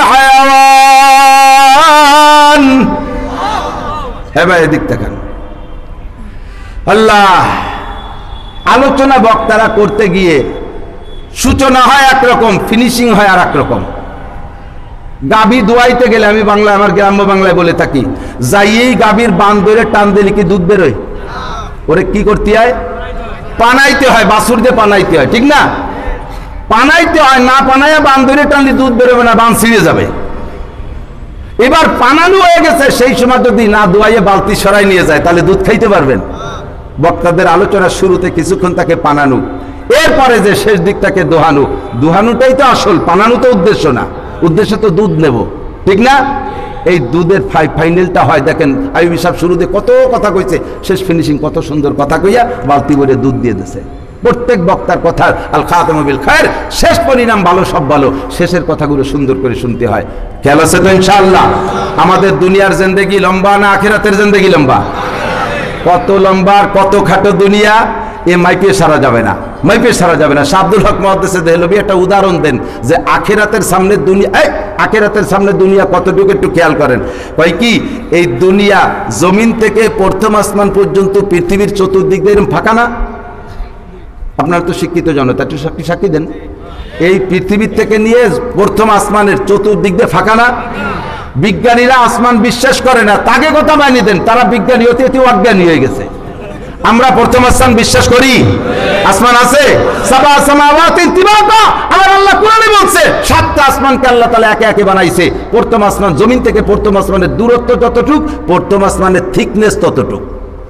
হায়াওয়ান। হ্যাঁ ভাই, এদিক তাকান। আল্লাহ, আলোচনা বক্তারা করতে গিয়ে সূচনা হয় একরকম, ফিনিশিং হয় আর একরকম। গাভী দোয়াইতে গেলে, আমি বাংলা, আমার গ্রাম্য বাংলায় বলে থাকি, যাইয়েই গাভীর বান ধরে টান দিলে কি দুধ বেরোয়? ওরে কি করতে হয়? পানাইতে হয়, বাছুর দিয়ে পানাইতে হয়, ঠিক না? পানাইতে হয়, না পানাইয়া বান ধরে টানলে দুধ বেরোবে না, বান ছিঁড়ে যাবে। এবার পানানো হয়ে গেছে, সেই সময় যদি না দোয়াইয়ে বালতি সরাই নিয়ে যায়, তাহলে দুধ খাইতে পারবেন? বক্তাদের আলোচনার শুরুতে কিছুক্ষণ তাকে পানানো, এরপরে যে শেষ দিকটাকে দোহানো। দোহানোটাই তো আসল, পানানো তো উদ্দেশ্য না, উদ্দেশ্য তো দুধ নেব, ঠিক না? এই দুধের ফাইনালটা হয়, দেখেন আইবি সাহেব শুরুতে কত কথা কইছে, শেষ ফিনিশিং কত সুন্দর কথা কইয়া বালতি ভরে দুধ দিয়ে দিছে। প্রত্যেক বক্তার কথার আল খাতামু বিল খায়র, শেষ পরিণাম ভালো, সব ভালো, শেষের কথাগুলো সুন্দর করে শুনতে হয়। খেয়াল আছে তো ইনশাআল্লাহ? আমাদের দুনিয়ার জিন্দেগি লম্বা না আখিরাতের জিন্দেগি লম্বা? কত লম্বা আর কত খাটো দুনিয়া, এ মাইপে সারা যাবে না, মাইপে সারা যাবে না। আব্দুল হক মুহাদ্দিসে দেহলভী একটা উদাহরণ দেন যে আখিরাতের সামনে দুনিয়া, আখিরাতের সামনে দুনিয়া কতটুকু একটু খেয়াল করেন। কয় কি, এই দুনিয়া জমিন থেকে প্রথম আসমান পর্যন্ত পৃথিবীর চতুর্দিক দিয়ে এরকম ফাঁকা না? আপনারা তো শিক্ষিত জনতা, একটু সাক্ষী দেন। এই পৃথিবীর থেকে নিয়ে প্রথম আসমানের চতুর্দিক দিয়ে ফাঁকা না? বিজ্ঞানীরা আসমান বিশ্বাস করে না, তাকে কথা বানিয়ে দেন, তারা বিজ্ঞানী হতে হতে অজ্ঞানী হয়ে গেছে। আমরা প্রথম আসমান বিশ্বাস করি, আসমান আছে, সাবা সামাওয়াতিন তিবাকা, আমার আল্লাহ কোরআনে বলছে 7টা আসমানকে আল্লাহ তাআলা একে একে বানাইছে। প্রথম আসমান, জমিন থেকে প্রথম আসমানের দূরত্ব যতটুক, প্রথম আসমানের থিকনেস ততটুক,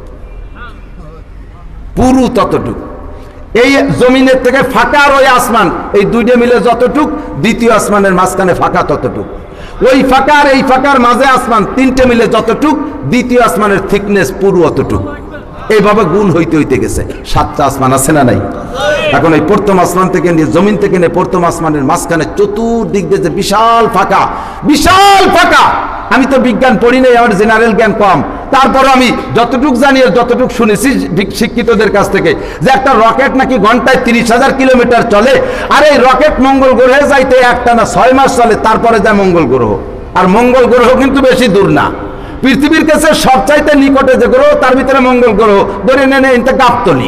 পুরু ততটুক। এই জমিনের থেকে ফাঁকা আর ওই আসমান, এই দুইটা মিলে যতটুক, দ্বিতীয় আসমানের মাঝখানে ফাঁকা ততটুক। ওই ফাঁকা আর এই ফাঁকার মাঝে আসমান, তিনটে মিলে যতটুক, দ্বিতীয় আসমানের থিকনেস পুরু অতটুক। এইভাবে গুণ হইতে হইতে গেছে। 7টা আসমান আছে না নাই? এখন এই প্রথম আসমান থেকে নিয়ে জমিন থেকে নিয়ে প্রথম আসমানের মাঝখানে চতুর্দিক দিয়ে যে বিশাল ফাঁকা, বিশাল ফাঁকা। আমি তো বিজ্ঞান পড়ি নাই, আমার জেনারেল জ্ঞান কম, তারপর আমি যতটুক জানি আর যতটুক শুনেছি শিক্ষিতদের কাছ থেকে যে একটা রকেট নাকি ঘন্টায় 30,000 কিলোমিটার চলে। আর এই রকেট মঙ্গল গ্রহে যাইতে একটানা 6 মাস চলে, তারপরে যায় মঙ্গল গ্রহ। আর মঙ্গল গ্রহ কিন্তু বেশি দূর না, পৃথিবীর কাছে সবচাইতে নিকটে যে গ্রহ তার ভিতরে মঙ্গল গ্রহ ধরে নেন এটা গাবতলী,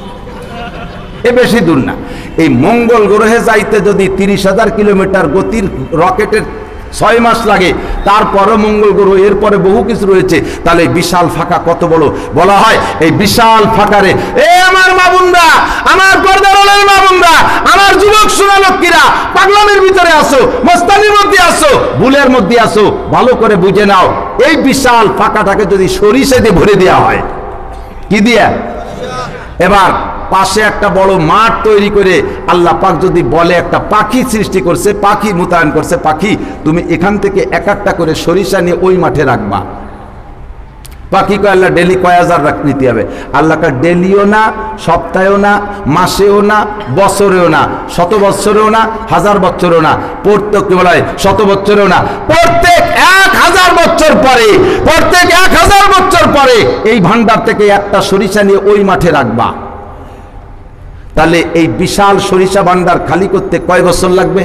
এ বেশি দূর না। এই মঙ্গল গ্রহে যাইতে যদি 30,000 কিলোমিটার গতির রকেটের 6 মাস লাগে, তারপরে মঙ্গল গ্রহ, এরপরে বহু কিছু রয়েছে, তাহলে বিশাল ফাঁকা কত বড়। বলা হয় এই বিশাল ফাঁকারে এ আমার মা বোনরা, আমার পর্দার আড়ালের মা বোনরা, আমার যুবক সোনা লক্ষ্মীরা, পাগলামির ভিতরে আসো, মস্তানির মধ্যে আসো, ভুলের মধ্যে আসো, ভালো করে বুঝে নাও এই বিশাল ফাঁকাটাকে যদি সরিষা দিয়ে ভরে দেওয়া হয়, কি দিয়ে? এবার পাশে একটা বড় মাঠ তৈরি করে আল্লাহ পাক যদি বলে একটা পাখি সৃষ্টি করছে, পাখি মোতায়েন করছে, পাখি তুমি এখান থেকে এক একটা করে সরিষা নিয়ে ওই মাঠে রাখবা। পাখি কয় আল্লাহ ডেলি কয় হাজার নিতে হবে? আল্লাহ কয় ডেলিও না, সপ্তাহেও না, মাসেও না, বছরেও না, 100 বছরেও না, 1000 বছরেও না, প্রত্যেক কি বলা হয় 100 বছরেও না, প্রত্যেক 1000 বছর পরে, প্রত্যেক 1000 বছর পরে এই ভান্ডার থেকে একটা সরিষা নিয়ে ওই মাঠে রাখবা। তাহলে এই বিশাল সরিষা ভান্ডার খালি করতে কয় বছর লাগবে?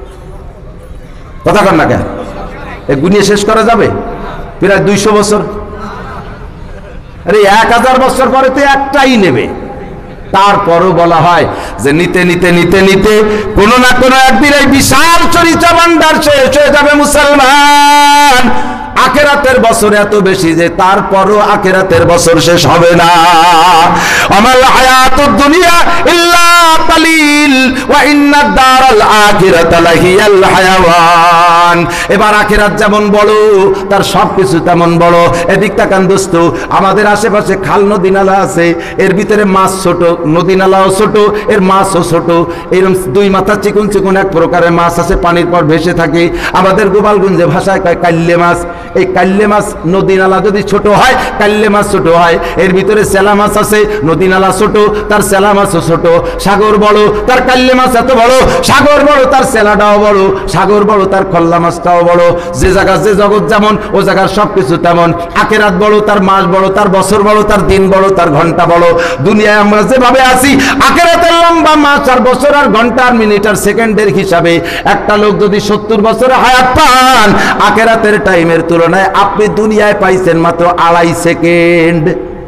কথা কন না কেন? গুনিয়ে শেষ করা যাবে? প্রায় 200 বছর। আরে 1000 বছর পরে তো একটাই নেবে। তারপরও বলা হয় যে নিতে নিতে নিতে নিতে কোনো না কোনো একদিন এই বিশাল সরিষা ভান্ডার শেষ হয়ে যাবে মুসলমান। আখেরাতের বছর এত বেশি যে তারপরও আখেরাতের বছর শেষ হবে না। আমাল হায়াতুদ দুনিয়া ইল্লা কালিল ওয়া ইন্নাদ দারাল আখিরাতা লাহিয়াল হায়াওয়ান। এবার আখেরাত যেমন বড় তার সবকিছু তেমন বড়। এদিক তাকান দোস্ত, আমাদের আশেপাশে খাল নদী নালা আছে, এর ভিতরে মাছ ছোট, নদী নালাও ছোট, এর মাছও ছোট। এরকম 2 মাথা চিকুন চিকুন এক প্রকারের মাছ আছে, পানির পর ভেসে থাকে। আমাদের গোপালগঞ্জে ভাষায় কয় কাল্লে মাছ। এই কাল্লে মাছ নদী নালা যদি ছোট হয়, কাল্লে মাছ ছোট হয়। এর ভিতরে সেলা মাছ আছে, নদী নালা ছোট, তার সেলা মাছও ছোট। সাগর বড়, তার কাল্লে মাছ এত বড়। সাগর বড়, তার সেলাটাও বড়। সাগর বড়, তার খল্লা মাছটাও বড়। যে জায়গা যে জগৎ যেমন, ও জায়গার সবকিছু তেমন। আখেরাত বড়, তার মাস বড়, তার বছর বড়, তার দিন বড়, তার ঘন্টা বড়। দুনিয়ায় আমরা যেভাবে আছি, আখেরাতের লম্বা মাস আর বছর আর ঘন্টা আর মিনিট আর সেকেন্ডের হিসাবে একটা লোক যদি 70 বছরের হায়াত পান, আখেরাতের টাইমের তুলনায় আপনি দুনিয়ায় পাইছেন মাত্র 2.5 সেকেন্ড।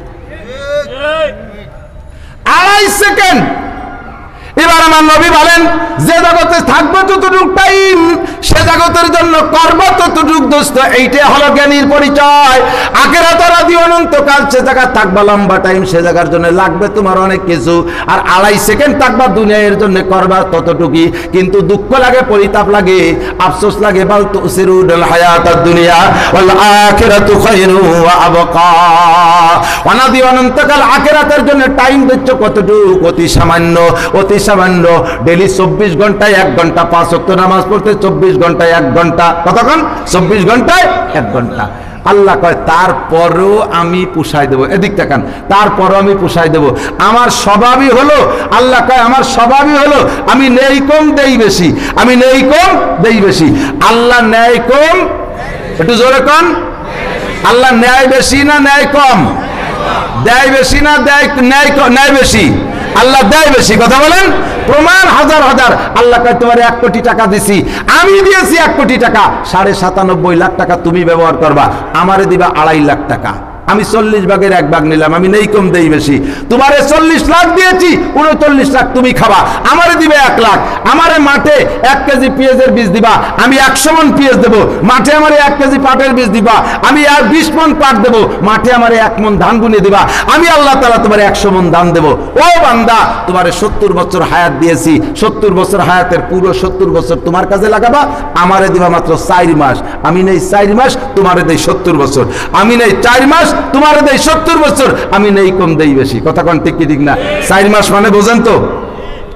2.5 সেকেন্ড। এবার আমার নবী বলেন যে জগতে থাকবো ততটুক টাইম, সে জগতের জন্য করবো ততটুক দোস্ত। এইটা হলো জ্ঞানীর পরিচয়। আখিরাত রাদি অনন্তকাল সে জায়গা থাকবা লম্বা টাইম, সে জায়গার জন্য লাগবে তোমার অনেক কিছু। আর 2.5 সেকেন্ড থাকবা দুনিয়ার জন্য করবা ততটুকুই। কিন্তু দুঃখ লাগে, পরিতাপ লাগে, আফসোস লাগে। বাল তুসিরুল হায়াতাদ দুনিয়া ওয়াল আখিরাতু খায়রুন ওয়া আবকা। অনাদি অনন্তকাল আখিরাতের জন্য টাইম দিচ্ছ কতটুকু? অতি সামান্য, অতি সামান্য। ডেলি 24 ঘন্টায় 1 ঘন্টা 5 ওয়াক্ত নামাজ পড়তে, 24 ঘন্টায় 1 ঘন্টা। কতক্ষণ? 24 ঘন্টায় 1 ঘন্টা। আল্লাহ কয় তারপরও আমি পুষাই দেবো। এদিক তাকান, তারপরও আমি পুষাই দেবো। আমার স্বভাবই হলো, আল্লাহ কয় আমার স্বভাবই হলো আমি নেই কম দেই বেশি, আমি নেই কম দেই বেশি। আল্লাহ ন্যায় কম, একটু জোরে কন। আল্লাহ ন্যায় বেশি না ন্যায় কম? দেয় বেশি না দেয় ন্যায় বেশি? আল্লাহ দেয় বেশি। কথা বলেন। প্রমাণ হাজার হাজার। আল্লাহ কয় তোমার 1 কোটি টাকা দিছি, আমি দিয়েছি 1 কোটি টাকা, 97.5 লাখ টাকা তুমি ব্যবহার করবা, আমারে দিবা 2.5 লাখ টাকা। আমি 40 ভাগের 1 ভাগ নিলাম, আমি নেই কম দেই বেশি। তোমারে 40 লাখ দিয়েছি, 39 লাখ তুমি খাবা, আমারে দিবে 1 লাখ। আমারে মাঠে 1 কেজি পেঁয়াজের বীজ দিবা, আমি 100 মণ পেঁয়াজ দেবো। মাঠে আমারে 1 কেজি পাটের বীজ দিবা, আমি আর 20 মণ পাট দেবো। মাঠে আমারে 1 মণ ধান বুনে দিবা, আমি আল্লাহ তাআলা তোমার 100 মণ ধান দেবো। ও বান্দা, তোমারে 70 বছর হায়াত দিয়েছি, 70 বছর হায়াতের পুরো 70 বছর তোমার কাজে লাগাবা, আমারে দিবা মাত্র 4 মাস। আমি নেই 4 মাস, তোমারে দেই 70 বছর। আমি নেই 4 মাস, তোমারে দেই 70 বছর। আমি নেই কম দেই বেশি। কথা কোন ঠিক কি ঠিক না? 4 মাস মানে বোঝেন তো?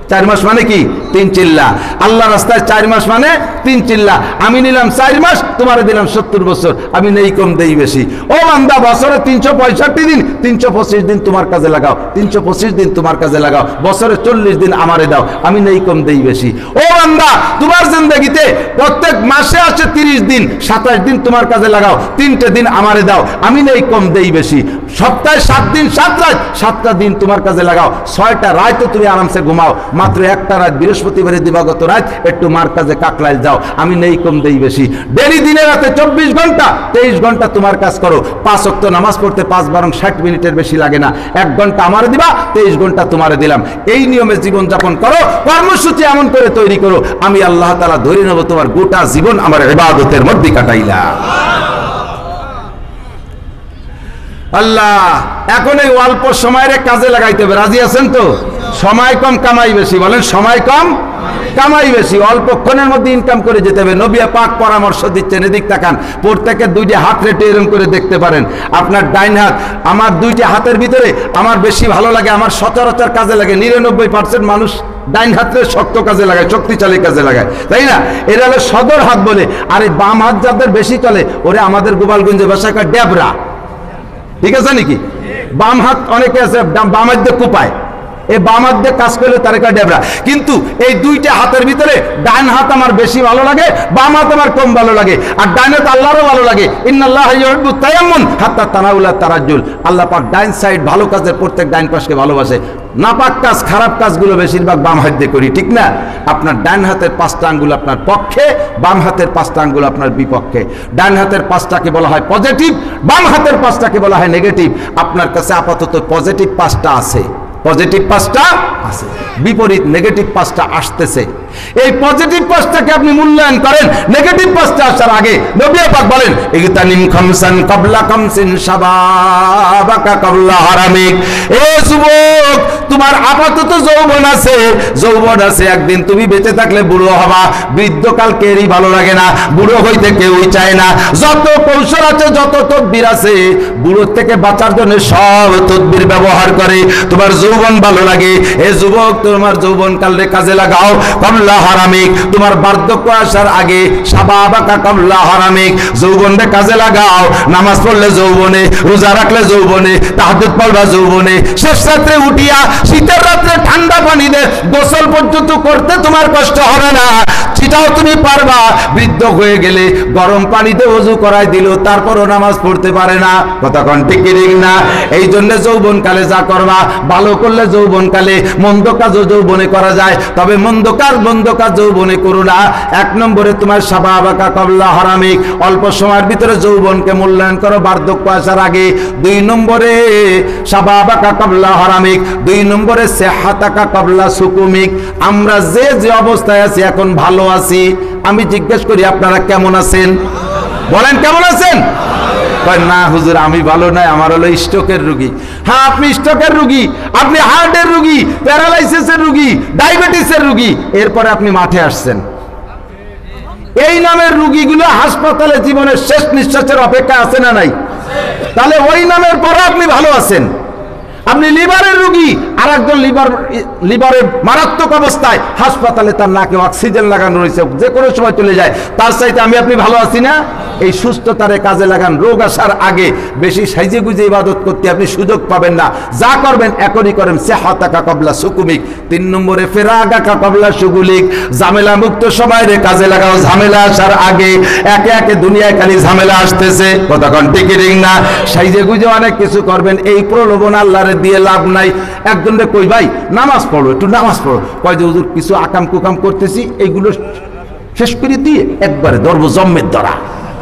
4 মাস মানে কি 3 চিল্লা। আল্লাহ রাস্তায় 4 মাস মানে 3 চিল্লা। আমি নিলাম 4 মাস, তোমারে দিলাম 70 বছর। আমি নেই কম দেই বেশি। ও বান্দা, বছরে 365 দিন, 325 দিন তোমার কাজে লাগাও, 325 দিন তোমার কাজে লাগাও, বছরে 40 দিন আমারে দাও, আমি নেই কম দেই বেশি। ও বান্দা, তোমার জিন্দেগিতে প্রত্যেক মাসে আছে 30 দিন, 27 দিন তোমার কাজে লাগাও, 3টে দিন আমারে দাও, আমি নেই কম দেই বেশি। সপ্তাহে 7 দিন 7 রাত, 7টা দিন তোমার কাজে লাগাও, 6টা রাতও তুমি আরামসে ঘুমাও, মাত্র একটা রাত বৃহস্পতিবারে দিবাগত রাত একটু মার কাজে কাকলাইল যাও, আমি নেই কম দেই বেশি। ডেলি দিনে রাতে 24 ঘন্টা, 23 ঘন্টা তোমার কাজ করো। 5 ওয়াক্ত নামাজ পড়তে 5 বারং 60 মিনিটের বেশি লাগে না। 1 ঘন্টা আমারে দিবা, 23 ঘন্টা তোমারে দিলাম। এই নিয়মে জীবন যাপন করো, কর্মসূচি এমন করে তৈরি করো, আমি আল্লাহ তাআলা ধরে নেব তোমার গোটা জীবন আমার ইবাদতের মধ্যে কাটাইলা। আল্লাহ, এখন এই অল্প সময়ের কাজে লাগাইতে হবে, রাজি আছেন তো? সময় কম কামাই বেশি, বলেন সময় কম কামাই বেশি, অল্পক্ষণের মধ্যে ইনকাম করে যেতে হবে। নবী পাক পরামর্শ দিচ্ছেন, এদিক তাকান, প্রত্যেকের 2টি হাত রেটে এরকম করে দেখতে পারেন। আপনার ডাইন হাত, আমার 2টি হাতের ভিতরে আমার বেশি ভালো লাগে, আমার সচরাচর কাজে লাগে। 99% মানুষ ডাইন হাতে শক্ত কাজে লাগায়, শক্তিশালী কাজে লাগায়, তাই না? এরা হলো সদর হাত বলে। আর এই বাম হাত যাদের বেশি চলে, ওরে আমাদের গোপালগঞ্জে ভাষায় কয় ডেবরা। ঠিক আছে নাকি? বাম হাত অনেকে আছে বাম হাত দিয়ে কুপায়, এই বাম হাত দিয়ে কাজ করলে তার একটা ডেবরা। কিন্তু এই 2টা হাতের ভিতরে ডান হাত আমার বেশি ভালো লাগে, বাম হাত আমার কম ভালো লাগে। আর ডান হাত আল্লাহরও ভালো লাগে, ইন্নাল্লাহা ইউহিব্বুত তায়াম্মুন হাত্তা তানাউলা তারাজ্জুল। আল্লাহ পাক ডাইন সাইড, ভালো কাজের প্রত্যেক ডাইন পাশকে ভালোবাসে। নাপাক কাজ, খারাপ কাজগুলো বেশিরভাগ বাম হাত দিয়ে করি, ঠিক না? আপনার ডান হাতের 5টা আঙ্গুল আপনার পক্ষে, বাম হাতের 5টা আঙ্গুল আপনার বিপক্ষে। ডান হাতের 5টাকে বলা হয় পজিটিভ, বাম হাতের 5টাকে বলা হয় নেগেটিভ। আপনার কাছে আপাতত পজিটিভ 5টা আছে, পজিটিভ 5টা আছে, বিপরীত নেগেটিভ 5টা আসতেছে। এই পজিটিভ 5টাকে আপনি মূল্যায়ন করেন, নেগেটিভ 5টা আসার আগে নবী পাক বলেন, ইগতানিম খামসান ক্বাবলা খামসিন শাবাবাকা ক্বাবলা হারামিক। এ যুবক, তোমার আপাতত যৌবন আছে, যৌবন আছে, একদিন তুমি বেঁচে থাকলে বুড়ো হবা। বৃদ্ধকাল কেউই ভালো লাগে না, বুড়ো হইতে কেউই চায় না। যত কৌশল আছে, যত তদবির আছে, বুড়োর থেকে বাঁচার জন্য সব তদবির ব্যবহার করে। তোমার যৌবন ভালো লাগে, এ যুবক, তোমার যৌবন কালে কাজে লাগাও। ক্বাবলা হারামিক, তোমার বার্ধক্য আসার আগে, শাবাবাকা ক্বাবলা হারামিক, যৌবনকে কাজে লাগাও। নামাজ পড়লে যৌবনে, রোজা রাখলে যৌবনে, তাহাজ্জুদ পড়বা যৌবনে, শেষ রাত্রে উঠিয়া শীতের রাত্রে ঠান্ডা পানি দে গোসল পর্যন্ত করতে তোমার কষ্ট হবে না, সেটাও তুমি পারবা। বৃদ্ধ হয়ে গেলে গরম পানিতে ওযু করাই দিল, তারপরও নামাজ পড়তে পারে না। কথা কোন ঠিক না? এই জন্য যৌবন কালে যা করবা, ভালো করলে যৌবন কালে, মন্দ কাজও যৌবনে করা যায়, তবে মন্দ কাজ যৌবনে করো না। 1 নম্বরে তোমার শাবাবাকা ক্বাবলা হারামিক, অল্প সময়ের ভিতরে যৌবনকে মূল্যায়ন করো বার্ধক্য আসার আগে। 2 নম্বরে শাবাবাকা ক্বাবলা হারামিক, 2 নম্বরে সিহহাতাকা ক্বাবলা সুকুমিক। আমরা যে যে অবস্থায় আছি এখন ভালো আছি। আমি জিজ্ঞেস করি আপনারা কেমন আছেন? বলেন কেমন আছেন? না হুজুর, আমি ভালো নাই, আমার হলো স্ট্রোকের রোগী। হ্যাঁ, আপনি স্ট্রোকের রোগী, আপনি হার্টের রোগী, প্যারালাইসিসের রোগী, ডায়াবেটিসের রোগী, এরপরে আপনি মাঠে আসছেন। এই নামের রোগীগুলো হাসপাতালে জীবনের শেষ নিঃশ্বাসের অপেক্ষা আছে না নাই? তাহলে ওই নামের পরে আপনি ভালো আছেন। আপনি লিভারের রোগী, আর একজন লিভারের মারাত্মক অবস্থায় হাসপাতালে, তার নাকে অক্সিজেন লাগানো রয়েছে, যে কোনো সময় চলে যায়। তার চাইতে আপনি ভালো আছি না? এই সুস্থতারে কাজে লাগান। রোগ আসার আগে বেশি সাইজে গুজে ইবাদত করতে আপনি সুযোগ পাবেন না। যা করবেন এখনই করেন। সিহহাতাকা ক্বাবলা সুকুমিক। 3 নম্বরে ফিরাগাকা ক্বাবলা শুগুলিক, ঝামেলা মুক্ত সময়ের কাজে লাগাও, ঝামেলা আসার আগে। একে একে দুনিয়ায় খালি ঝামেলা আসতেছে, কথা কোন ঠিক না? সাইজে গুজে অনেক কিছু করবেন, এই প্রলোভন আল্লাহর দিয়ে লাভ নাই। একজনকে কই, ভাই নামাজ পড়ো, একটু নামাজ পড়ো, কয় যে হুজুর কিছু আকাম কুকাম করতেছি, এইগুলো শেষ করে দিয়ে একবারে ধরবো জম্মের ধরা।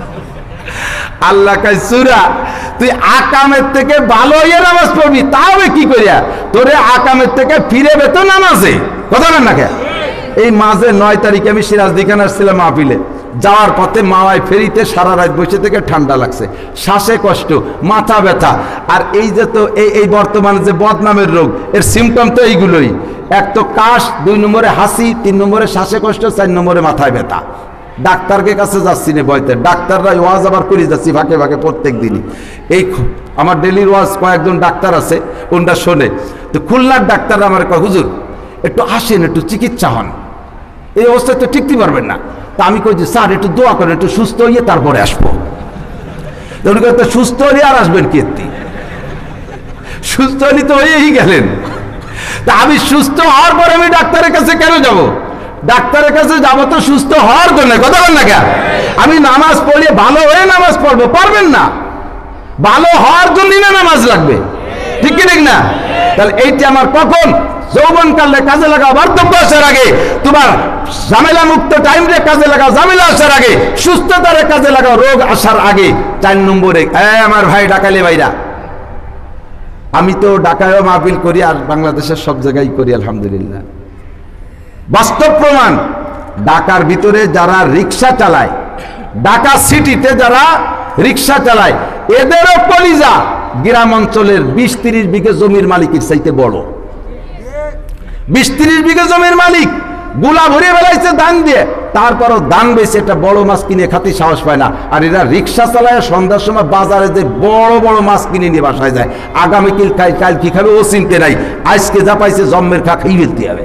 আল্লাহ কয়, সূরা, তুই আকামের থেকে ভালো হইয়া নামাজ পড়বি, তাহলে কি করিয়া? তোরে আকামের থেকে ফিরে বেতো নামাজে। কথা বলেন না? এই মাঝে 9 তারিখে আমি সিরাজদিখানে আসছিলাম মাহফিলে। যাওয়ার পথে মাওয়ায় ফেরিতে সারা রাত বসে থেকে ঠান্ডা লাগছে, শ্বাসে কষ্ট, মাথা ব্যথা। আর এই যে তো এই বর্তমানে যে বদনামের রোগ, এর সিমটম তো এইগুলোই। 1 তো কাশ, 2 নম্বরে হাসি, 3 নম্বরে শ্বাসে কষ্ট, 4 নম্বরে মাথায় ব্যথা। ডাক্তারকে কাছে যাচ্ছি না বয়তে, ডাক্তাররা ওয়াজ আবার করে যাচ্ছি ফাঁকে ফাঁকে প্রত্যেক দিনই। এই আমার ডেলির ওয়াজ কয়েকজন ডাক্তার আছে, ওনটা শোনে। তো খুলনার ডাক্তাররা আমার কয়, হুজুর একটু আসেন, একটু চিকিৎসা হন, এই অবস্থায় তো টিকতে পারবেন না। তা আমি কই যে স্যার একটু দোয়া করেন, একটু সুস্থ হইয়ে তারপরে আসবো। উনি কয়েকটা সুস্থ হলে আর আসবেন কি? সুস্থ হলে তো হয়েই গেলেন। তা আমি সুস্থ হওয়ার পরে আমি ডাক্তারের কাছে কেন যাব? ডাক্তারের কাছে যাবো তো সুস্থ হওয়ার জন্য, কথা বল না কেন? আমি নামাজ পড়িয়ে ভালো হয়ে নামাজ পড়বো, পারবেন না। ভালো হওয়ার জন্যই না নামাজ লাগবে, ঠিক কি ঠিক না? তাহলে এইটা আমার কখন? যৌবন কালে কাজে লাগাও, বার্ধক্য আসার আগে। তোমার ঝামেলা মুক্ত টাইম রে কাজে লাগাও, ঝামেলা আসার আগে। সুস্থতারে কাজে লাগাও, রোগ আসার আগে। 4 নম্বরে আমার ভাই ডাকালে ভাইরা, আমি তো ঢাকায়ও মাহফিল করি আর বাংলাদেশের সব জায়গায় করি আলহামদুলিল্লাহ। বাস্তব প্রমাণ, ঢাকার ভিতরে যারা রিক্সা চালায়, ঢাকা সিটিতে যারা রিক্সা চালায়, এদেরও কলিজা গ্রাম অঞ্চলের 20-30 বিঘা জমির মালিকের চাইতে বড়। 20-30 বিঘা জমির মালিক গুলা ভরিয়ে বেলাইছে ধান দিয়ে, তারপরও ধান বেশি একটা বড় মাছ কিনে খাতে সাহস পায় না। আর এরা রিক্সা চালায় সন্ধ্যার সময় বাজারে যে বড় বড় মাছ কিনে নিয়ে বাসায় যায়। আগামীকাল কাল কি খাবে ও চিনতে নাই, আজকে যা পাইছে জম্মের খা খেয়ে ফেলতে হবে।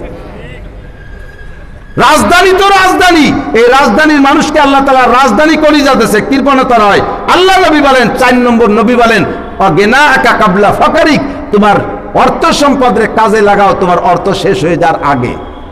রাজধানী তো রাজধানী, এই রাজধানীর মানুষকে আল্লাহ তাআলা রাজধানী করে যাতেছে, কৃপণতা নয়। আল্লাহ নবী বলেন, 4 নম্বর নবী বলেন, অগেনা আকা কাবলা ফাকারিক, তোমার অর্থ সম্পদের কাজে লাগাও তোমার অর্থ শেষ হয়ে যাওয়ার আগে।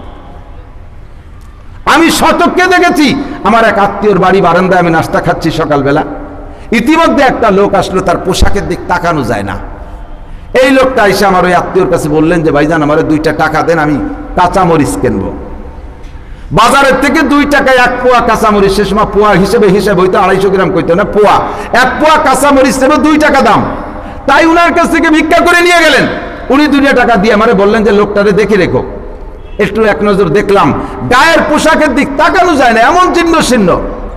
আমি শতককে দেখেছি, আমার এক আত্মীয়র বাড়ি বারান্দায় আমি নাস্তা খাচ্ছি সকালবেলা, ইতিমধ্যে একটা লোক আসলো, তার পোশাকের দিক তাকানো যায় না। এই লোকটা এসে আমার ওই আত্মীয়র কাছে বললেন যে ভাইজান আমার 2টা টাকা দেন, আমি কাঁচামরিচ কিনবো। বাজারের থেকে 2 টাকায় 1 পোয়া কাঁচামরিচ, সে সময় পোয়া হিসেবে হইতো 250 গ্রাম কইতো না, পোয়া। 1 পোয়া কাঁচামরিচ ছিল 2 টাকা দাম। তাই উনার কাছ থেকে ভিক্ষা করে নিয়ে গেলেন। উনি 2 টাকা দিয়ে আমারে বললেন যে লোকটারে দেখে রেখো। একটু এক নজর দেখলাম, গায়ের পোশাকের দিক তাকানো যায় না, এমন চিহ্ন চিহ্ন।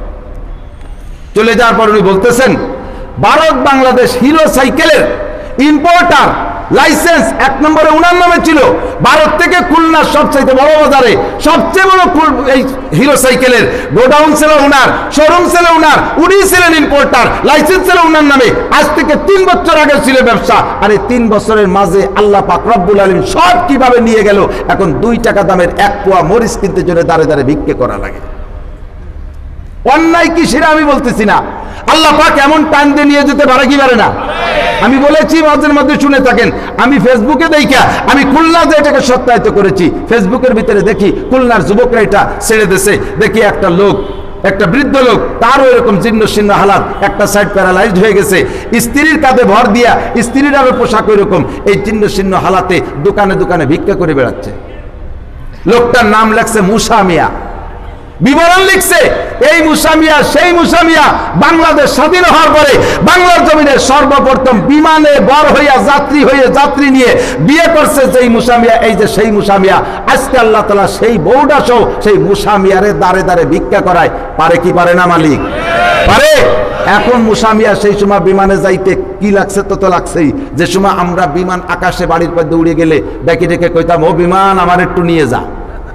চলে যাওয়ার পর উনি বলতেছেন, ভারত বাংলাদেশ হিরো সাইকেলের ইম্পোর্টার, লাইসেন্স 1 নম্বরে উনার নামে ছিল। ভারত থেকে খুলনার সবচাইতে বড় বাজারে সবচেয়ে বড় এই হিরো সাইকেলের গোডাউন ছিল উনার, শোরুম ছিল উনার, উনি ছিলেন ইম্পোর্টার, লাইসেন্স ছিল উনার নামে। আজ থেকে 3 বছর আগে ছিল ব্যবসা। আর এই 3 বছরের মাঝে আল্লাহ পাক রব্বুল আলামিন সব কিভাবে নিয়ে গেল। এখন 2 টাকা দামের 1 পোয়া মরিচ কিনতে জন্য দাঁড়ে দাঁড়ে ভিক্ষে করা লাগে। অন্যায় কি সেটা আমি বলতেছি না, আল্লাহ পাক এমন টান দিয়ে নিয়ে যেতে পারে কি পারে না? আমি বলেছি, মাঝে মধ্যে শুনে থাকেন, আমি ফেসবুকে দেখা, আমি খুলনা যে এটাকে সত্যায়িত করেছি। ফেসবুকের ভিতরে দেখি খুলনার যুবকরা এটা ছেড়ে দিয়েছে। দেখি একটা লোক, একটা বৃদ্ধ লোক, তারও এরকম জীর্ণ শীর্ণ হালাত, একটা সাইড প্যারালাইজড হয়ে গেছে, স্ত্রীর কাঁধে ভর দিয়া, স্ত্রীর আরো পোশাক এরকম, এই জীর্ণ শীর্ণ হালাতে দোকানে দোকানে ভিক্ষা করে বেড়াচ্ছে। লোকটার নাম লেখছে মুসা মিয়া, বিবরণ লিখছে, এই মুসা মিয়া সেই মুসা মিয়া বাংলাদেশ স্বাধীন হওয়ার পরে বাংলার জমিনে সর্বপ্রথম বিমানে বর হইয়া যাত্রী নিয়ে বিয়ে করছে যেই মুসা মিয়া, এই যে সেই মুসা মিয়া। আজকে আল্লাহ তাআলা সেই বউডা সহ সেই মুসা মিয়ারে দাঁড়ে দাঁড়ে ভিক্ষা করায়। পারে কি পারে না মালিক? পারে। এখন মুসা মিয়া সেই সময় বিমানে যাইতে কি লাগছে, তো লাগছেই। যে সময় আমরা বিমান আকাশে বাড়ির পর দৌড়ে গেলে ডেকে ডেকে কইতাম, ও বিমান আমার একটু নিয়ে যা।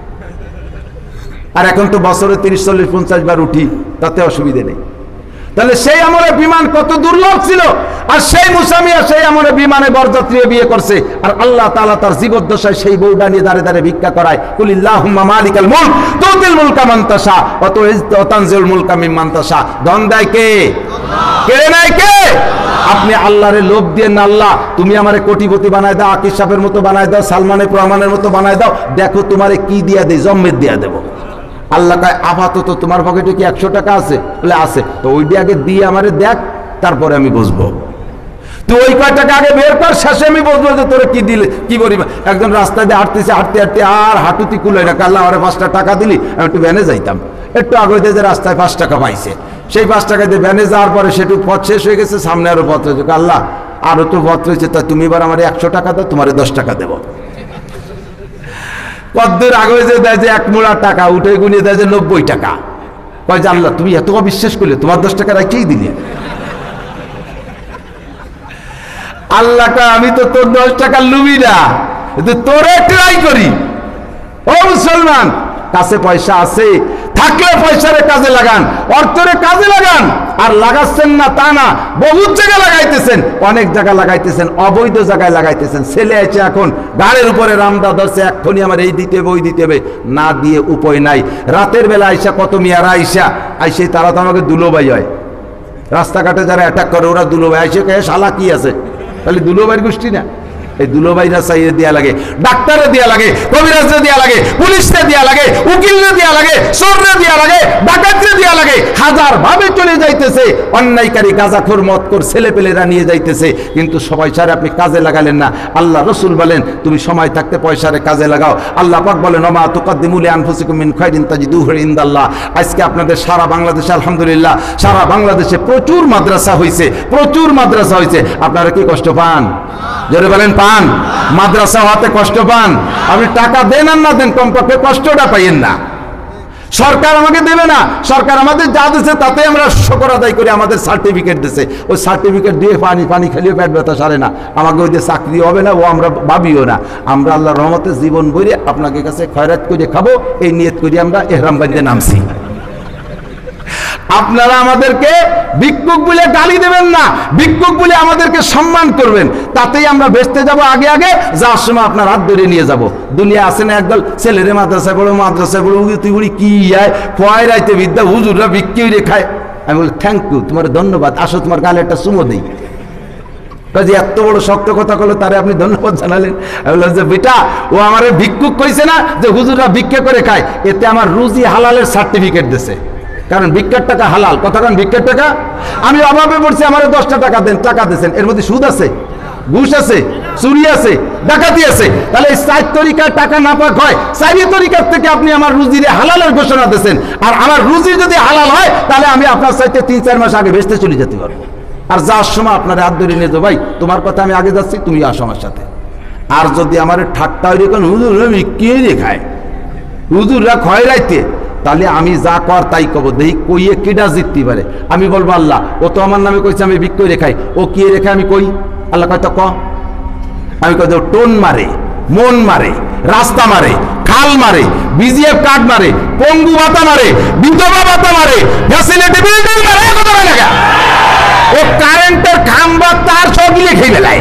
আর এখন তো বছরে 30, 40, 50 বার উঠি, তাতে অসুবিধে নেই। তাহলে সেই আমলে বিমান কত দুর্লভ ছিল। আর সেই মুসা মিয়া সেই আমলে বিমানে বরযাত্রী বিয়ে করছে। আর আল্লাহ তাআলা তার জীবদ্দশায় সেই বউডা নিয়ে দাঁড়ে দাঁড়ে ভিক্ষা করায়। কুলিল্লাহুম্মা মালিকাল মুলক তুতিল মুলকা মান তাশা ওয়া তুইজ্জু ওয়া তানজিলুল মুলকা মিম্মান তাশা। ধন দেয় কে? কেড়ে নেয় কে? আপনি আল্লাহরে লোভ দিয়ে না, আল্লাহ তুমি আমারে কোটিপতি বানায় দাও, আকিস সাহেবের মতো বানায় দাও, সালমানের প্রমাণের মতো বানায় দাও, দেখো তোমারে কি দিয়া দেই, জম্মের দিয়া দেবো। আল্লাহ কয় আপাতত তোমার পকেটে কি 100 টাকা আছে? বলে আছে। তো ওইটি আগে দিয়ে আমারে দেখ, তারপরে আমি বুঝবো। তুই ওই কয় টাকা আগে বের কর, শেষে আমি বুঝবো যে তোরা কি দিলে কি করি। একজন রাস্তায় দিয়ে হাঁটতেছে, হাঁটতে হাঁটতে আর হাঁটুতি কুলাই না, আল্লাহ আমার 5টা টাকা দিলি, আমি একটু ভ্যানে যাইতাম। একটু আগে যে রাস্তায় 5 টাকা পাইছে, সেই 5 টাকা দিয়ে ভ্যানে যাওয়ার পরে সেটু পথ শেষ হয়ে গেছে, সামনে আরো পথ রয়েছে। আল্লাহ আরো তো পথ রয়েছে, তা তুমি এবার আমার 100 টাকা দাও, তোমার 10 টাকা দেবো। কদ্দূর আগে যে দেয় যে 1 মুড়া টাকা, উঠে গুনিয়ে দেয় যে 90 টাকা। কয় যে আল্লাহ তুমি এত বিশ্বাস করলে, তোমার 10 টাকা রাখেই দিলে। আল্লাহ কয় আমি তো তোর 10 টাকা লুবি না, তোরে ট্রাই করি। ও মুসলমান, কাছে পয়সা আছে, থাকলে পয়সারে কাজে লাগান, অর্থরে কাজে লাগান। আর লাগাচ্ছেন না তা না, বহুত জায়গায় লাগাইতেছেন, অনেক জায়গায় লাগাইতেছেন, অবৈধ জায়গায় লাগাইতেছেন। ছেলে আছে এখন গাড়ির উপরে রামদা ধরছে, এক্ষুনি আমার এই দিতে হবে ওই দিতে হবে, না দিয়ে উপায় নাই। রাতের বেলা আইসা কত মেয়ারা আইসে তারা তো আমাকে দুলোভাই হয়। রাস্তাঘাটে যারা অ্যাটাক করে ওরা দুলোভাই আইসে কে শালা কি আছে, তাহলে দুলোভাইয়ের গোষ্ঠী না? এই দুলোভাইরা চাইয়ে দেওয়া লাগে, ডাক্তারে দেওয়া লাগে, কবিরাজরে দেওয়া লাগে, পুলিশরে দেওয়া লাগে, উকিলরে দেওয়া লাগে, চোররে দেওয়া লাগে, ডাকাতরে দেওয়া লাগে। হাজার ভাবে চলে যাইতেছে অন্যায়কারী গাঁজাখোর মদখোর ছেলেপেলেরা নিয়ে যাইতেছে, কিন্তু পয়সারে আপনি কাজে লাগালেন না। আল্লাহ রসুল বলেন তুমি সময় থাকতে পয়সারে কাজে লাগাও। আল্লাহ পাক বলেন ওমা তুকাদ্দিমু লিআনফুসিকুম মিন খায়রিন তাজিদুহু ইনদাল্লাহ। আজকে আপনাদের সারা বাংলাদেশে আলহামদুলিল্লাহ সারা বাংলাদেশে প্রচুর মাদ্রাসা হয়েছে, প্রচুর মাদ্রাসা হয়েছে। আপনারা কি কষ্ট পান? জোরে বলেন পান? মাদ্রাসা হতে কষ্ট পান? আপনি টাকা দেন আর না দেন, কমপক্ষে কষ্টটা পাইয়েন না। সরকার আমাকে দেবে না, সরকার আমাদের যা দিচ্ছে তাতে আমরা শুকর আদায় করি, আমাদের সার্টিফিকেট দিচ্ছে। ওই সার্টিফিকেট দিয়ে পানি খালিও পেট ব্যথা সারে না, আমাকে ওই দিয়ে চাকরি হবে না, ও আমরা ভাবিও না। আমরা আল্লাহর রহমতে জীবন বইরে আপনাকে কাছে খয়রাত করে খাবো, এই নিয়ত করি আমরা এহরাম বাঁধতে নামছি। আপনারা আমাদেরকে ভিক্ষুক বলে গালি দেবেন না, ভিক্ষুক বলে আমাদেরকে সম্মান করবেন, তাতেই আমরা বেচতে যাব। আগে আগে যাওয়ার সময় আপনার হাত ধরে নিয়ে যাব। দুনিয়া আছে না একদল ছেলেরে মাদ্রাসায় পড়ো, মাদ্রাসায় পড়ো, তুই বলি কি আয় পয় রাইতে বিদ্যা, হুজুররা ভিক্ষি রেখায়। আমি বলি থ্যাংক ইউ, তোমার ধন্যবাদ, আসো তোমার গালে একটা চুমো দিই। কাজে এত বড় শক্ত কথা করলো, তারে আপনি ধন্যবাদ জানালেন। আমি বললাম যে বেটা, ও আমার ভিক্ষুক কইছে না যে হুজুররা ভিক্ষা করে খায়, এতে আমার রুজি হালালের সার্টিফিকেট দিছে। কারণ ভিক্ষার টাকা হালাল, কথা কারণ ভিক্ষার টাকা। আমি অভাবে পড়ছি, আমার 10টা টাকা দেন, টাকা দিয়েছেন, এর মধ্যে সুদ আছে, ঘুষ আছে, চুরি আছে, ডাকাতি আছে। তাহলে এই 4 তরিকার টাকা না পাক হয়, 4 তরিকার থেকে আপনি আমার রুজির হালালের ঘোষণা দিয়েছেন। আর আমার রুজি যদি হালাল হয়, তাহলে আমি আপনার চাইতে 3-4 মাস আগে বেচতে চলে যেতে পারবো। আর যাওয়ার সময় আপনার হাত ধরে নিয়ে যাবো, ভাই তোমার কথা আমি আগে যাচ্ছি, তুমি আসো আমার সাথে। আর যদি আমার ঠাট্টা হয়ে রেখে হুজুর কে রেখায়, হুজুররা খয় রাইতে, তাহলে আমি যা কর তাই কব, দেখি কইয়ে কেডা জিততে পারে। আমি বলবো আল্লাহ, ও তো আমার নামে কইছে আমি বিক্রি রেখাই, ও কি রেখে আমি কই? আল্লাহ কয় তো ক। আমি কই টোন মারে, মন মারে, রাস্তা মারে, খাল মারে, বিজিএফ কার্ড মারে, পঙ্গু ভাতা মারে, বিধবা ভাতা মারে, ফ্যাসিলিটি বিল্ডিং মারে, কথা বলে না, ও কারেন্টের খাম্বা তার সব গিলে খেয়ে বেলায়।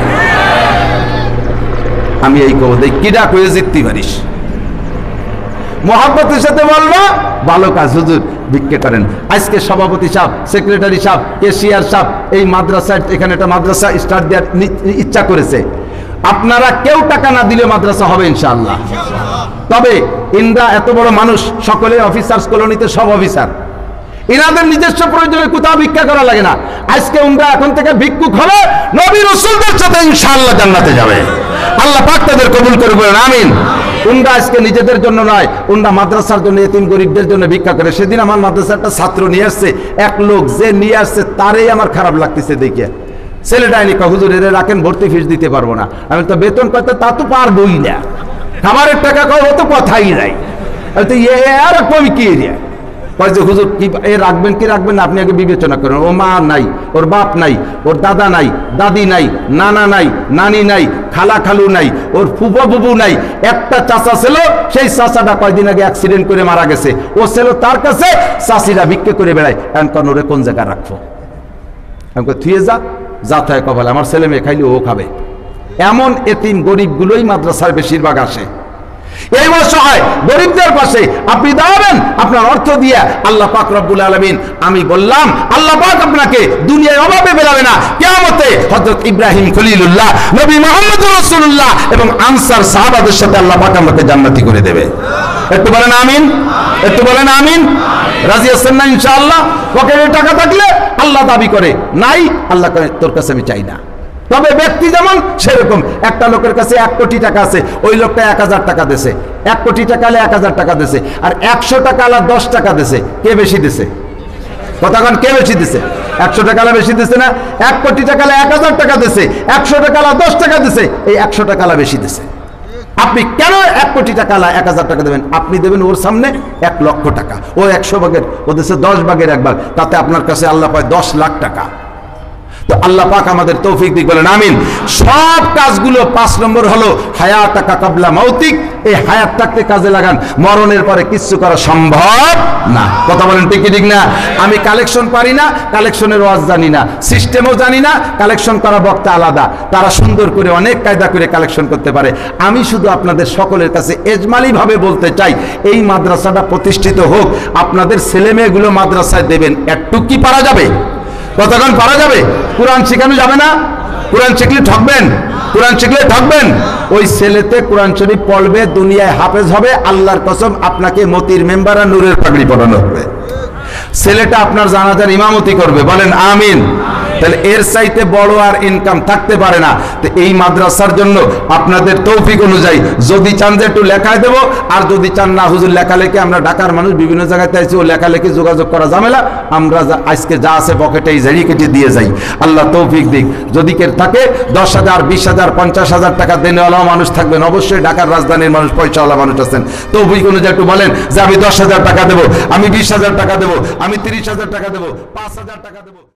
আমি এই কব, দেখি কেডা কয়ে জিততে পারিস। মহব্বতের সাথে বলবো ভালো কাজ, হুজুর ভিক্ষা করেন। আজকে সভাপতি সাহেব, সেক্রেটারি সাহেব, কেশিয়ার সাহেব এই মাদ্রাসায়, এখানে একটা মাদ্রাসা স্টার্ট দেওয়ার ইচ্ছা করেছে। আপনারা কেউ টাকা না দিলে মাদ্রাসা হবে ইনশাআল্লাহ। তবে ইন্দ্রা এত বড় মানুষ, সকলে অফিসার্স কলোনিতে সব অফিসার, ইনাদের নিজস্ব প্রয়োজনে কোথাও ভিক্ষা করা লাগে না। আজকে উনরা এখন থেকে ভিক্ষুক হবে, নবী রাসূলদের সাথে ইনশাআল্লাহ জান্নাতে যাবে। আল্লাহ পাক তাদের কবুল করে বলেন আমিন। উনরা আজকে নিজেদের জন্য নয়, উনরা মাদ্রাসার জন্য, এতিম গরিবদের জন্য ভিক্ষা করে। সেদিন আমার মাদ্রাসার একটা ছাত্র নিয়ে আসছে, এক লোক যে নিয়ে আসছে তারই আমার খারাপ লাগতেছে দেখে। ছেলেটা এনে হুজুর এর রাখেন, ভর্তি ফিস দিতে পারবো না। আমি তো বেতন পাইতে তা তো পারবই না, খাবারের টাকা কয় ও তো কথাই নাই। আমি তো আর কমি কি এরিয়া কয় যে হুজুর কি এ রাখবেন কি রাখবেন না আপনি আগে বিবেচনা করেন। ও মা নাই, ওর বাপ নাই, ওর দাদা নাই, দাদি নাই, নানা নাই, নানি নাই, খালা খালু নাই, ওর ফুফা ফুফু নাই। একটা চাচা ছিল, সেই চাচাটা কয়দিন আগে অ্যাক্সিডেন্ট করে মারা গেছে। ও ছিল তার কাছে, চাষিরা ভিক্ষে করে বেড়ায়। এখন ওরে কোন জায়গায় রাখবো? আমি থুয়ে যা থাকে কপালে, আমার ছেলে মেয়ে খাইলে ও খাবে। এমন এতিম গরিবগুলোই মাদ্রাসায় বেশিরভাগ আসে। এই অসহায় গরিবদের পাশে আপনি দাঁড়াবেন আপনার অর্থ দিয়ে। আল্লাহ পাক রব্বুল আলামিন, আমি বললাম আল্লাহ পাক আপনাকে দুনিয়ায় অভাবে বেরাবে না। কিয়ামতে হযরত ইব্রাহিম খলিলুল্লাহ, নবী মুহাম্মদ রাসূলুল্লাহ এবং আনসার সাহাবাদের সাথে আল্লাহ পাক আমাকে জান্নাতি করে দেবে। একটু বলেন আমিন, একটু বলেন আমিন। রাজি আছেন না ইনশাআল্লাহ? পকেটে টাকা থাকলে আল্লাহ দাবি করে নাই, আল্লাহ করে তোর কাছে আমি চাই না। তবে ব্যক্তি যেমন সেরকম, একটা লোকের কাছে 1 কোটি টাকা আছে, ওই লোকটা 1000 টাকা দিয়েছে। 1 কোটি টাকা হলে 1000 টাকা দিয়েছে, আর 100 টাকা হলে 10 টাকা দিয়েছে। কে বেশি দিছে? কতক্ষণ কে বেশি দিছে? 100 টাকা হলে বেশি দিছে না? 1 কোটি টাকা হলে 1000 টাকা দিয়েছে, 100 টাকা হলে 10 টাকা দিয়েছে, এই 100 টাকা হলে বেশি দিছে। আপনি কেন 1 কোটি টাকা হলে 1000 টাকা দেবেন? আপনি দেবেন ওর সামনে 1 লক্ষ টাকা। ও 100 ভাগের, ও দেশে 10 ভাগের 1 ভাগ, তাতে আপনার কাছে আল্লাহ পায় 10 লাখ টাকা। তো আল্লাহ পাক আমাদের তৌফিক দিক, বলেন আমিন। সব কাজগুলো 5 নম্বর হলো হায়াতাকা কাবলা মাউতিক, এই হায়াত থাকতে কাজে লাগান, মরণের পরে কিচ্ছু করা সম্ভব না। কথা বলেন ঠিক কি ঠিক না? আমি কালেকশন পারি না, কালেকশনের ওয়াজ জানি না, সিস্টেমও জানি না, কালেকশন করা বক্তা আলাদা, তারা সুন্দর করে অনেক কায়দা করে কালেকশন করতে পারে। আমি শুধু আপনাদের সকলের কাছে এজমালি ভাবে বলতে চাই, এই মাদ্রাসাটা প্রতিষ্ঠিত হোক, আপনাদের ছেলে মেয়েগুলো মাদ্রাসায় দেবেন, একটু কি পারা যাবে? কতক্ষণ পারা যাবে? কোরআন শেখানো যাবে না? কোরআন শিখলে ঠকবেন, কোরআন শিখলে ঠকবেন। ওই ছেলেতে কোরআন শরীফ পড়বে, দুনিয়ায় হাফেজ হবে, আল্লাহর কসম আপনাকে মতির মেম্বার আর নূরের পাগড়ি পরানো হবে। ছেলেটা আপনার জানাজার ইমামতি করবে, বলেন আমিন। তাহলে এর চাইতে বড় আর ইনকাম থাকতে পারে না। তো এই মাদ্রাসার জন্য আপনাদের তৌফিক অনুযায়ী যদি চান যে একটু লেখায় দেবো, আর যদি চান না হুজুর লেখালেখি, আমরা ঢাকার মানুষ বিভিন্ন জায়গাতে আছি, ও লেখালেখি যোগাযোগ করা ঝামেলা, আমরা আজকে যা আছে পকেটে এই ঝাড়ি কেটে দিয়ে যাই। আল্লাহ তৌফিক দিক। যদি কেউ থাকে 10,000, 20,000, 50,000 টাকা দেনেওয়ালাও মানুষ থাকবেন, অবশ্যই ঢাকার রাজধানীর মানুষ, পয়সাওয়ালা মানুষ আছেন, তৌফিক অনুযায়ী একটু বলেন যে আমি 10,000 টাকা দেবো, আমি 20,000 টাকা দেবো, আমি 30,000 টাকা দেবো, 5,000 টাকা দেবো।